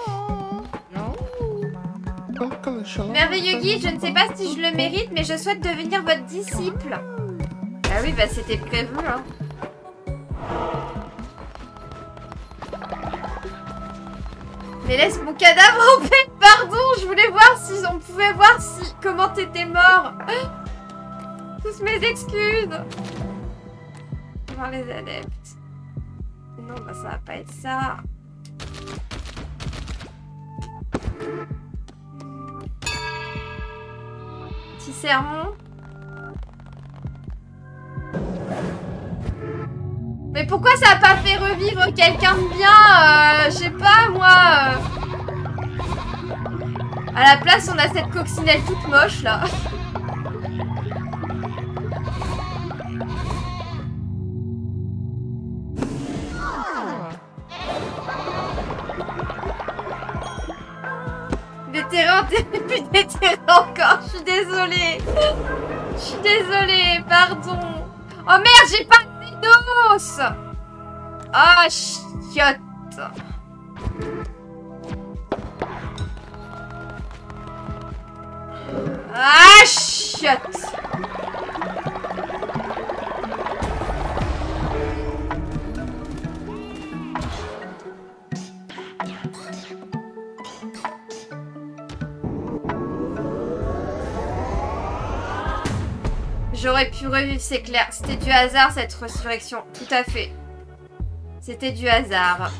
Merveilleux guide, je ne sais pas si je le mérite, mais je souhaite devenir votre disciple. Ah oui, bah c'était prévu, hein. Mais laisse mon cadavre en paix, pardon, je voulais voir si on pouvait voir si comment t'étais mort. Tous mes excuses. Voir les adeptes. Non, bah ça va pas être ça. Petit sermon. Mais pourquoi ça a pas fait revivre quelqu'un de bien? euh, Je sais pas, moi. Euh... À la place, on a cette coccinelle toute moche, là. Déterré, puis déterré encore. Je suis désolée. Je suis désolée, pardon. Oh merde, j'ai pas assez d'os. Ah, oh, chiotte. Ah, chiotte. J'aurais pu revivre, c'est clair. C'était du hasard, cette résurrection. Tout à fait. C'était du hasard.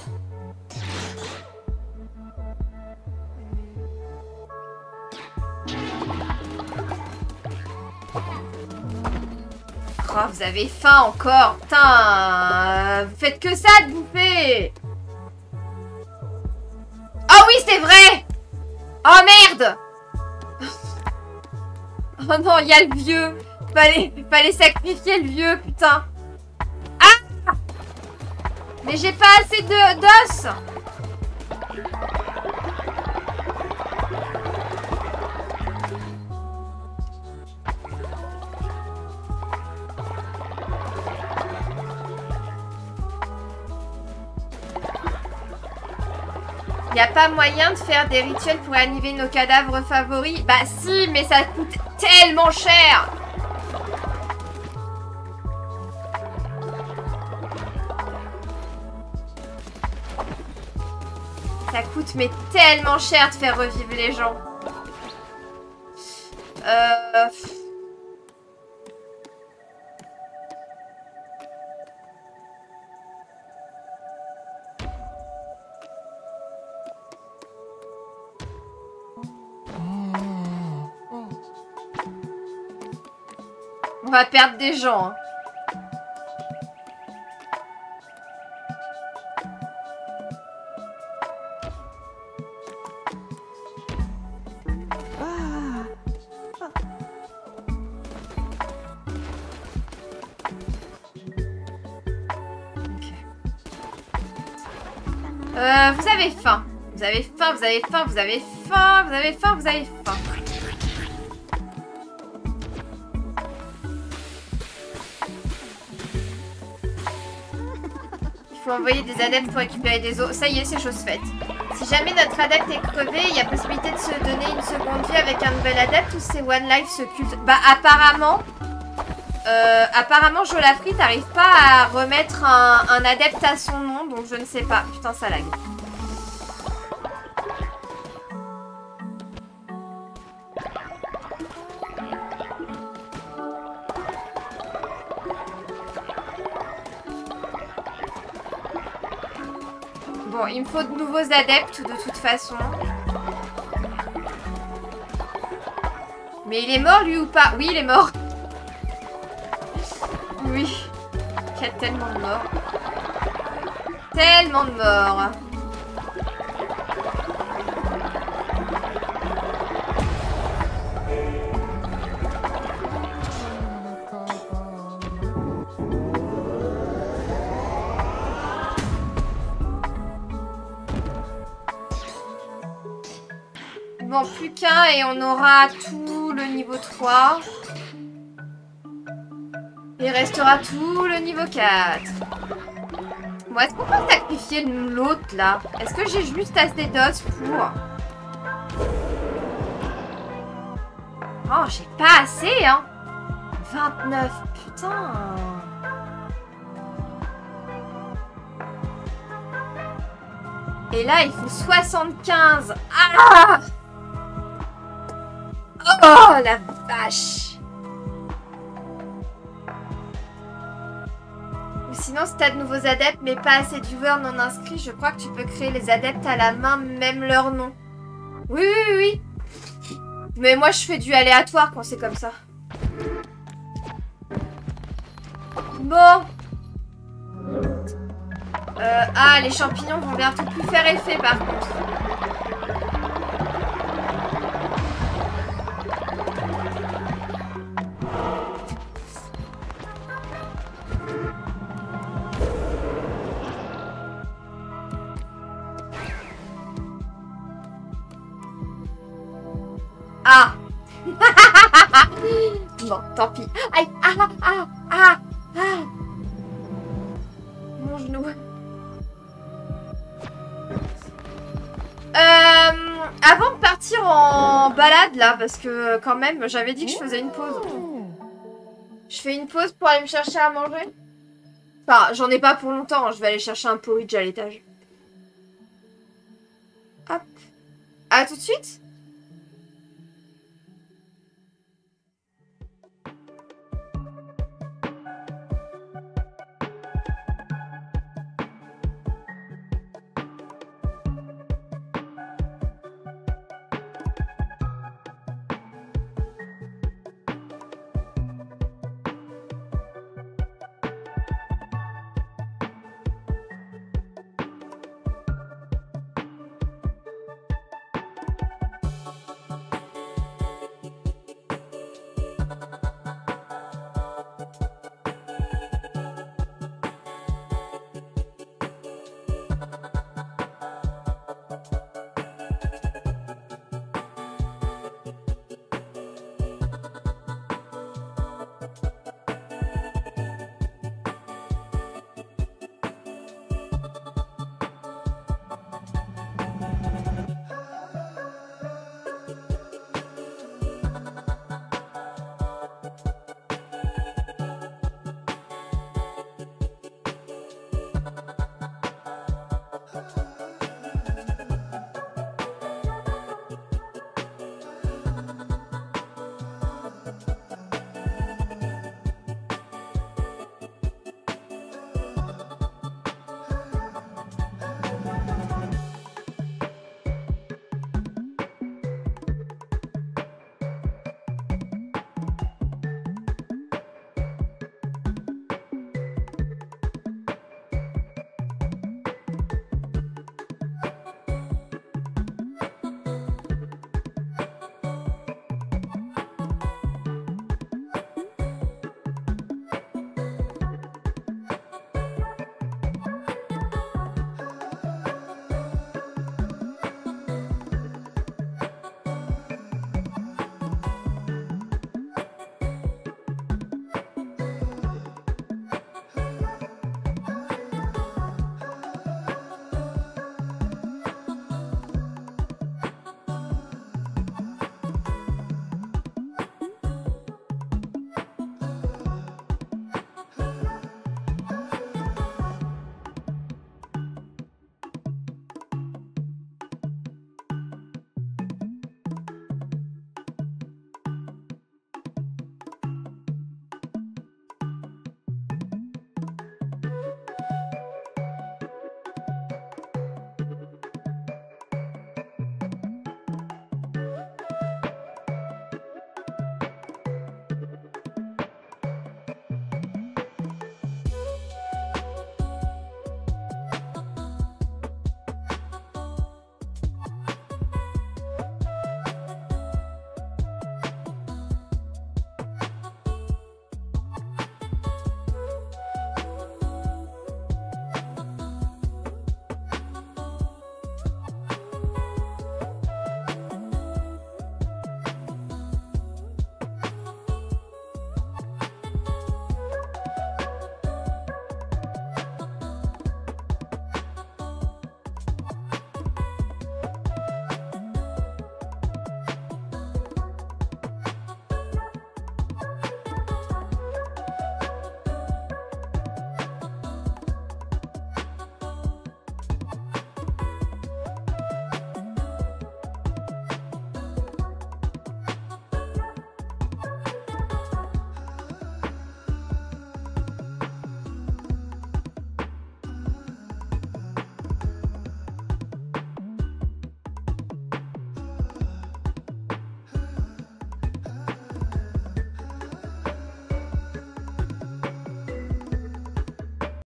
Oh, vous avez faim encore. Putain. Vous faites que ça de bouffer. Oh oui, c'est vrai. Oh merde. Oh non, il y a le vieux. Fallait, fallait sacrifier le vieux, putain. Ah! Mais j'ai pas assez de d'os. Y a pas moyen de faire des rituels pour animer nos cadavres favoris? Bah si, mais ça coûte tellement cher. Ça coûte mais tellement cher de faire revivre les gens. Euh... On va perdre des gens. Hein. Euh, vous avez faim. Vous avez faim, vous avez faim, vous avez faim, vous avez faim, vous avez faim. Il faut envoyer des adeptes pour récupérer des os. Ça y est, c'est chose faite. Si jamais notre adepte est crevé, il y a possibilité de se donner une seconde vie avec un nouvel adepte ou c'est One Life ce culte. Bah apparemment, euh, apparemment Jolafri t'arrive pas à remettre un, un adepte à son nom, donc je ne sais pas. Putain, ça lag. Bon, il me faut de nouveaux adeptes de toute façon. Mais il est mort lui ou pas? Oui, il est mort. Oui. Il y a tellement de morts. Tellement de morts. Bon, plus qu'un et on aura tout le niveau trois. Il restera tout le niveau quatre. Bon, est-ce qu'on peut sacrifier l'autre là? Est-ce que j'ai juste assez d'os pour... Oh, j'ai pas assez, hein. vingt-neuf, putain. Et là, il faut soixante-quinze. Ah! Oh, la vache. Ou sinon, si t'as de nouveaux adeptes, mais pas assez de viewers non inscrits, je crois que tu peux créer les adeptes à la main, même leur nom. Oui, oui, oui, oui. Mais moi, je fais du aléatoire quand c'est comme ça. Bon. Euh, ah, les champignons vont bientôt plus faire effet, par contre. Ah. Bon, tant pis. Aïe, ah, ah, ah, ah. Mon genou. Euh, avant de partir en balade là, parce que quand même, j'avais dit que je faisais une pause. Je fais une pause pour aller me chercher à manger. Enfin, j'en ai pas pour longtemps, hein. Je vais aller chercher un porridge à l'étage. Hop. À tout de suite.